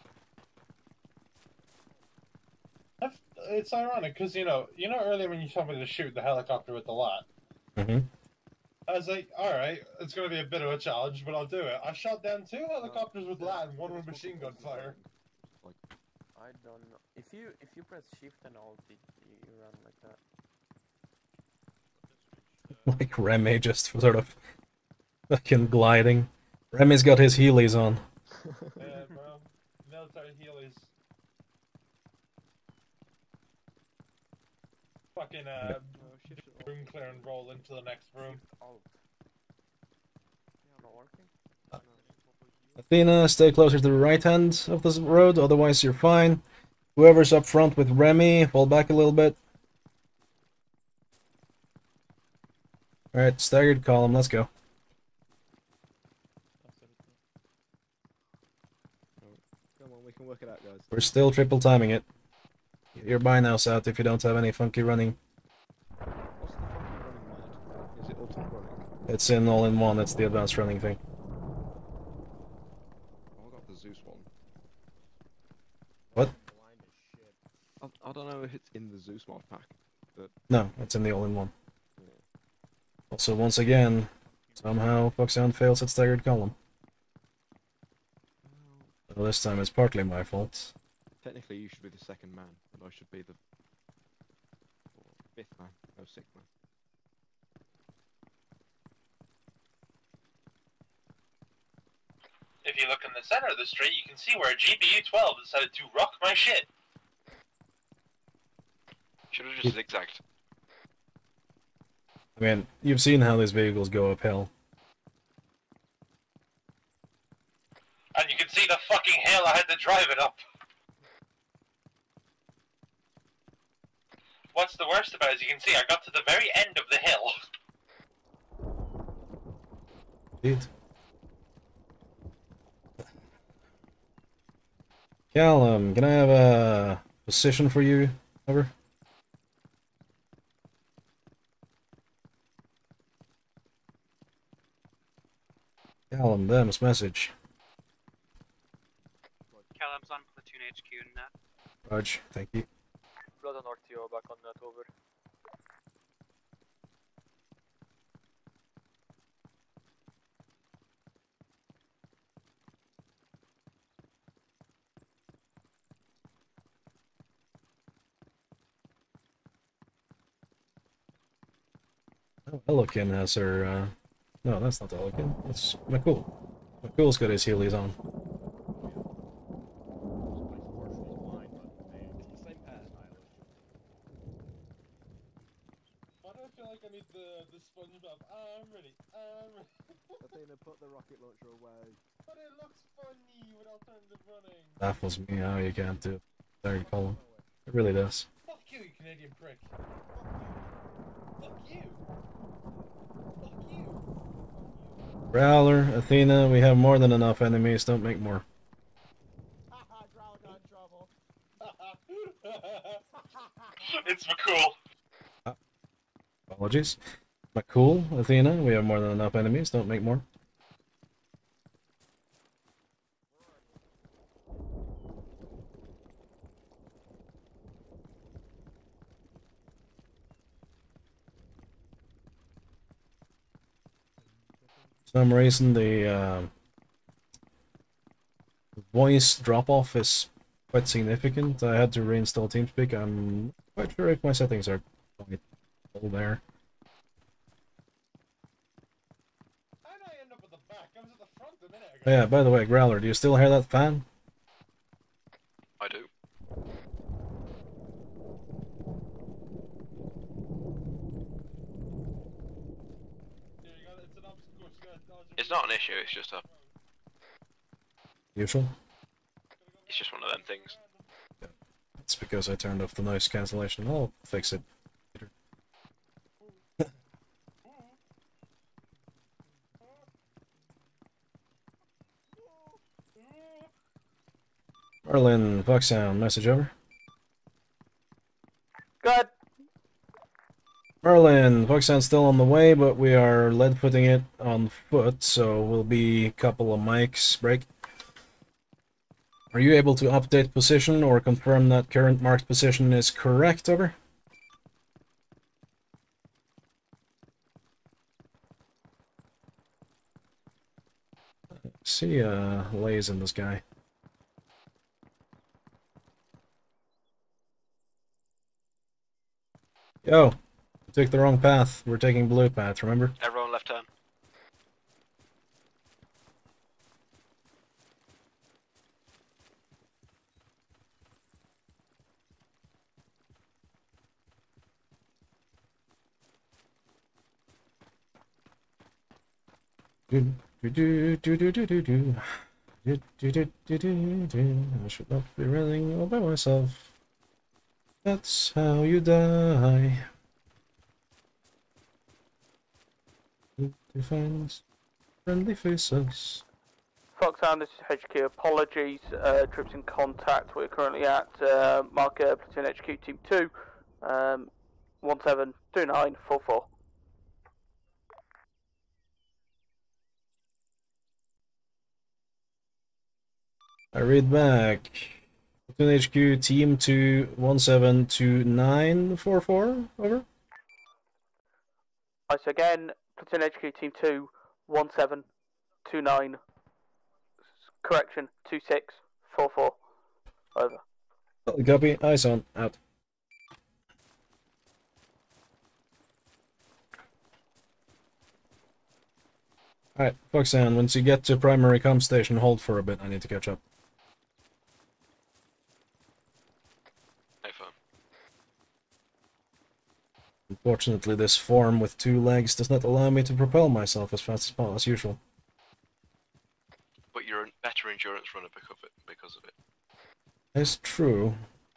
It's ironic because you know, you know, earlier when you told me to shoot the helicopter with the lat, Mm-hmm. I was like, all right, it's going to be a bit of a challenge, but I'll do it. I shot down two helicopters with lat and one with machine gun fire. I don't know. If you if you press shift and alt, it, you run like that. Like Remy just sort of fucking gliding. Remy's got his Heelys on. Yeah, bro. Military heelys. Fucking uh, room clear and roll into the next room. Not working. Athena, stay closer to the right hand of this road, otherwise you're fine. Whoever's up front with Remy, fall back a little bit. Alright, staggered column, let's go. Come on, we can work it out, guys. We're still triple timing it. Get your binos out if you don't have any funky running. What's the fucking running mod? Is it ultimate running? It's in all in one, it's the advanced running thing. Zeus one. What? I, I don't know if it's in the Zeus mod pack. But... No, it's in the all-in-one. Yeah. Also, once again, somehow Foxhound fails at staggered column. Well, this time it's partly my fault. Technically, you should be the second man, and I should be the fifth man, no sixth man. If you look in the center of the street, you can see where G B U twelve decided to rock my shit. Should have just zigzagged. I mean, you've seen how these vehicles go uphill. And you can see the fucking hill I had to drive it up. What's the worst about it is you can see I got to the very end of the hill. Indeed. Callum, can I have a position for you? Over. Callum, Dems, message. Callum's on Platoon H Q in net. Raj, thank you. Blood on R T O back on net, over. Oh, Elkhound has her, uh... No, that's not Elkhound. That's McCool. McCool's got his heelys on. Why do I feel like I need the, the SpongeBob? I'm ready, I'm ready. Athena, put the rocket launcher away. But it looks funny with alternative running. Baffles me how you can't do third column. It really does. Fuck you, you Canadian prick. Fuck you. Fuck you. Growler, Athena, we have more than enough enemies, don't make more. Haha, Growler got in trouble. It's McCool. Uh, apologies. McCool, Athena, we have more than enough enemies, don't make more. For some reason, the uh, voice drop-off is quite significant. I had to reinstall TeamSpeak. I'm quite sure if my settings are quite full there. How did I end up at the back? I was at the front a minute ago. Oh, yeah, by the way, Growler, do you still hear that fan? I do. It's not an issue, it's just a... Usual? It's just one of them things. It's because I turned off the noise cancellation. I'll fix it later. Merlin, Foxhound, message over. Good. Merlin, Foxhound's still on the way, but we are lead putting it on foot, so we'll be a couple of mics break. Are you able to update position or confirm that current marked position is correct, over? See uh lays in this guy. Yo, we took the wrong path. We're taking blue path, remember? Everyone left turn. Do do do do do do do do. Do do do do do do. I should not be running all by myself. That's how you die. To find friendly faces. Foxhound, this is H Q. Apologies, uh, troops in contact. We're currently at uh, marker Platoon H Q Team two, um, one seven two nine four four. I read back. Platoon H Q, team two one seven two nine four four, over. I say again, Platoon H Q, team two one seven two nine. Correction, two six four four. Over. Copy, eyes on, out. Alright, Foxhound, once you get to primary comm station, hold for a bit, I need to catch up. Unfortunately, this form with two legs does not allow me to propel myself as fast as possible as usual. But you're a better endurance runner because of it. Because of it. It's true.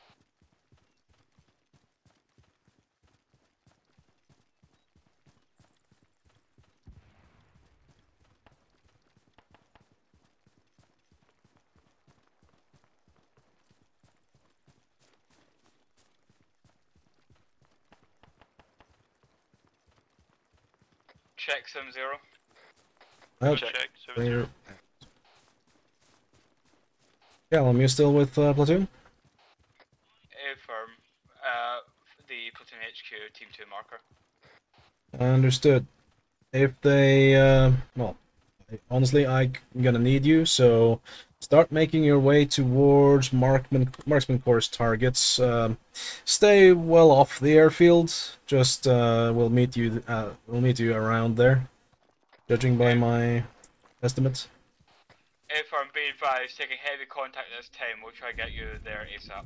Check seven zero. Out. Check seven zero. Callum, you still with uh, Platoon? Affirm. Uh, the Platoon H Q, team two marker. Understood. If they, uh, well, honestly, I'm gonna need you, so start making your way towards marksman, marksman course targets. Um, stay well off the airfield. Just uh, we'll meet you. Uh, we'll meet you around there, judging by my estimates. Affirm, be advised, taking heavy contact this time. We'll try to get you there ASAP.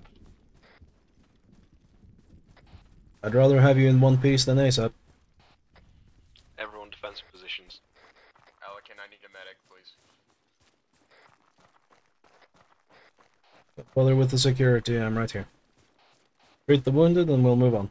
I'd rather have you in one piece than ASAP. Everyone defensive positions. Alec, I need a medic, please. Don't bother with the security, I'm right here. Treat the wounded and we'll move on.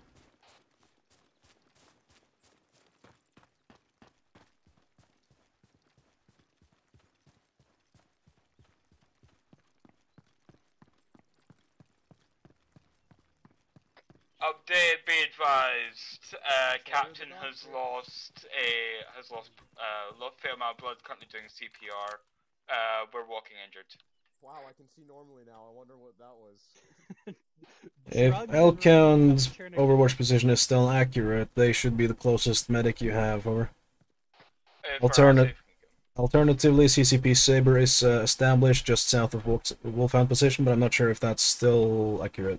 Update, be advised. Uh, Captain has lost a has lost uh lost fair amount of blood. Currently doing C P R. Uh, we're walking injured. Wow, I can see normally now. I wonder what that was. If Elkhound's Overwatch position is still accurate, they should be the closest medic you have, over. Alternate, alternatively, C C P Saber is uh, established just south of Wolf Wolfhound position, but I'm not sure if that's still accurate.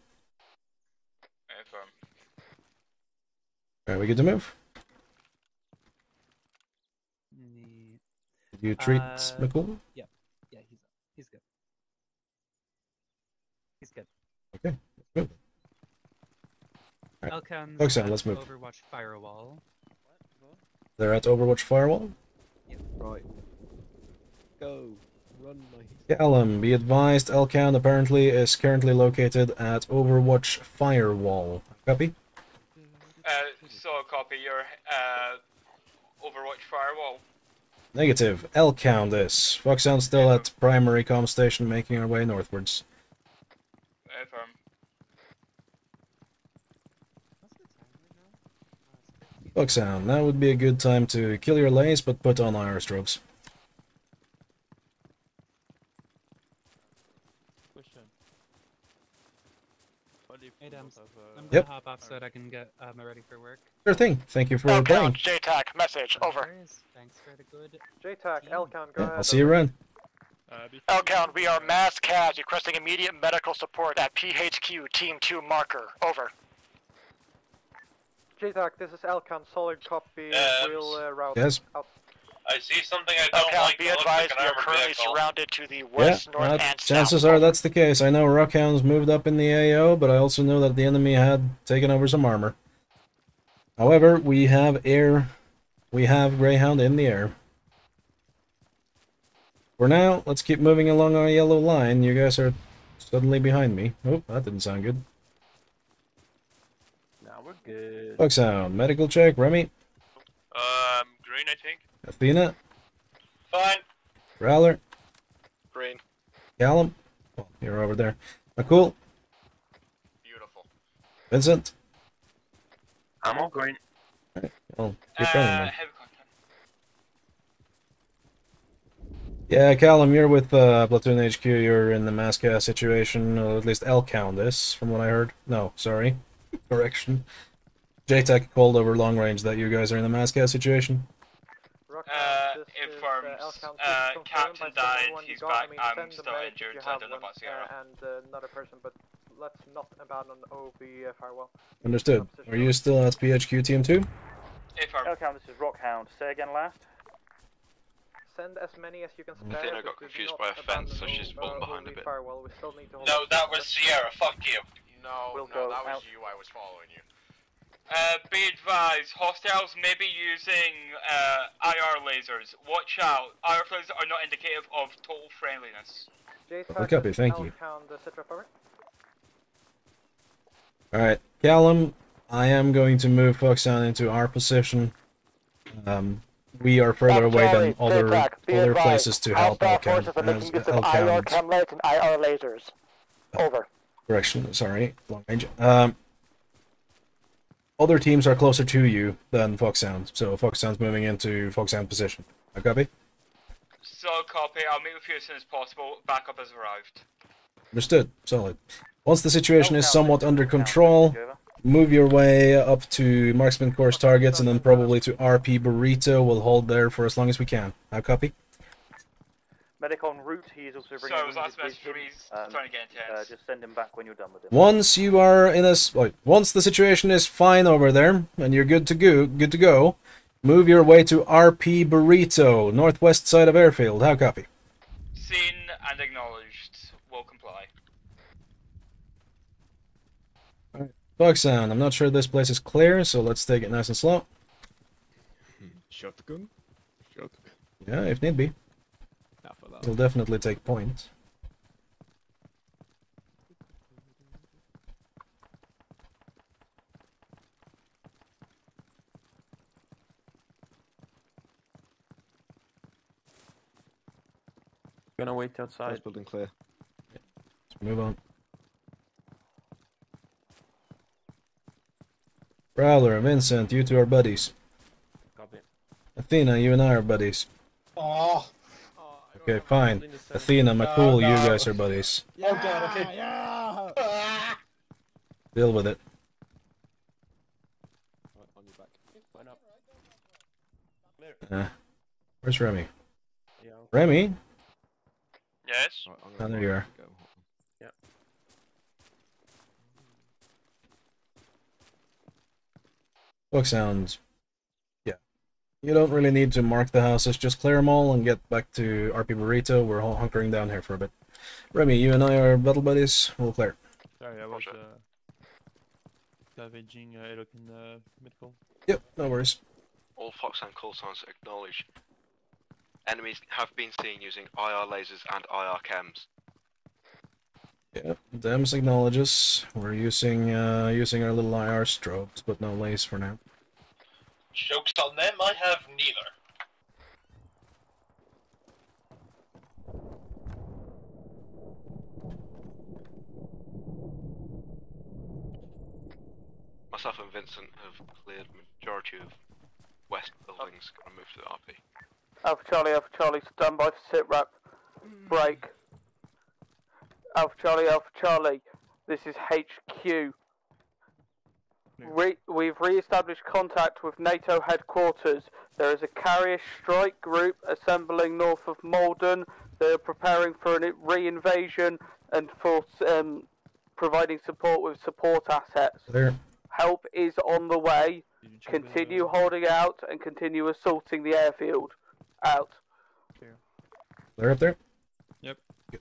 Are we good to move? Did you treat Uh, McCool? Yeah, yeah, he's he's good. He's good. Okay, let's move. Right. Elkhound's Foxhound, at let's move. Overwatch Firewall. They're at Overwatch Firewall? Yep. Right. Go. Run, my... Callum, be advised, Elkhound apparently is currently located at Overwatch Firewall. Copy? Uh, so copy your uh Overwatch Firewall. Negative. Elkhound is. Foxhound still at primary comm station, making our way northwards. Affirm. Foxhound, now would be a good time to kill your lace, but put on iron strobes. Hey, Dams. I'm gonna Yep. hop off so that I can get um, ready for work. Sure thing. Thank you for playing. Elkhound, J TAC, message, No over. worries. Thanks for the good. J TAC, Elkhound, go Yeah, ahead. I'll see you around. Elkhound, we are mass C A S requesting immediate medical support at P H Q, Team two marker, over. J TAC, this is Elkhound, solid copy. Yes. We'll uh, route Yes. out. I see something I don't Elkhound, like. be It looks advised, like we an are armored currently vehicle. surrounded to the Yeah, west, north, uh, and chances south. are that's the case. I know Rockhound's moved up in the A O, but I also know that the enemy had taken over some armor. However, we have air, we have Greyhound in the air. For now, let's keep moving along our yellow line. You guys are suddenly behind me. Oh, that didn't sound good. Now we're good. Foxhound, medical check, Remy, Um, green, I think. Athena, Fine. Growler, Green. Callum. Oh, you're over there. McCool, Beautiful. Vincent. I'm all green. Alright, well, keep running Uh, then. heavy contact. Yeah, Callum, you're with uh, Platoon H Q. You're in the Masca situation, or at least Elkhound is, from what I heard. No, sorry. Correction. J TAC called over long range that you guys are in the Masca situation. Uh, informs, uh, Captain died, he's back, I'm still injured, I don't know about Sierra. And uh, another person, but let's not abandon O B uh, firewall. Understood. Are you still at P H Q Team two? Elkhound, this is Rockhound. Say again last. Send as many as you can spare. Athena got confused by a fence, so she's fallen behind a bit. Firewall. We still need to hold No, that was Sierra. Fuck you. No, We'll no, go that was out. you. I was following you. Uh, be advised, hostiles may be using uh, I R lasers. Watch out, I R lasers are not indicative of total friendliness. Oh, copy, thank you. uh, Alright, Callum, I am going to move Foxhound into our position. Um, we are further away than other other places to help Elkhound. as- Elkhound. Camlets and I R lasers. Over. Correction, sorry, long range. Um, other teams are closer to you than Foxhound, so Foxhound's moving into Foxhound position. I copy? So copy, I'll meet with you as soon as possible, backup has arrived. Understood, solid. Once the situation is somewhat under control, move your way up to marksman course targets and then probably to R P Burrito. We'll hold there for as long as we can. I copy? Medic en route, he is also bringing Sorry, was wounded last message with him. freeze, Um, trying to get intense. uh, just send him back when you're done with him. Once you are in a s- wait, once the situation is fine over there and you're good to go, good to go, move your way to R P Burrito, northwest side of airfield. How copy? Seen and acknowledged. Will comply. Foxhound, I'm not sure this place is clear, so let's take it nice and slow. Shotgun? Shotgun. Yeah, if need be. Not for that. We'll definitely take point. Gonna wait outside. First building clear. Let's move on. Prowler, Vincent, you two are buddies. Copy. Athena, you and I are buddies. Oh. Okay, fine. Athena, McCool, you guys are buddies. Oh god, okay. Yeah. Deal with it. On your back. Line up. Uh, where's Remy? Remy? Yes? Oh, there you are. Yeah. Foxhound. Yeah. You don't really need to mark the houses, just clear them all and get back to R P Burrito. We're all hunkering down here for a bit. Remy, you and I are battle buddies. We'll clear. Sorry, I was uh, salvaging uh, Elokin uh, medical. Yep, no worries. All Foxhound call signs acknowledged. Enemies have been seen using I R lasers and I R chems. Yeah, Dems acknowledges. We're using uh, using our little I R strobes, but no lace for now. Jokes on them, I have neither. Myself and Vincent have cleared majority of west buildings. Gonna move to the R P. Alpha Charlie, Alpha Charlie, stand by for sit rep. Break. Alpha Charlie, Alpha Charlie, this is H Q. Re we've re-established contact with NATO headquarters. There is a carrier strike group assembling north of Malden. They are preparing for a re-invasion and for um, providing support with support assets. There. Help is on the way. Continue holding out and continue assaulting the airfield. Out. Clear up there? Yep. Did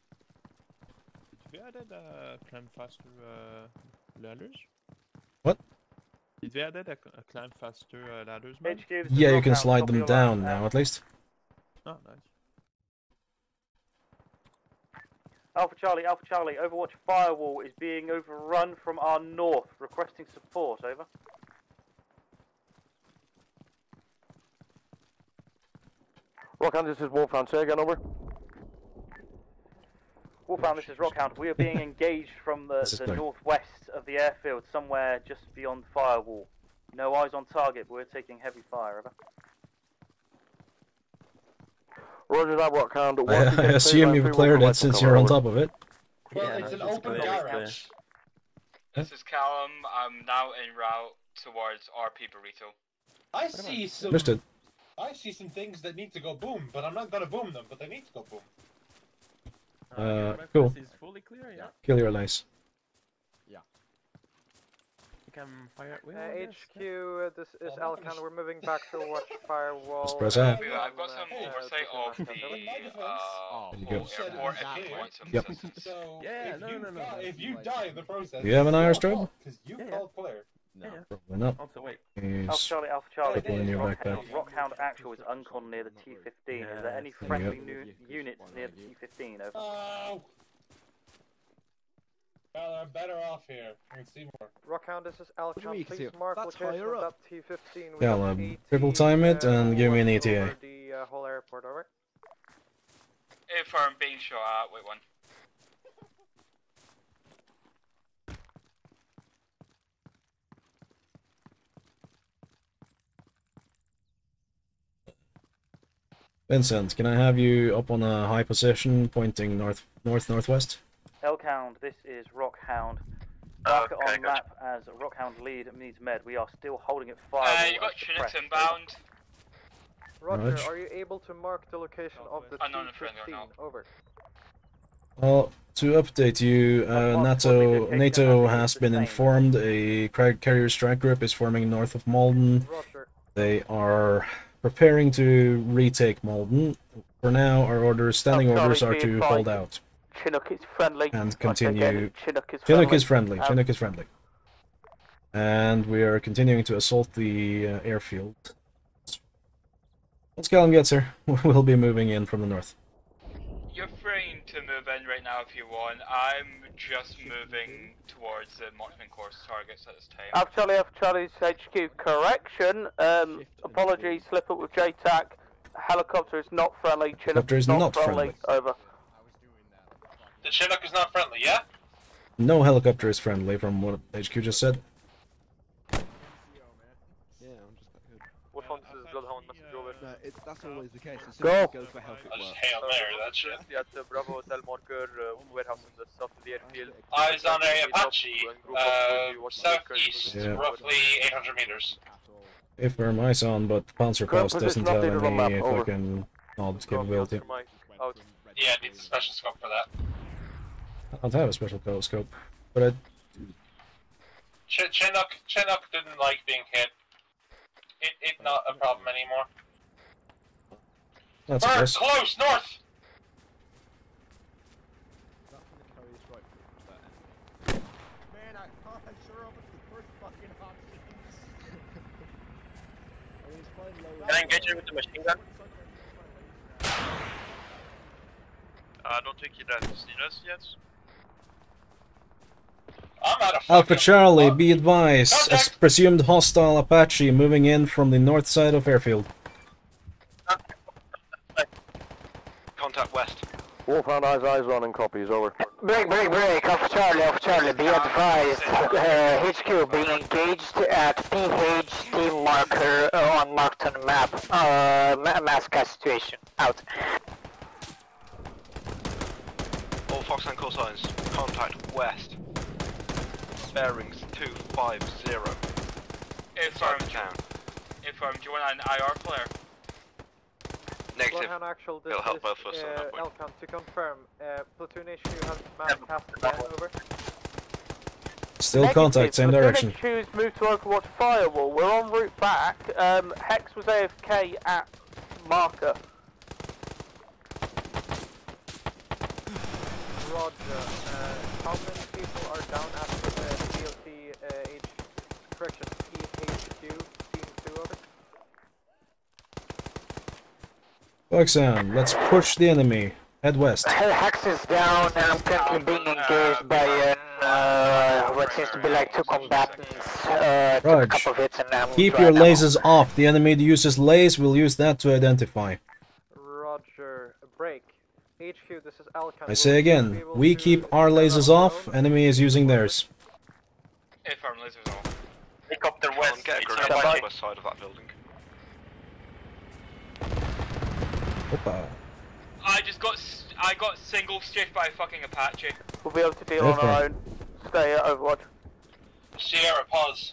we added uh, climb faster uh, ladders? What? Did we added a, a climb faster uh, ladders? Man? H Q, this is Yeah, you Rockhound, can slide copy them your down last. now, at least. Oh, nice. Alpha Charlie, Alpha Charlie, Overwatch firewall is being overrun from our north, requesting support, over. Rockhound, this is Wolfhound. Say again, over. Wolfhound, this is Rockhound. We are being engaged from the, This is the clear. northwest of the airfield, somewhere just beyond firewall. No eyes on target, but we're taking heavy fire, over. Roger that, Rockhound. I, I assume you've cleared it since you're on top of it. Well, it's an open garage. This is Callum. I'm now en route towards R P Burrito. I see some. Understood. I see some things that need to go boom, but I'm not gonna boom them. But they need to go boom. Uh, cool. Is fully clear, yeah. Kill your lice. Yeah. You can fire. Well, Uh, yes, H Q, uh, this is Elkhound. We're moving back to watch firewall. Let's press out. I've got some oversight of the uh, There you go. airport entry points of Yep. resistance. So Yeah, if no, you no, no, die, no. if you die in the process, Do you have an I R it's strobe? your fault, 'cause you Yeah, called clear. No. Probably not. Also, wait. Alpha He's Charlie, Alpha Charlie, Put one in your Rockhound, backpack. Rockhound Actual is uncon near the T fifteen. Is there any There you friendly go. nu units near the T fifteen? Over. Oh! Well, I'm better off here. I can see more. Rockhound, this is What do you mean Elkhound. you can see Please it? mark That's location higher of up. that T fifteen. We Yeah, have um, eighty, triple time it uh, and give me an watch E T A. over the uh, whole airport, over. If I'm being shot at, wait one. Vincent, can I have you up on a high position, pointing north, north, northwest? Elkhound, this is Rockhound. Uh, Mark it okay, on gotcha. map as Rockhound lead needs med. We are still holding it fire. Uh, you got Trinity inbound. Roger, Rog. are you able to mark the location of the Unknown T and friendly or fifteen? not. Over. Well, to update you, uh, NATO NATO has been informed a cra- carrier strike group is forming north of Malden. Roger. They are preparing to retake Malden. For now, our orders, standing Oh, sorry, orders, are be to advised. hold out Chinook is friendly. and I say continue. again, Chinook is Chinook friendly. is friendly. Um, Chinook is friendly. And we are continuing to assault the uh, airfield. Once Callum gets here, we'll be moving in from the north. You're free to move in right now if you want. I'm just moving towards the marksman course targets at this time. Alpha Charlie, Alpha Charlie's H Q. Correction. Um, apologies, slip up with J TAC. Helicopter is not friendly. Chinook Helicopter is not, not friendly. friendly. Over. The Chinook is not friendly, yeah? No helicopter is friendly, from what H Q just said. Yeah, I'm just that good. What one? This is Gjallarhorn, message over. No, it, that's always the case. As soon Go. as it goes for help, it I just works. Hail Mary that shit. Currently at the Bravo Hotel marker, uh, warehouse in the south of the airfield. Eyes on a Apache, uh, southeast, Yeah. roughly eight hundred meters. If we're eyes on, but Panzerfaust doesn't tell updated on map, me over. fucking nod capability. Out. Yeah, it needs a special scope for that. I don't have a special co- scope, but I, Ch Chinook, Chinook didn't like being hit. It, it not a problem anymore. that's a Bird, plus. close, north! That's gonna carry us right through that end. Man, I can't I sure opened the first fucking options. I mean, it's fine low. Can I engage it with the machine gun? I don't think it has seen us yet. I'm out of Alpha fucking- Charlie, be advised. A Contact. presumed hostile Apache moving in from the north side of airfield. Contact west. Wolfhound eyes eyes on and copies, over. Break, break, break. Alpha Charlie, Alpha Charlie, be advised. Uh, H Q being engaged at P H D marker uh, on marked on map. Uh, ma mass gas situation. Out. All Foxhound call signs. Contact west. Bearings two five zero. Affirmed. Inside the town. Affirmed. Do you want an I R flare? Negative. Bloodhound Actual, this It'll help is both of us on uh, that point. Elkhound. To confirm, uh, Platoon issue has mass cast again, over. Still Negative. contact, same Platoon direction. H Q's moved to Overwatch Firewall. We're en route back. Um, Hex was A F K at marker. Roger. Uh, how many people are down at the D L T uh, H, correction, P H Q, team two, over? Foxhound, let's push the enemy. Head west. Hex is down and I'm currently being engaged by an, uh, what seems to be like two combatants. Uh, took a Rog, couple of hits and now keep your lasers off. The enemy uses lays, we'll use that to identify. Roger. Break. H Q, this is Elkhound. I say again, we keep our lasers off, enemy is using theirs. Affirmed. Lasers off. Helicopter Try west. and get a It's grenade Apache. on the west side of that building. Opa. I just got s I got single strafed by a fucking Apache. We'll be able to deal on our own. Stay at Overwatch. Sierra, pause.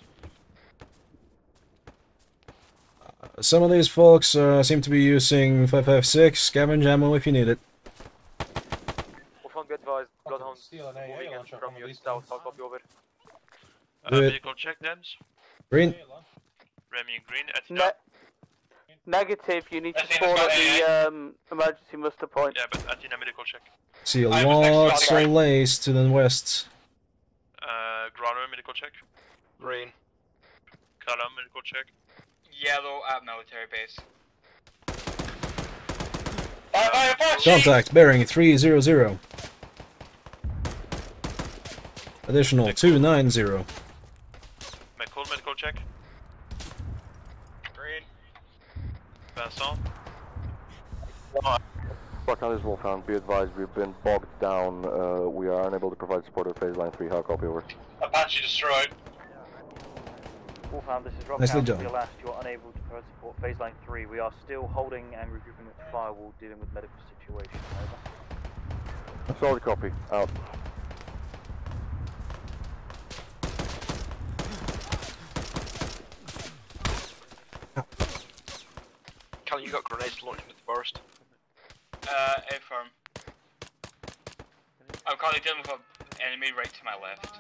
Some of these folks uh, seem to be using five five six, scavenge ammo if you need it. Wolfhound, be advised. Bloodhound's moving in from your south. I'll copy over. Uh, Do it. medical check, Dems. Green. Remy Green, at Ne negative, you need to fall at the um, emergency muster point. Yeah, but Athena medical check. See lots of lace to the west. Uh, Grano medical check. Green. Callum medical check. Yellow at military base. Contact bearing three zero zero. Additional two nine zero. McCall medical check. Green. Vincent. Foxhound, this is Wolfhound. Be advised, we've been bogged down. Uh, we are unable to provide support at phase line three. How copy over? Apache destroyed. Wolfhound, this is Rockhound. Nicely To done. your last, you are unable to provide support phase line three. We are still holding and regrouping at the firewall, dealing with medical situation. Over. Solid copy. Out. Callum, you got grenades launched into the forest. Uh, A-firm. I'm currently dealing with an enemy right to my left.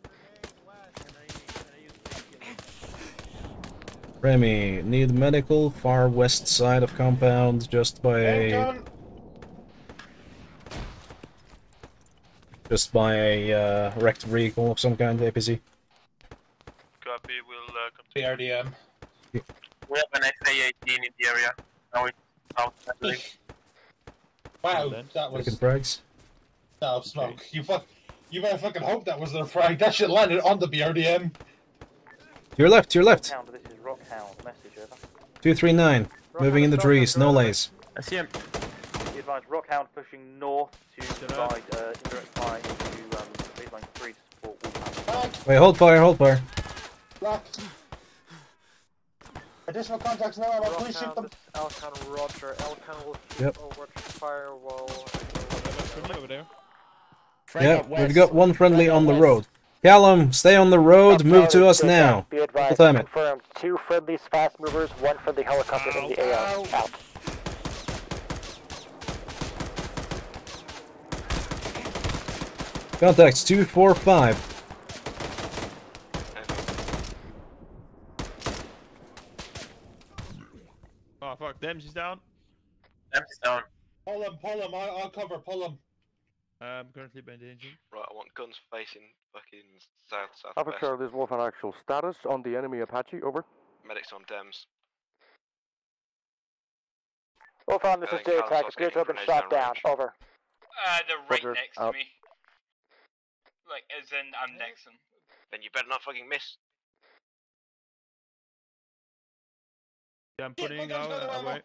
Remy, need medical, far west side of compound, just by a... Just by a uh, wrecked vehicle of some kind, A P C. Copy, we'll uh, come to R D M. We have an X A eighteen in the area. Now it's outside. Wow, that was Taking frags. that was smoke. You fuck, you better fucking hope that was their frag. That shit landed on the B R D M. To your left, to your left. Rockhound, this is Rockhound. Message over. two three nine. Moving in the trees, no lays. I see him. Be advised, Rockhound pushing north to provide uh, indirect fire into um, baseline three to support Wolfhound. Wait, hold fire, hold fire. Black. Additional contacts now. I'll please shoot them. Elkhound, Roger. Elkhound will keep Yep. a watch firewall. Over there. Yeah, we've got one friendly on the road. Callum, stay on the road, move to us now. Be advised, Full time it. confirmed. Two friendlies fast movers, one friendly helicopter in the A O. Out. Contacts two four five. Oh fuck, Dems is down. Dems is down. Pull him, pull him. I'll, I'll cover. Pull him. I'm currently bandaging. Right, I want guns facing fucking south, south Alpha west. Charlie, this is Wolfhound actual status on the enemy Apache. Over. Medics on Dems. Wolfhound, this Uh, is J Callum's Attack. also Appear to have been getting shot grenades down. Over. Uh, they're right Roger, next out. to me. Like, as in, I'm next to them. Then you better not fucking miss. Yeah, I'm putting out away.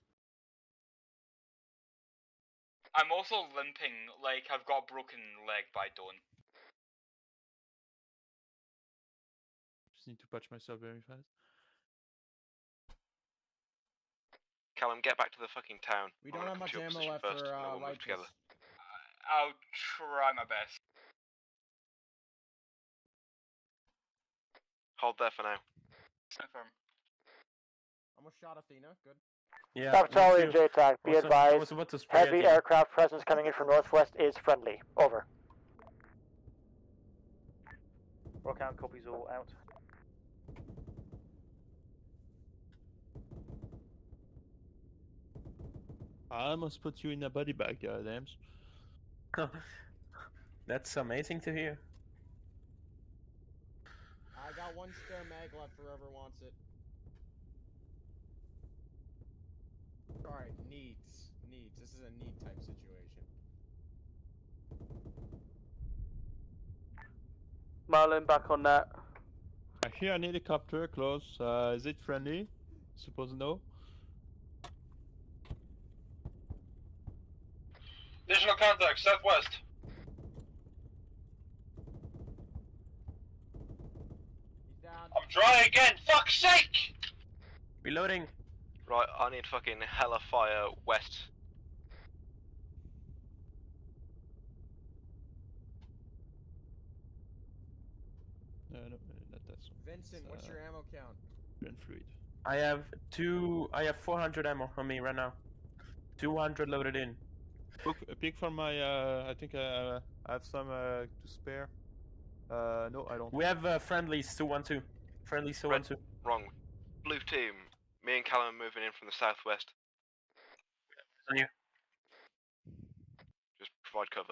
I'm also limping, like I've got a broken leg, but I don't. Just need to patch myself very fast. Callum, get back to the fucking town. We I'm don't gonna have come much to your ammo position left first, for and then uh, we'll move light together. I'll try my best. Hold there for now. Confirm. Almost shot Athena. Good. Yeah. Stop Charlie and me too. J Attack. Be I was- I advised. was about to spray Heavy at you. aircraft presence coming in from northwest is friendly. Over. Rockhound copies all out. I almost put you in a body bag, uh, Dems. That's amazing to hear. I got one spare mag left for whoever wants it. Sorry, needs. Needs. This is a need type situation. Malden back on that. Actually, I need a copter close. Uh, is it friendly? Suppose no. Additional contact southwest. He's down. I'm dry again. Fuck's sake! Reloading. Right, I need fucking hella fire west. Vincent, what's your ammo count? And fluid. I have two. I have four hundred ammo on me right now. two hundred loaded in. Look, a pick from my. Uh, I think uh, I have some uh, to spare. Uh, no, I don't. We have uh, friendlies two one two. Friendlies two one two. Wrong. Blue team. Me and Callum are moving in from the southwest. On you. Just provide cover.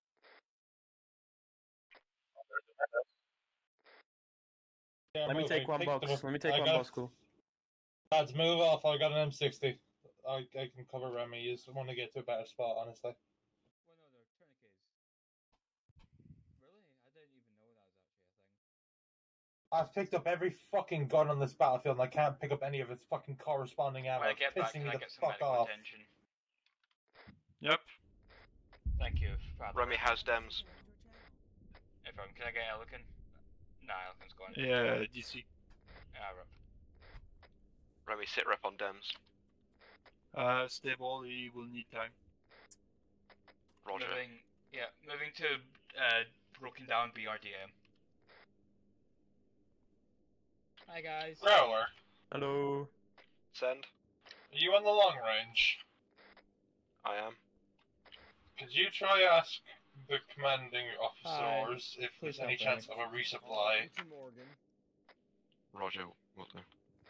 Yeah, Let me moving. take one Pick box. them up. Let me take I one got- box, cool. Lads, move off. I got an M sixty. I, I can cover Remy. You just want to get to a better spot, honestly. I've picked up every fucking gun on this battlefield and I can't pick up any of its fucking corresponding ammo. When I It's get back, pissing can me I the get some fuck medical off. attention? Yep. Thank you. Father. Remy has Dems. If I'm, can I get Elkin? Nah, Elkin's gone. Yeah, D C. Ah, rip. Remy, sit rep on Dems. Uh, stable. He will need time. Roger. Moving, yeah, moving to uh, broken down B R D M. Hi guys. Growler, Hello. Send. are you on the long range? I am. Could you try ask the commanding officers Hi. if Please there's any help chance of a resupply? Roger. What the?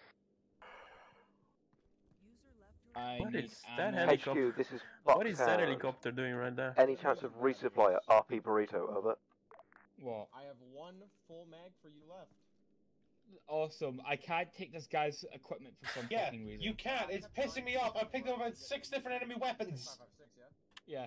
What need is that ammo. helicopter? H Q, this is What is that Foxhound. helicopter doing right there? Any chance of resupply at R P Burrito? Over. What? I have one full mag for you left. Awesome. I can't take this guy's equipment for some Yeah, fucking reason. you can't. It's pissing me off. I picked up about six different enemy weapons. Yeah.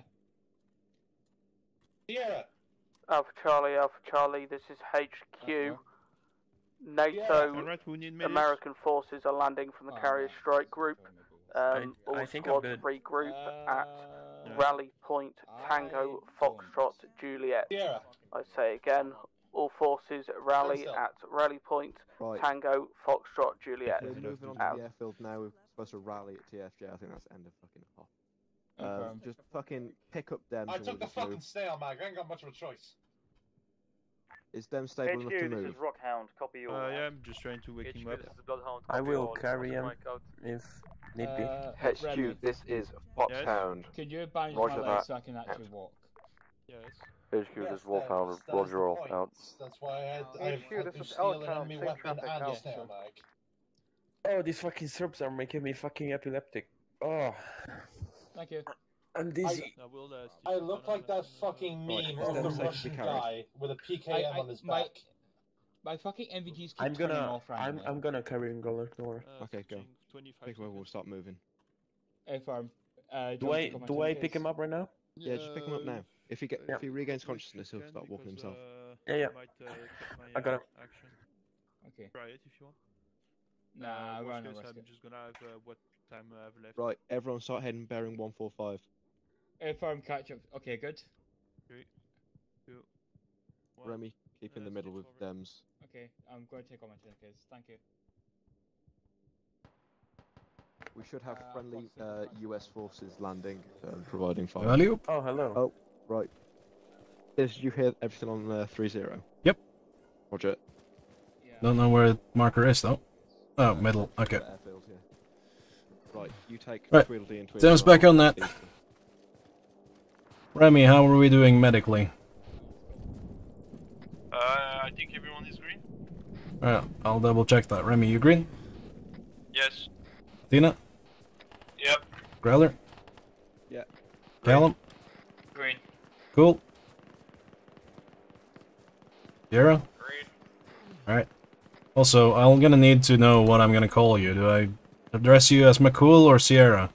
Sierra. Alpha Charlie, Alpha Charlie, this is H Q. NATO Alright, who need medics? American forces are landing from the carrier strike group. Um, I- all I think I'm squads good. regroup Uh, at Rally Point Tango Foxtrot Juliet. Sierra. I say again, all forces rally Pencil. at Rally Point Right. Tango Foxtrot Juliet. We're moving on to Out. the airfield now. We're supposed to rally at T F J. I think that's the end of fucking off. Um, Confirm. just fucking pick up Dems I and took we'll the just fucking move. snail mag. I ain't got much of a choice. Is Dem stable enough to H Q, this move? is Rockhound. Copy you. Uh, yeah, I'm just trying to wake him up. This is Bloodhound. I copy will all. carry him Mic out. if need be. Uh, H Q, Remy, this is Foxhound. could you bandage Roger my that. legs so I can actually walk? Yes. H Q, Yes, this is Wolfhound. that is- that is Roger the all point. out. That's why I had, I H Q, had this to is steal an Elkhound, enemy safe weapon traffic and a out. snail mag. Oh, these fucking syrups are making me fucking epileptic. Oh, Thank you. I'm dizzy. I will. Uh, I look like that fucking Right, meme Dems of the safe to be Russian carried. guy with a P K M I- I- on his my- back. My fucking M V Gs keep I'm turning gonna, off I'm, randomly. I'm gonna carry him, Goller. Don't worry. uh, Okay, go. switching twenty-five Pick him up. We'll seconds. start moving. If I'm, uh, Do don't I, pick up my do I tourniquets. pick him up right now? Yeah, just pick him up now. If he get, Yeah. if he regains Uh, consciousness, he'll quick start walking because, himself. Uh, Yeah, yeah. I might uh, cut my I got uh, him. action. Okay. Try it if you want. Nah, uh, I worst won't case, risk I'm it. just gonna have uh, what time I have left. Right, everyone start heading bearing one four five. If I'm catch up, okay, good. Three, two, one. Remy, keep in the middle with Dems. Okay, I'm going to take all my tourniquets. Thank you. We should have Uh, friendly what's the uh, device? U S forces landing and providing fire. Hello? Oh, hello. Oh, right. Did you hear everything on uh, three zero? Yep. Roger. Don't know where the marker is though. Oh, middle. Okay. Airfield, yeah. Right, you take Right. Tweedledee and Tim's Tweedledee. back on that. Remy, how are we doing medically? Uh, I think everyone is green. Alright, I'll double check that. Remy, you green? Yes. Athena? Yep. Growler? Yeah. Callum? Green. Cool. Sierra? Green. Alright. Also, I'm gonna need to know what I'm gonna call you. Do I address you as McCool or Sierra?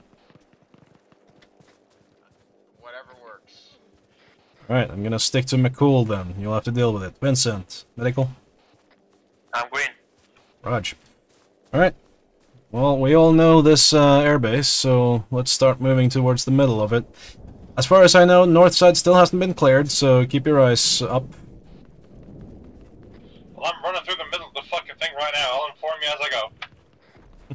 Whatever works. Alright, I'm gonna stick to McCool then. You'll have to deal with it. Vincent, medical? I'm green. Raj. Alright. Well, we all know this uh, airbase, so let's start moving towards the middle of it. As far as I know, north side still hasn't been cleared, so keep your eyes up. Well, I'm running through the middle of the fucking thing right now. I'll inform you as I go.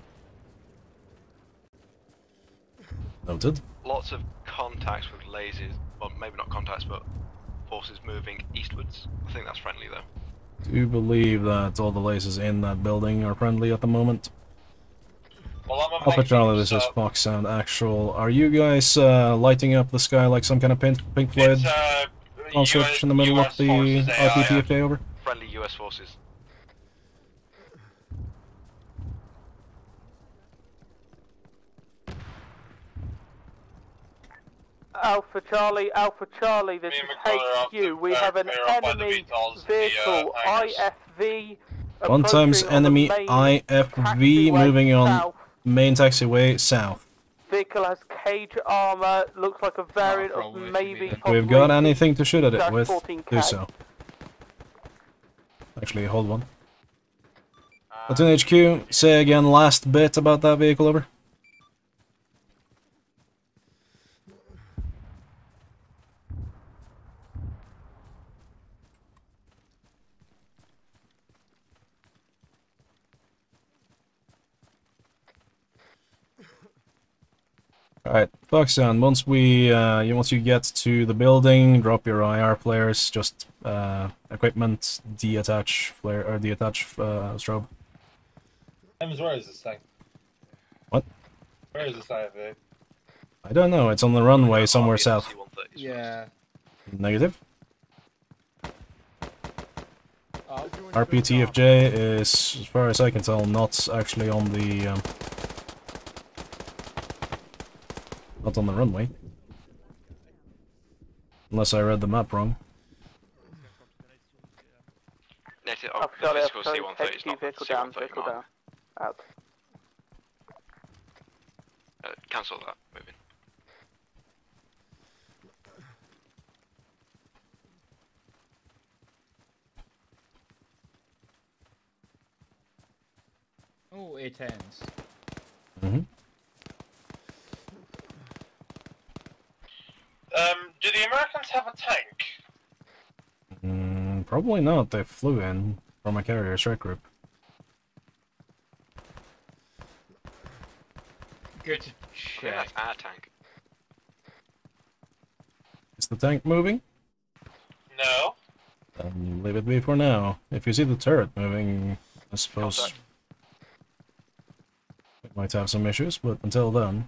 Noted. Lots of contacts with lasers, well, maybe not contacts, but forces moving eastwards. I think that's friendly though. do believe that all the lasers in that building are friendly at the moment. Well, I'm Alpha Charlie, this is Foxhound Actual. Are you guys uh, lighting up the sky like some kind of Pink, Pink Floyd uh, concert in the middle of the R P T F J? Over. Friendly U S forces. Alpha Charlie, Alpha Charlie, this is H Q. We have an enemy vehicle, I F V. One times enemy I F V moving on main taxiway south. Vehicle has cage armor, looks like a variant of maybe. If we've got anything to shoot at it with, do so. Actually, hold one. Platoon H Q, say again last bit about that vehicle, over. Alright, Foxhound, once we, uh, you, once you get to the building, drop your I R flares, just, uh, equipment, de-attach flare, or de-attach, uh, strobe. James, where is this thing? What? Where is this I F V? I don't know, it's on the runway somewhere south. Yeah. Negative. R P T F J is, as far as I can tell, not actually on the, um, not on the runway. Unless I read the map wrong. Native, Oh, oh, sorry, physical sorry, C one thirty is not vehicle C one down, thirty vehicle mark. down. Out. Uh, cancel that, moving. Oh, A tens. Mm-hmm. Um, do the Americans have a tank? Mm, probably not, they flew in from a carrier strike group. Good to I think that's our tank. Is the tank moving? No. Then leave it be for now. If you see the turret moving, I suppose Contact. it might have some issues, but until then...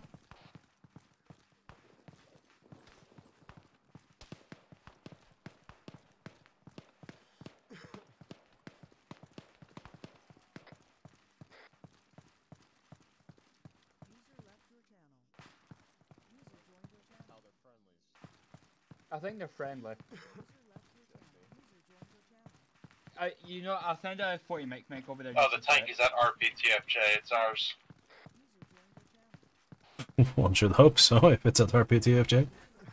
I think they're friendly. I, you know, I'll send a forty mic mic over there. Oh, just the a tank sec. is at R P T F J, it's ours. One should hope so, if it's at R P T F J.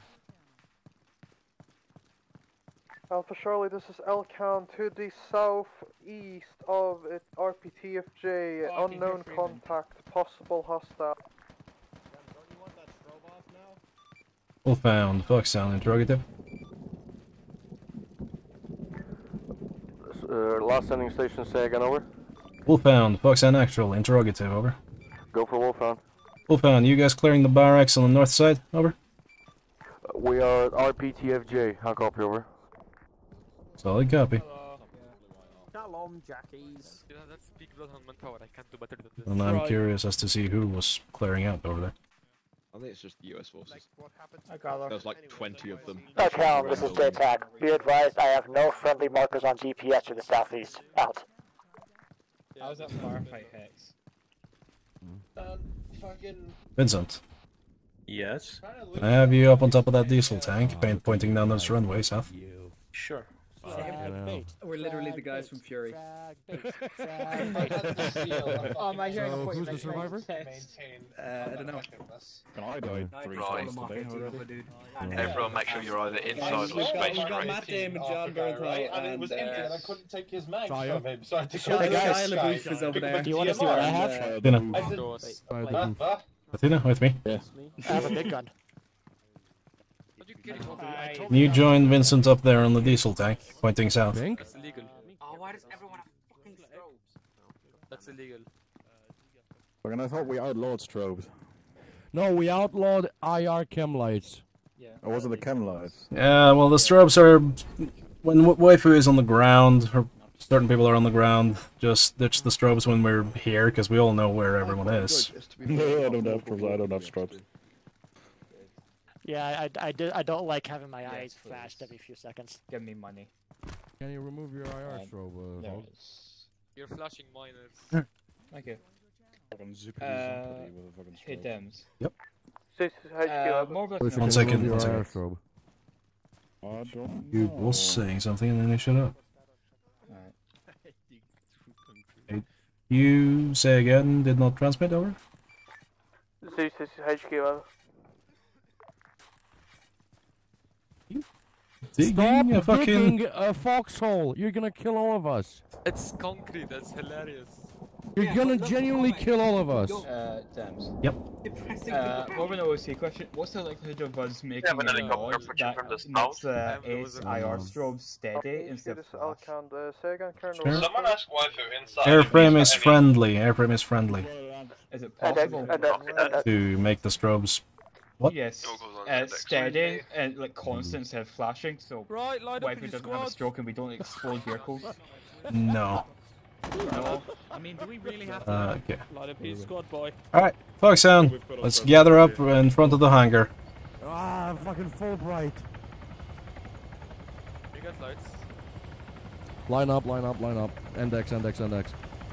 Alpha Charlie, this is Elkhound to the southeast of it, R P T F J, Oh, unknown contact, possible hostile. All found. Foxhound, interrogative. Uh, last sending station, say again, over. Wolfhound, Foxhound Actual, interrogative, over. Go for Wolfhound. Wolfhound, you guys clearing the barracks on the north side, over? Uh, we are at R P T F J, how copy, over. Solid copy. Shalom, jackies. Yeah, that's peak bloodhound manpower. I can't do better than this. And I'm Right. curious as to see who was clearing out over there. I think it's just the U S forces. I got There's like twenty of them. Elkhound, this is J-Tac. Be advised, I have no friendly markers on G P S to the southeast. Out. How's that firefight hex? Um, fucking. Vincent, Yes? can I have you up on top of that diesel tank, paint pointing down this runway south? Sure. We're literally the guys from Fury. Oh, am I hearing a who's the mic survivor? text? Uh, I don't know. And I died three Right. times today already. Everyone make sure you're either inside or We've got, space we've got right. Matt Damon, John Bernthal, And it was and empty, uh, and I couldn't take his mags Shia. from him, so I had to Shia- go to Shia this LaBeouf guy. is over there. Do you wanna see what I have? Uh, Athena. I did- Bye. Huh? Athena, with me. Yeah. I have a big gun. Can you join Vincent up there on the diesel tank, pointing south? Think? That's illegal. Oh, why does everyone have fucking strobes? That's illegal. And I thought we outlawed strobes. No, we outlawed I R chem lights. Yeah. Or was it the chem lights? Yeah, well, the strobes are... When w waifu is on the ground, her certain people are on the ground, just ditch the strobes when we're here, because we all know where everyone is. No, I don't have strobes. I don't have strobes. Yeah, I, I, do, I don't like having my eyes flashed every few seconds. Give me money. Can you remove your I R Um, strobe? Uh, there Hog? it is. You're flashing mine. Thank you. Fucking zippity Uh, zappity with a fucking hey, strobe. Dems. Yep. This is H Q. Uh, over. more of If you One can second, remove one your I R second. strobe. I don't You know. was saying something and then you shut up. Hey, you say again, did not transmit, over? Zeus, this is H Q. Over. Digging Stop a fucking... digging a foxhole! You're gonna kill all of us. It's concrete. That's hilarious. You're gonna genuinely kill all of us. Uh, Dems. Yep. Uh, more of an O C question. What's the likelihood of us making an a helicopter mod approaching that from the makes south. the Um, there eight was a- I R Um, strobes steady H Q, instead of this is flash? Elkhound. Uh, say again, Colonel. Sure. Someone ask waifu inside. Airframe is friendly, airframe is friendly. Is it And X, possible? and X, and X. To make the strobes... What? Yes, uh, steady and like constant instead of flashing, so Right, line up waifu in your doesn't have a squads. stroke and we don't explode vehicles. No. No. I mean, do we really have to Uh, okay. line up in your squad, boy? Alright, Foxhound, let's gather up in front of the hangar. Ah, fucking Fulbright. You got lights. Line up, line up, line up. Index, index, index.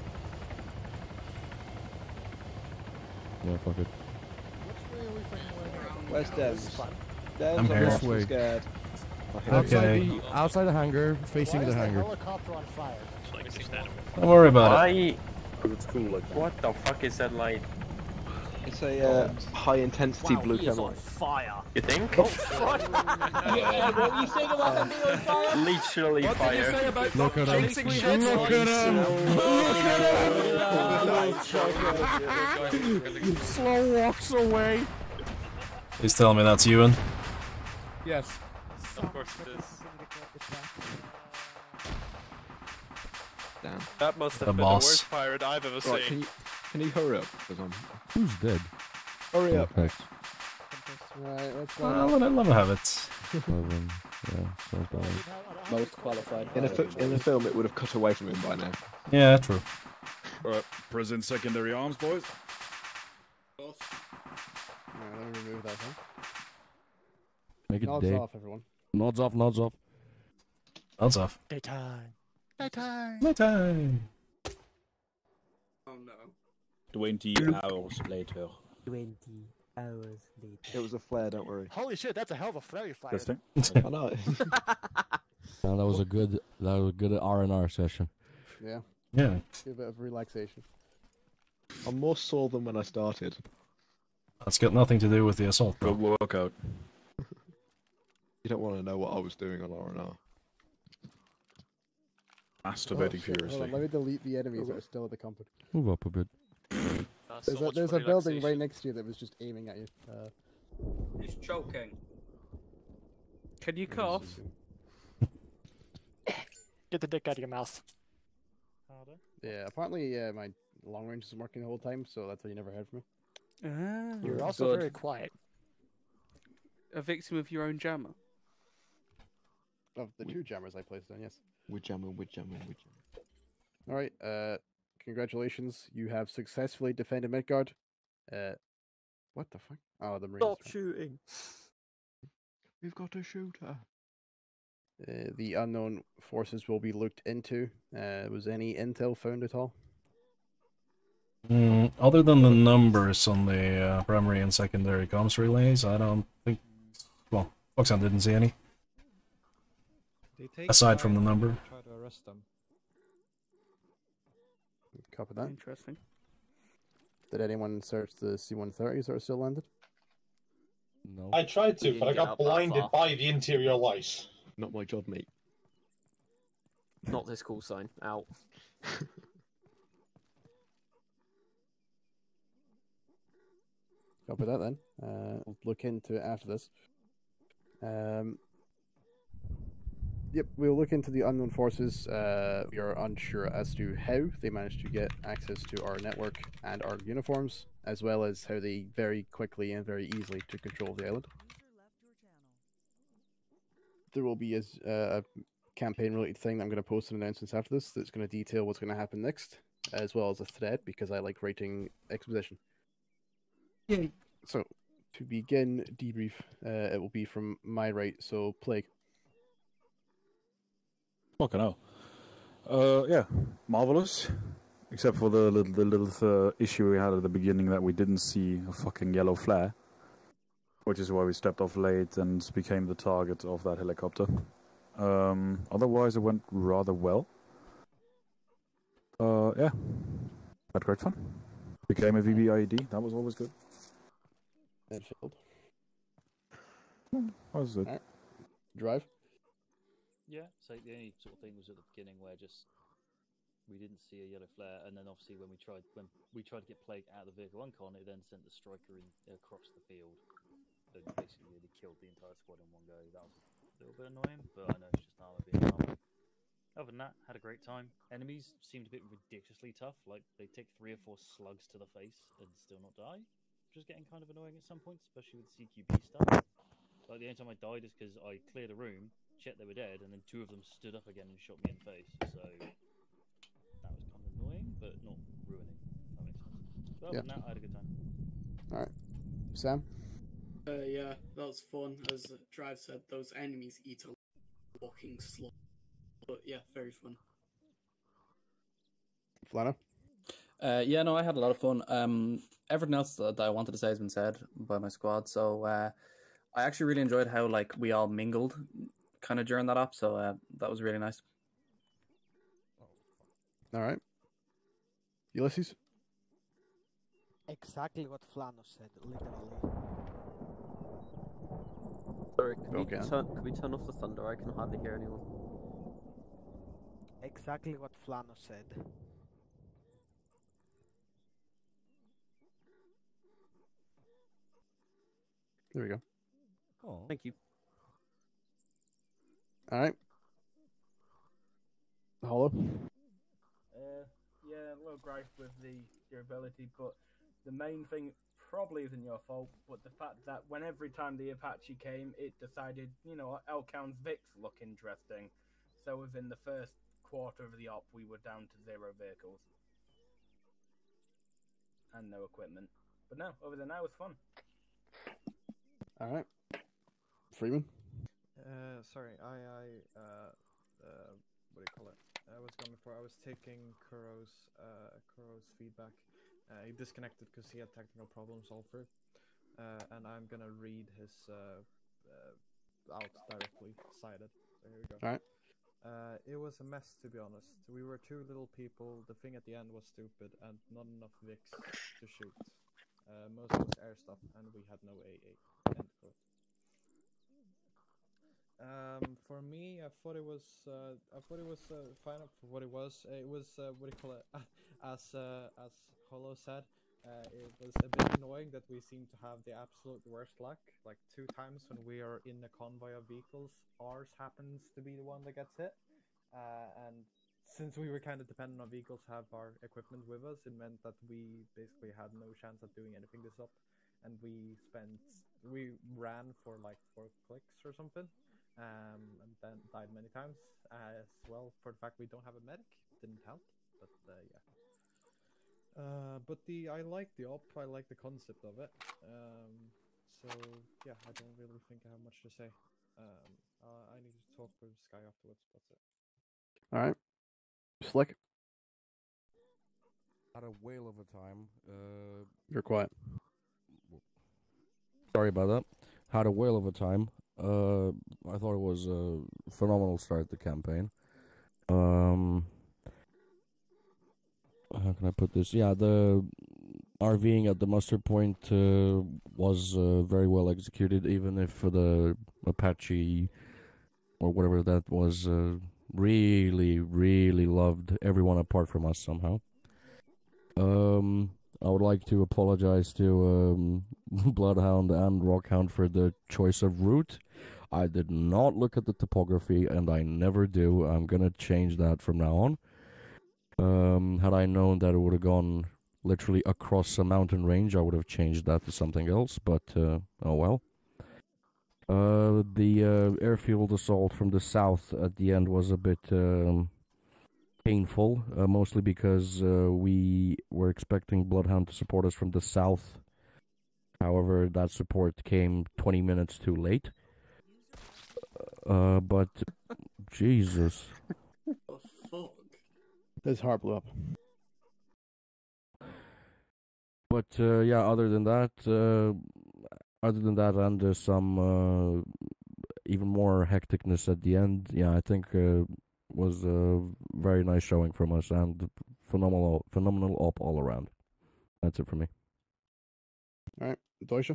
Yeah, fuck it. Where's Devs? Devs, I'm here. lost This way. and scared. Outside Okay. the, outside the hangar, facing Why the is the hangar. helicopter on fire? Don't worry about it. Why? It's cool like that. What the fuck is that light? It's a uh, high intensity blue he is chem on light. fire. You think? Yeah, what were you saying about him being on fire? Literally What fire. did you say about Look at him. chasing Look shit? at him. Look at him. Slow walks away. Please tell me that's Ewan. Yes. Of course it is. Damn. That must have The been boss. the worst pirate I've ever Right, seen. can you, can you hurry up? 'Cause I'm... Who's dead? Hurry up. Okay. Right, let's Well, line I up. would love to have it. Eleven. Yeah, sounds about right. Most qualified. In a, fi- in a film, it would have cut away from him by now. Yeah, true. Alright, present secondary arms, boys. Alright, let me remove that one. Make it Nods day. off, everyone. Nods off, nods off. Nods off. Daytime. Daytime. Nighttime. Oh no. Twenty hours later. Twenty hours later. It was a flare, don't worry. Holy shit, that's a hell of a flare you fired. Testing. I know. No, that was a good, that was a good R and R session. Yeah. Yeah. Give a bit of relaxation. I'm more sore than when I started. That's got nothing to do with the assault. Good workout. You don't want to know what I was doing on R and R. Masturbating Oh, shit, hold furiously. on, let me delete the enemies that are still at the company. Move up a bit. Uh, There's so a, much there's for a building relaxation. right next to you that was just aiming at you. Uh, He's choking. Can you cough? Get the dick out of your mouth. yeah, apparently uh, my long range is working the whole time, so that's why you never heard from me. Ah, You're also good. very quiet. A victim of your own jammer. Of the two jammers I placed down, yes. We're jamming, we're jamming, we're jamming. Alright, uh, congratulations. You have successfully defended Midgard. Uh, what the fuck? Oh, the Marines. Stop shooting. We've got a shooter. Uh, the unknown forces will be looked into. Uh, was any intel found at all? Mm, other than the numbers on the uh, primary and secondary comms relays, I don't think... Well, Foxhound didn't see any. Aside from the number. Try to arrest them. Copy that. Interesting. Did anyone search the C one thirties that are still landed? No. I tried to, but I got blinded by the interior light. Not my job, mate. Not this call sign. Out. Copy that then. Uh, we'll look into it after this. Um, yep, we'll look into the unknown forces. Uh, we are unsure as to how they managed to get access to our network and our uniforms, as well as how they very quickly and very easily took control of the island. There will be a, uh, a campaign-related thing that I'm going to post an announcements after this that's going to detail what's going to happen next, as well as a thread, because I like writing exposition. Yeah. So, to begin debrief, uh, it will be from my right, so Plague. Fucking hell. Uh, yeah, marvelous. Except for the little, the little uh, issue we had at the beginning that we didn't see a fucking yellow flare, which is why we stepped off late and became the target of that helicopter. Um, otherwise, it went rather well. Uh, yeah, had great fun. Became a V B I E D. That was always good. Midfield. That was good. Right. Drive. Yeah, so the only sort of thing was at the beginning where just we didn't see a yellow flare, and then obviously when we tried when we tried to get Plague out of the vehicle uncon, it then sent the striker in across the field, and basically really killed the entire squad in one go. That was a little bit annoying, but I know it's just armor being armor. Other than that, had a great time. Enemies seemed a bit ridiculously tough, like they take three or four slugs to the face and still not die, which was getting kind of annoying at some points, especially with C Q B stuff. Like the only time I died is because I cleared a room, checked they were dead, and then two of them stood up again and shot me in the face. So that was kind of annoying, but not ruining. If that makes sense. But other Yeah. than that, I had a good time. All right, Sam. Uh, yeah, that was fun. As Drive said, those enemies eat a walking slot. But yeah, very fun. Flana. Uh, yeah, no, I had a lot of fun. Um, everything else that I wanted to say has been said by my squad, so uh, I actually really enjoyed how like we all mingled kind of during that op, so uh, that was really nice. All right. Ulysses. Exactly what Flano said, literally. Sorry, can, Okay. we turn, can we turn off the thunder? I can hardly hear anyone. Exactly what Flano said. There we go. Oh. Thank you. All right. Hollow. Uh, yeah, a little gripe with the durability, but the main thing probably isn't your fault, but the fact that when every time the Apache came, it decided, you know, Elkhound's Vics look interesting. So within the first quarter of the op, we were down to zero vehicles. And no equipment. But no, other than that, it was fun. All right. Freeman. Uh, sorry, I, I, uh, uh, what do you call it? I was going before. I was taking Kuro's, uh, Kuro's feedback. Uh, he disconnected because he had technical problems all through. Uh, and I'm gonna read his, uh, uh, out directly cited. So here we go. All right. Uh, it was a mess, to be honest. We were two little people. The thing at the end was stupid, and not enough Vics to shoot. Uh, most was air stuff, and we had no A A. End quote. Um, for me, I thought it was, uh, I thought it was uh, fine for what it was. It was, uh, what do you call it? As, uh, as Hollow said, uh, it was a bit annoying that we seem to have the absolute worst luck. Like two times when we are in a convoy of vehicles, ours happens to be the one that gets hit. Uh, and since we were kind of dependent on vehicles to have our equipment with us, it meant that we basically had no chance of doing anything this up. And we spent, we ran for like four clicks or something. Um, and then died many times as well. For the fact we don't have a medic, didn't help. But uh, yeah. Uh, but the I like the op. I like the concept of it. Um, so yeah, I don't really think I have much to say. Um, uh, I need to talk with Sky afterwards. That's it. All right. Slick. Had a whale of a time. Uh, You're quiet. Sorry about that. Had a whale of a time. Uh, I thought it was a phenomenal start to the campaign. Um, how can I put this? Yeah, the RVing at the muster point uh, was uh, very well executed, even if the Apache or whatever that was uh, really, really loved everyone apart from us somehow. Um, I would like to apologize to um, Bloodhound and Rockhound for the choice of route. I did not look at the topography, and I never do. I'm gonna change that from now on. Um, had I known that it would have gone literally across a mountain range, I would have changed that to something else, but uh, oh well. Uh, the uh, airfield assault from the south at the end was a bit um, painful, uh, mostly because uh, we were expecting Bloodhound to support us from the south. However, that support came twenty minutes too late. Uh, but Jesus. Oh, fuck. This heart blew up. But uh, yeah, other than that, uh, other than that, and uh, some uh, even more hecticness at the end. Yeah, I think uh, was a very nice showing from us and phenomenal, phenomenal op all around. That's it for me. All right, Deutsche.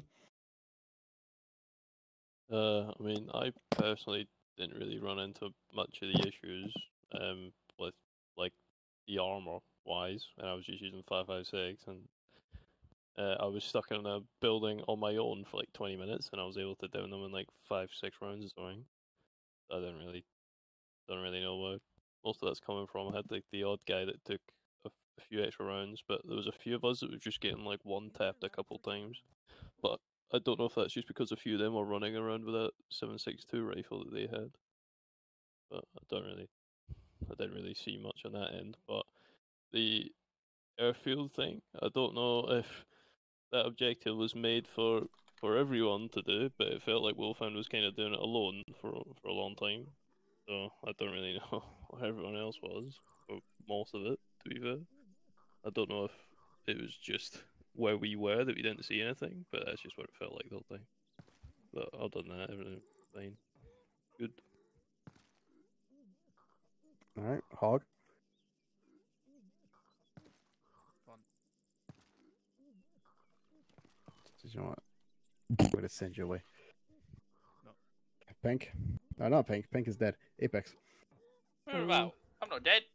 Uh, I mean, I personally didn't really run into much of the issues um, with like the armor wise, and I was just using five five six, and uh, I was stuck in a building on my own for like twenty minutes, and I was able to down them in like five six rounds or something. I didn't really, don't really know where most of that's coming from. I had like the odd guy that took a, a few extra rounds, but there was a few of us that was just getting like one tapped a couple times, but. I don't know if that's just because a few of them were running around with a seven six two rifle that they had. But I don't really, I didn't really see much on that end. But the airfield thing, I don't know if that objective was made for for everyone to do, but it felt like Wolfhound was kind of doing it alone for for a long time. So I don't really know where everyone else was, or most of it, to be fair. I don't know if it was just where we were that we didn't see anything, but that's just what it felt like the whole time. But other than that, everything fine. Good. Alright, Hog. Fun. You know what? I'm gonna send you away. No. Pink. No, not Pink. Pink is dead. Apex. What about? I'm not dead.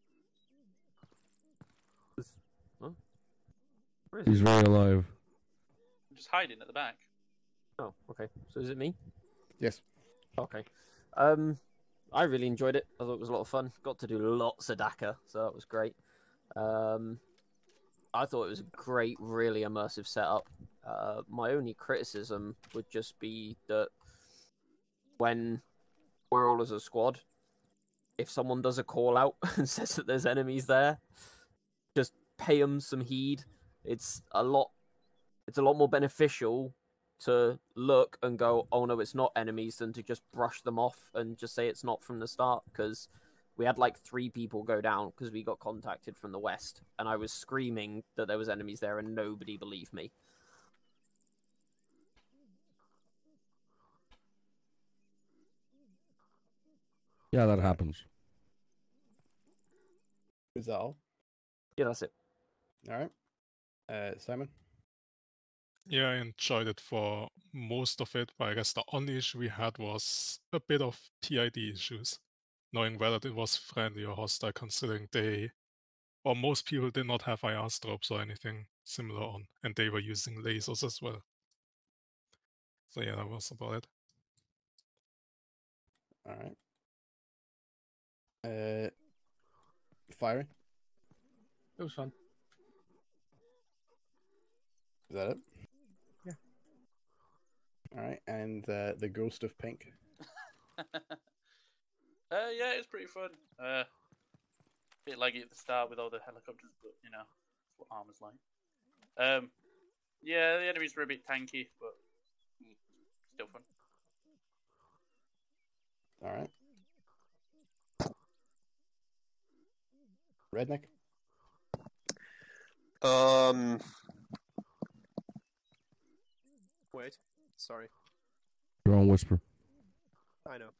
Huh? He's very alive. I'm just hiding at the back. Oh, okay. So is it me? Yes. Okay. Um, I really enjoyed it. I thought it was a lot of fun. Got to do lots of D A C A, so that was great. Um, I thought it was a great, really immersive setup. Uh, my only criticism would just be that when we're all as a squad, if someone does a call out and says that there's enemies there, just pay them some heed. It's a lot. It's a lot more beneficial to look and go, "Oh no, it's not enemies," than to just brush them off and just say it's not from the start. Because we had like three people go down because we got contacted from the west, and I was screaming that there was enemies there, and nobody believed me. Yeah, that happens. Is that all? Yeah, that's it. Alright. Uh, Simon? Yeah, I enjoyed it for most of it, but I guess the only issue we had was a bit of T I D issues, knowing whether it was friendly or hostile, considering they, or most people did not have I R strobes or anything similar on, and they were using lasers as well. So yeah, that was about it. Alright. Uh, Fiery? It was fun. Is that it? Yeah. Alright, and uh, the Ghost of Pink? uh, yeah, it's pretty fun. Uh, bit laggy at the start with all the helicopters, but you know, that's what armor's like. Um, yeah, the enemies were a bit tanky, but mm, still fun. Alright. Redneck? Um. Wait. Sorry. Your own whisper. I know.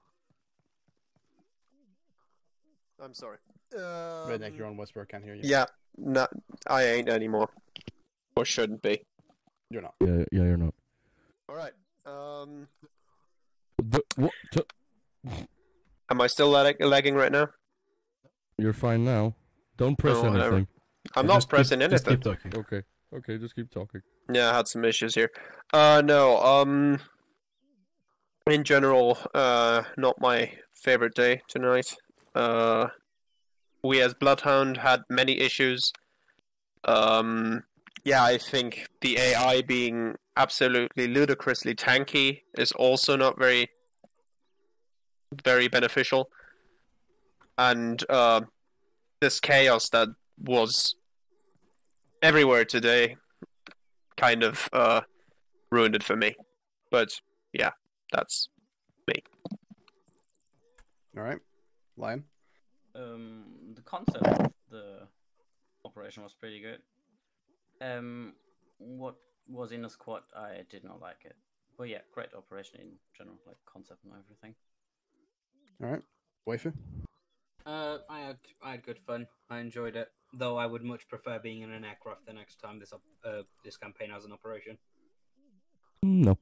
I'm sorry. Um, Redneck, you're on whisper, I can't hear you. Yeah, not. I ain't anymore. Or shouldn't be. You're not. Yeah, yeah, you're not. Alright. Um. The, what? T- Am I still lag- lagging right now? You're fine now. Don't press Oh, whatever. anything. I'm Yeah, not just keep- pressing just anything. keep talking. Okay. Okay, just keep talking. Yeah, I had some issues here. Uh, no, um... In general, uh, not my favorite day tonight. Uh, we as Bloodhound had many issues. Um, yeah, I think the A I being absolutely ludicrously tanky is also not very, very beneficial. And uh, this chaos that was everywhere today kind of uh, ruined it for me. But yeah, that's me. All right, Lion. Um, the concept of the operation was pretty good. Um, what was in the squad, I did not like it. But yeah, great operation in general, like concept and everything. All right, Waifu. Uh, I had I had good fun. I enjoyed it, though I would much prefer being in an aircraft the next time this op- uh this campaign has an operation. No.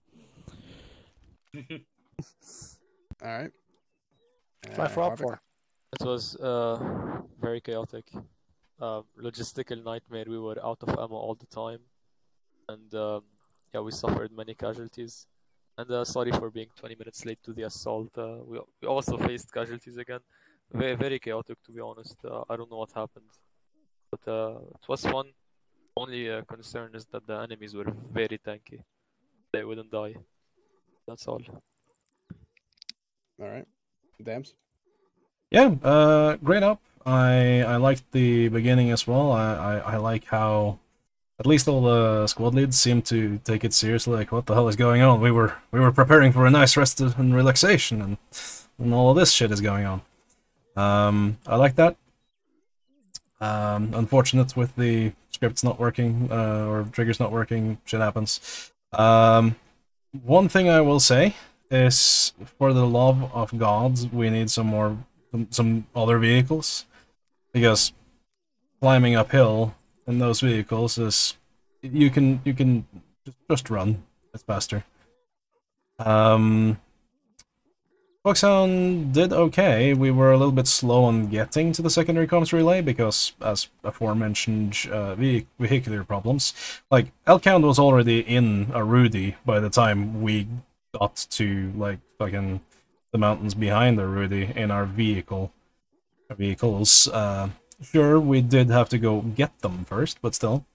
All right. Fly for up for. It was uh, very chaotic. Uh, logistical nightmare. We were out of ammo all the time, and um, yeah, we suffered many casualties. And uh, sorry for being twenty minutes late to the assault. Uh, we we also faced casualties again. Very very chaotic, to be honest. Uh, I don't know what happened, but uh, it was fun. Only uh, concern is that the enemies were very tanky. They wouldn't die. That's all. All right, Dams. Yeah, uh, great up. I I liked the beginning as well. I, I, I like how at least all the squad leads seem to take it seriously. Like, what the hell is going on? We were we were preparing for a nice rest and relaxation, and and all of this shit is going on. Um, I like that. Um, unfortunate with the scripts not working uh, or triggers not working. Shit happens. Um, one thing I will say is, for the love of God, we need some more, some other vehicles, because climbing uphill in those vehicles is, you can you can just, just run. It's faster. Um, Foxhound did okay. We were a little bit slow on getting to the secondary comms relay because, as aforementioned, uh, ve vehicular problems. Like, Elkhound was already in a Rudy by the time we got to, like, fucking the mountains behind the Rudy in our vehicle. Our vehicles. Uh, sure, we did have to go get them first, but still.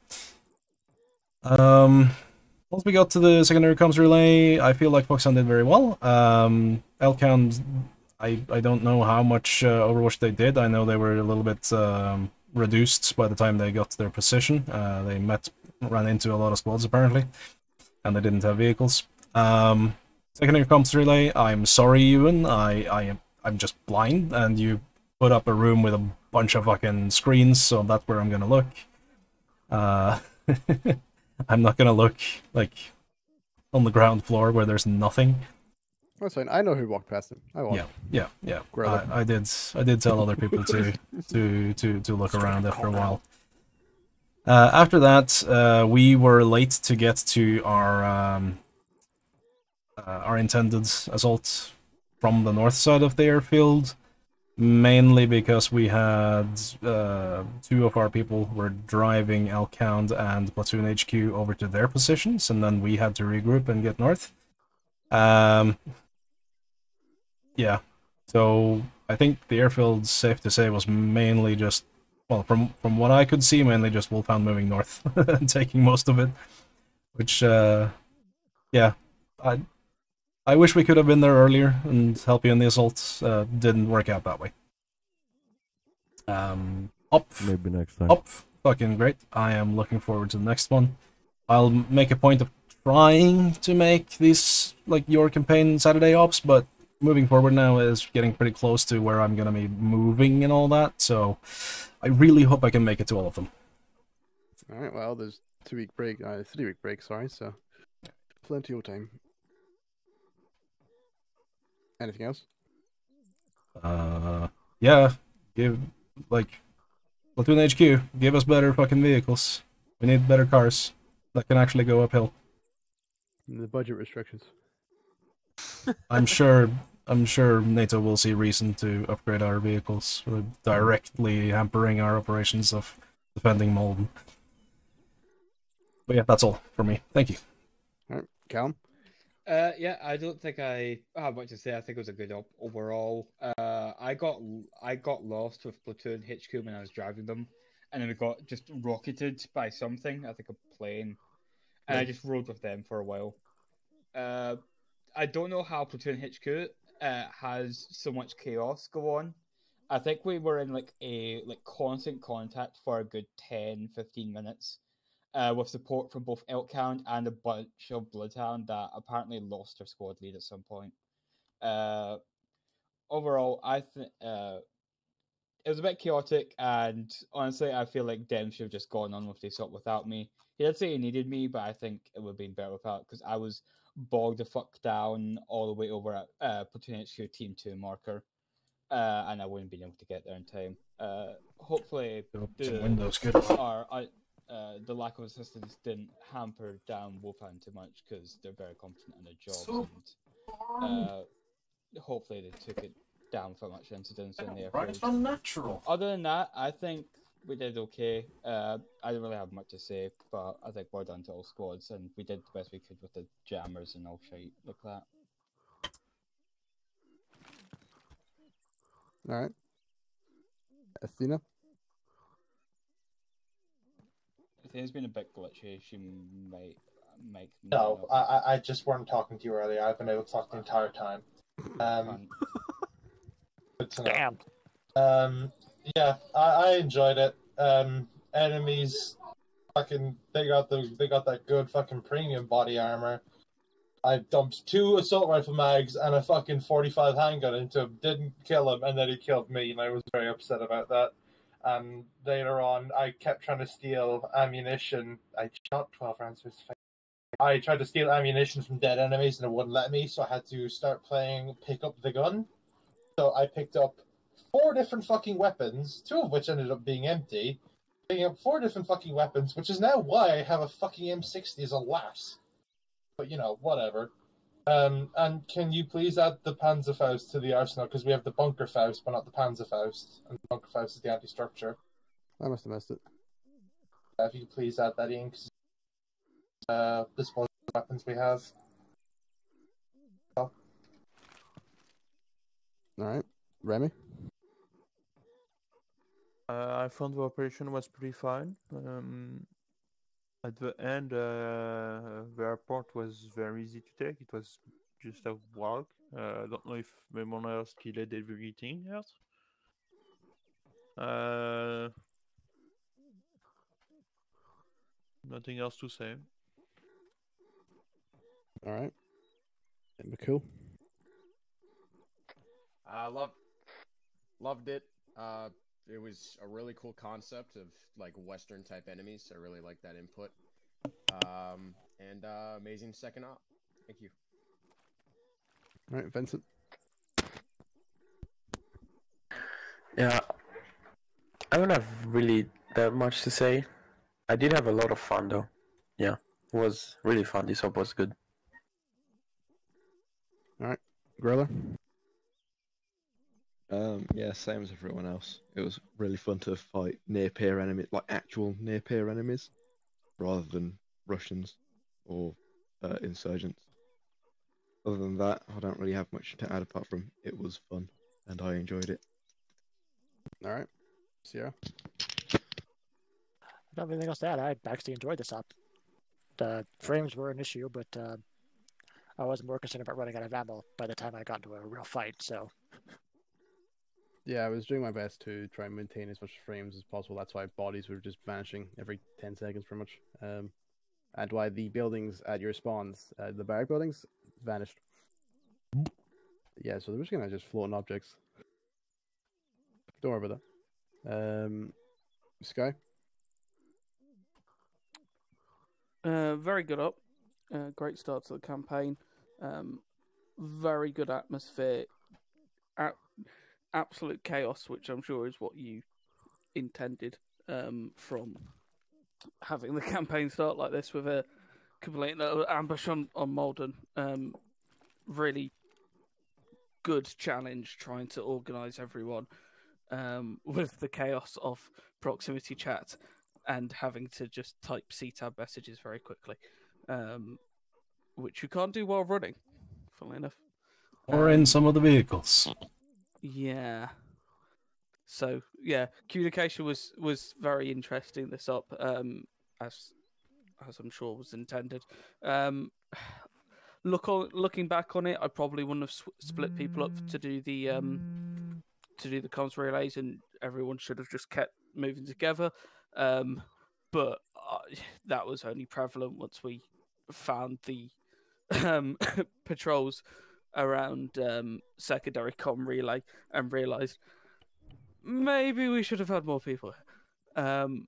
Um... Once we got to the secondary comms relay, I feel like Foxhound did very well. Um, Elkhound, I, I don't know how much uh, Overwatch they did. I know they were a little bit um, reduced by the time they got to their position. Uh, they met, ran into a lot of squads apparently, and they didn't have vehicles. Um, secondary comms relay, I'm sorry, Ewan. I, I am I'm just blind, and you put up a room with a bunch of fucking screens, so that's where I'm gonna look. Uh... I'm not gonna look, like, on the ground floor where there's nothing. That's fine. I know who walked past him. I walked. Yeah, yeah, yeah. Griller. I, I did. I did tell other people to to to to look around after a while. Uh, after that, uh, we were late to get to our um, uh, our intended assault from the north side of the airfield. Mainly because we had uh, two of our people were driving Elkhound and Platoon H Q over to their positions, and then we had to regroup and get north. Um, yeah, so I think the airfield, safe to say, was mainly just, well, from from what I could see, mainly just Wolfhound moving north and taking most of it. Which, uh, yeah, I. I wish we could have been there earlier and help you in the assault. Uh, didn't work out that way. Um, up. Maybe next time. Up. Fucking great. I am looking forward to the next one. I'll make a point of trying to make these, like, your campaign Saturday ops, but moving forward now is getting pretty close to where I'm gonna be moving and all that, so I really hope I can make it to all of them. Alright, well, there's two week break, uh, three week break, sorry, so plenty of time. Anything else? Uh, yeah, give, like, Platoon H Q, give us better fucking vehicles. We need better cars that can actually go uphill. The budget restrictions. I'm sure, I'm sure NATO will see reason to upgrade our vehicles, uh, directly hampering our operations of defending Malden. But yeah, that's all from me. Thank you. Alright, Callum? Uh, yeah, I don't think I have much to say. I think it was a good op overall. Uh, I got I got lost with Platoon H Q when I was driving them, and then we got just rocketed by something, I think a plane, and I Yeah. just rode with them for a while. Uh, I don't know how Platoon H Q uh, has so much chaos go on. I think we were in like a like constant contact for a good ten, fifteen minutes, uh, with support from both Elkhound and a bunch of Bloodhound that apparently lost their squad lead at some point. Uh, overall, I think uh, it was a bit chaotic, and honestly, I feel like Dem should have just gone on with the assault without me. He did say he needed me, but I think it would have been better without, because I was bogged the fuck down all the way over at uh, Platoon H Q Team two marker, uh, and I wouldn't been able to get there in time. Uh, hopefully, some the, windows, good. our, uh, uh, the lack of assistance didn't hamper down Wolfhound too much, because they're very competent in their jobs, So and uh, hopefully they took it down without much incidents in the Right, airfield. it's unnatural. Other than that, I think we did okay. Uh, I don't really have much to say, but I think well done to all squads, and we did the best we could with the jammers and all shit like that. All right. Athena? Athena's been a bit glitchy. She might make... No, I, I- I just weren't talking to you earlier. I've been able to talk the entire time. Um, good to know. Damn. Um, yeah, I, I enjoyed it. Um, enemies, fucking, they got the they got that good fucking premium body armor. I dumped two assault rifle mags and a fucking forty-five handgun into him. Didn't kill him, and then he killed me, and I was very upset about that. And later on, I kept trying to steal ammunition. I shot twelve rounds to his face. I tried to steal ammunition from dead enemies, and it wouldn't let me, so I had to start playing pick up the gun. So I picked up four different fucking weapons, two of which ended up being empty. Picking up four different fucking weapons, which is now why I have a fucking M sixty as a lass. But, you know, whatever. Um, and can you please add the Panzerfaust to the arsenal? Because we have the Bunkerfaust, but not the Panzerfaust. And the Bunkerfaust is the anti-structure. I must have missed it. Uh, if you could please add that in, because uh, this was the weapons we have. Oh. Alright. Remy? Uh, I found the operation was pretty fine. Um, at the end, uh, the airport was very easy to take. It was just a walk. Uh, I don't know if Memonas killed everything yet. Uh, nothing else to say. Alright. McCool? I uh, loved, loved it. Uh, it was a really cool concept of like Western type enemies. I really liked that input. Um, and uh, amazing second op. Thank you. Alright, Vincent? Yeah, I don't have really that much to say. I did have a lot of fun though. Yeah, it was really fun. This op was good. Alright, Griller? Um, yeah, same as everyone else. It was really fun to fight near peer enemies, like actual near peer enemies, rather than Russians or uh, insurgents. Other than that, I don't really have much to add apart from it was fun and I enjoyed it. Alright. Sierra? I don't have anything else to add. I actually enjoyed this op. The frames were an issue, but uh, I wasn't more concerned about running out of ammo by the time I got into a real fight, so... Yeah, I was doing my best to try and maintain as much frames as possible. That's why bodies were just vanishing every ten seconds, pretty much. Um, and why the buildings at your spawns, uh, the barrack buildings, vanished. Yeah, so they're just kind of just floating objects. Don't worry about that. Um, Sky? Uh, very good up. Uh, great start to the campaign. Um, very good atmosphere. At absolute chaos, which I'm sure is what you intended um, from having the campaign start like this with a complete ambush on, on Malden. Um, really good challenge trying to organise everyone um, with the chaos of proximity chat and having to just type C tab messages very quickly, um, which you can't do while running, funnily enough. Or in some of the vehicles. Yeah. So yeah, communication was was very interesting this up, um, as as I'm sure was intended. Um, look on looking back on it, I probably wouldn't have sw- split people up to do the um to do the comms relays, and everyone should have just kept moving together. Um, but uh, that was only prevalent once we found the um, patrols around um, secondary comm relay and realised maybe we should have had more people. Um,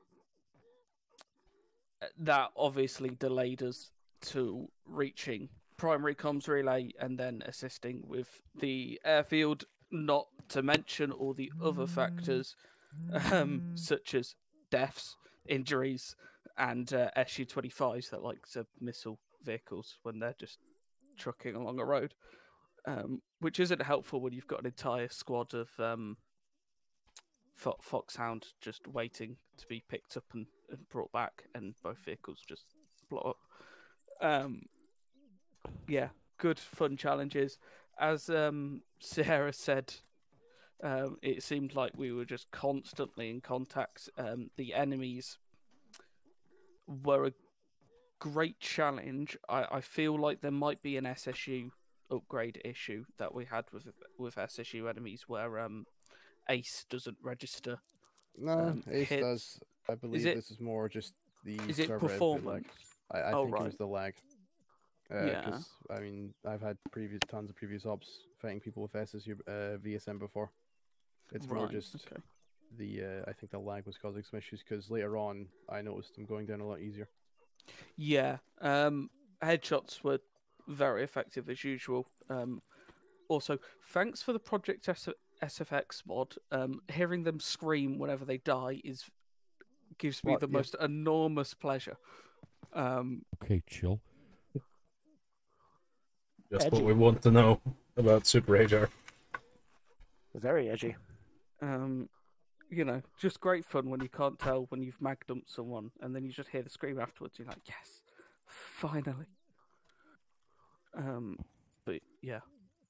that obviously delayed us to reaching primary comms relay and then assisting with the airfield, not to mention all the other factors um, such as deaths, injuries, and uh, S U twenty-fives that like to missile vehicles when they're just trucking along a road, um, which isn't helpful when you've got an entire squad of um, Fo- Foxhound just waiting to be picked up and, and brought back, and both vehicles just blow up. Um, yeah, good fun challenges. As um, Sierra said, um, it seemed like we were just constantly in contact. Um, the enemies were a great challenge. I, I feel like there might be an S S U upgrade issue that we had with with S S U enemies, where um, Ace doesn't register. No, um, Ace hits. does. I believe it- this is more just the Is it server output lag. performance? I, I Oh, think it was right. the lag. Yeah. Because I mean, I've had previous tons of previous ops fighting people with S S U uh, V S M before. It's more Right, just okay. the uh, I think the lag was causing some issues because later on I noticed them going down a lot easier. Yeah, um, headshots were very effective as usual. Um, also, thanks for the Project S- SFX mod. Um, hearing them scream whenever they die is gives me Right, the yeah. most enormous pleasure. Um, Okay, chill. Just Edgy. what we want to know about Super H R. Very edgy. um, you know, just great fun when you can't tell when you've mag dumped someone, and then you just hear the scream afterwards. You're like, yes, finally. Um, but yeah,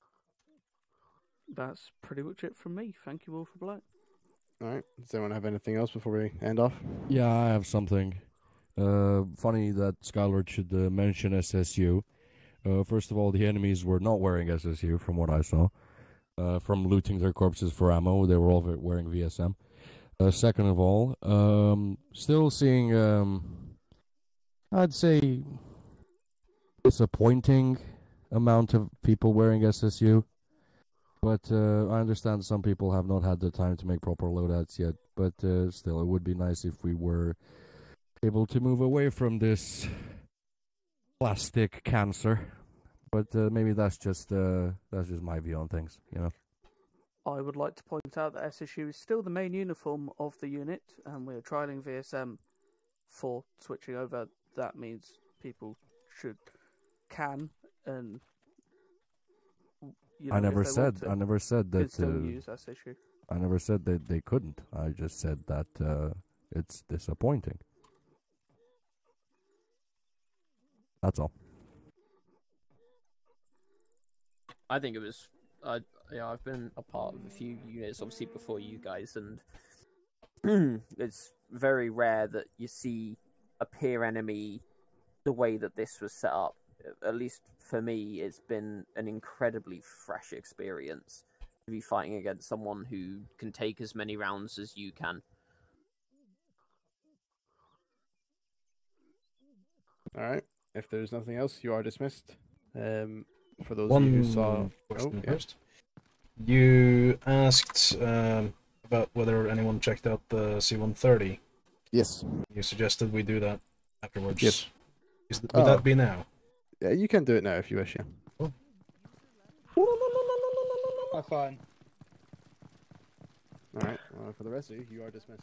that's pretty much it from me. Thank you all for playing. All right. Does anyone have anything else before we end off? Yeah, I have something. Uh, funny that Skylord should uh, mention S S U. Uh, first of all, the enemies were not wearing S S U, from what I saw. Uh, from looting their corpses for ammo, they were all wearing V S M. Uh, second of all, um, still seeing, um, I'd say, disappointing amount of people wearing S S U. But uh, I understand some people have not had the time to make proper loadouts yet. But uh, still, it would be nice if we were able to move away from this plastic cancer. But uh, maybe that's just uh, that's just my view on things, you know. I would like to point out that S S U is still the main uniform of the unit, and we are trialing V S M for switching over. That means people should, can, and you know, I never if they said want to, I never said can that. still Uh, use S S U. I never said that they couldn't. I just said that uh, it's disappointing. That's all. I think it was. I you know, I've been a part of a few units, obviously before you guys, and it's very rare that you see a peer enemy the way that this was set up. At least for me, it's been an incredibly fresh experience to be fighting against someone who can take as many rounds as you can. All right. If there's nothing else, you are dismissed. Um, for those One of you who saw, question oh, yeah. first. You asked um, about whether anyone checked out the C one thirty. Yes. You suggested we do that afterwards. Yes. Is th- would Oh. that be now? Yeah, you can do it now if you wish. Yeah. Have fun. All right. Well, for the rest of you, you are dismissed.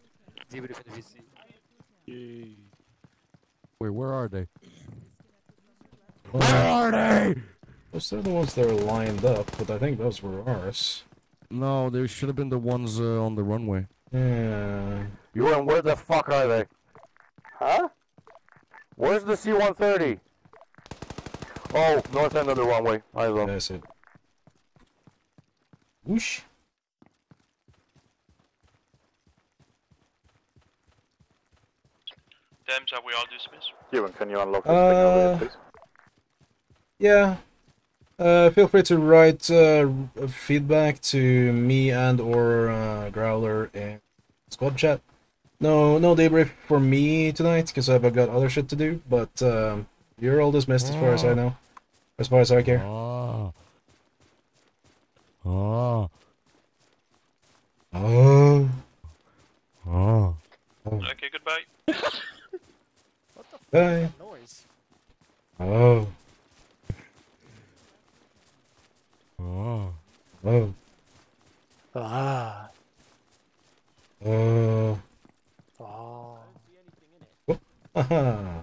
Wait, where are they? Where are they? Those are the ones that are lined up, but I think those were ours. No, they should have been the ones uh, on the runway. Yeah. Ewan, where the fuck are they? Huh? Where's the C one thirty? Oh, north end of the runway. I love. That's it. Whoosh. Dems, are we all dismissed? Ewan, can you unlock this thing over Uh, here, please? yeah. Uh, feel free to write uh, feedback to me and or uh, Growler in squad chat. No, no debrief for me tonight because I've got other shit to do. But um, you're all dismissed as far as I know, as far as I care. Oh. Oh. Oh. Oh. Okay, goodbye. What the Bye. fuck noise? Oh. Oh. Oh. Ah. Oh. Oh. Haha.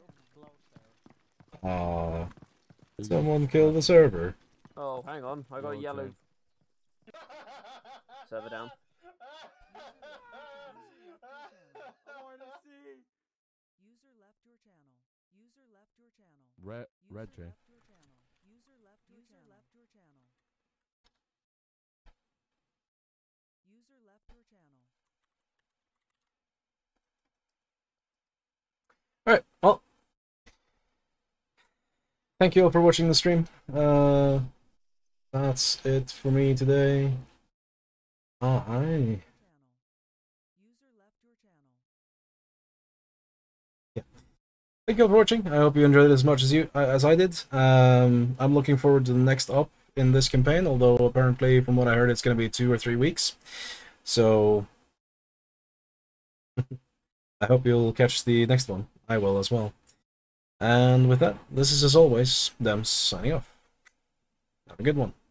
Aw. Someone killed the server. Oh, hang on. I got a yellow server down. User left your channel. User left your channel. Red, red J. User left your channel. User left your channel. User left your channel. Alright, well. Thank you all for watching the stream. Uh, that's it for me today. Ah, I... Yeah. Thank you all for watching. I hope you enjoyed it as much as you as I did. Um, I'm looking forward to the next up in this campaign, although apparently, from what I heard, it's going to be two or three weeks. So... I hope you'll catch the next one. I will as well. And with that, this is as always, Dems signing off. Have a good one.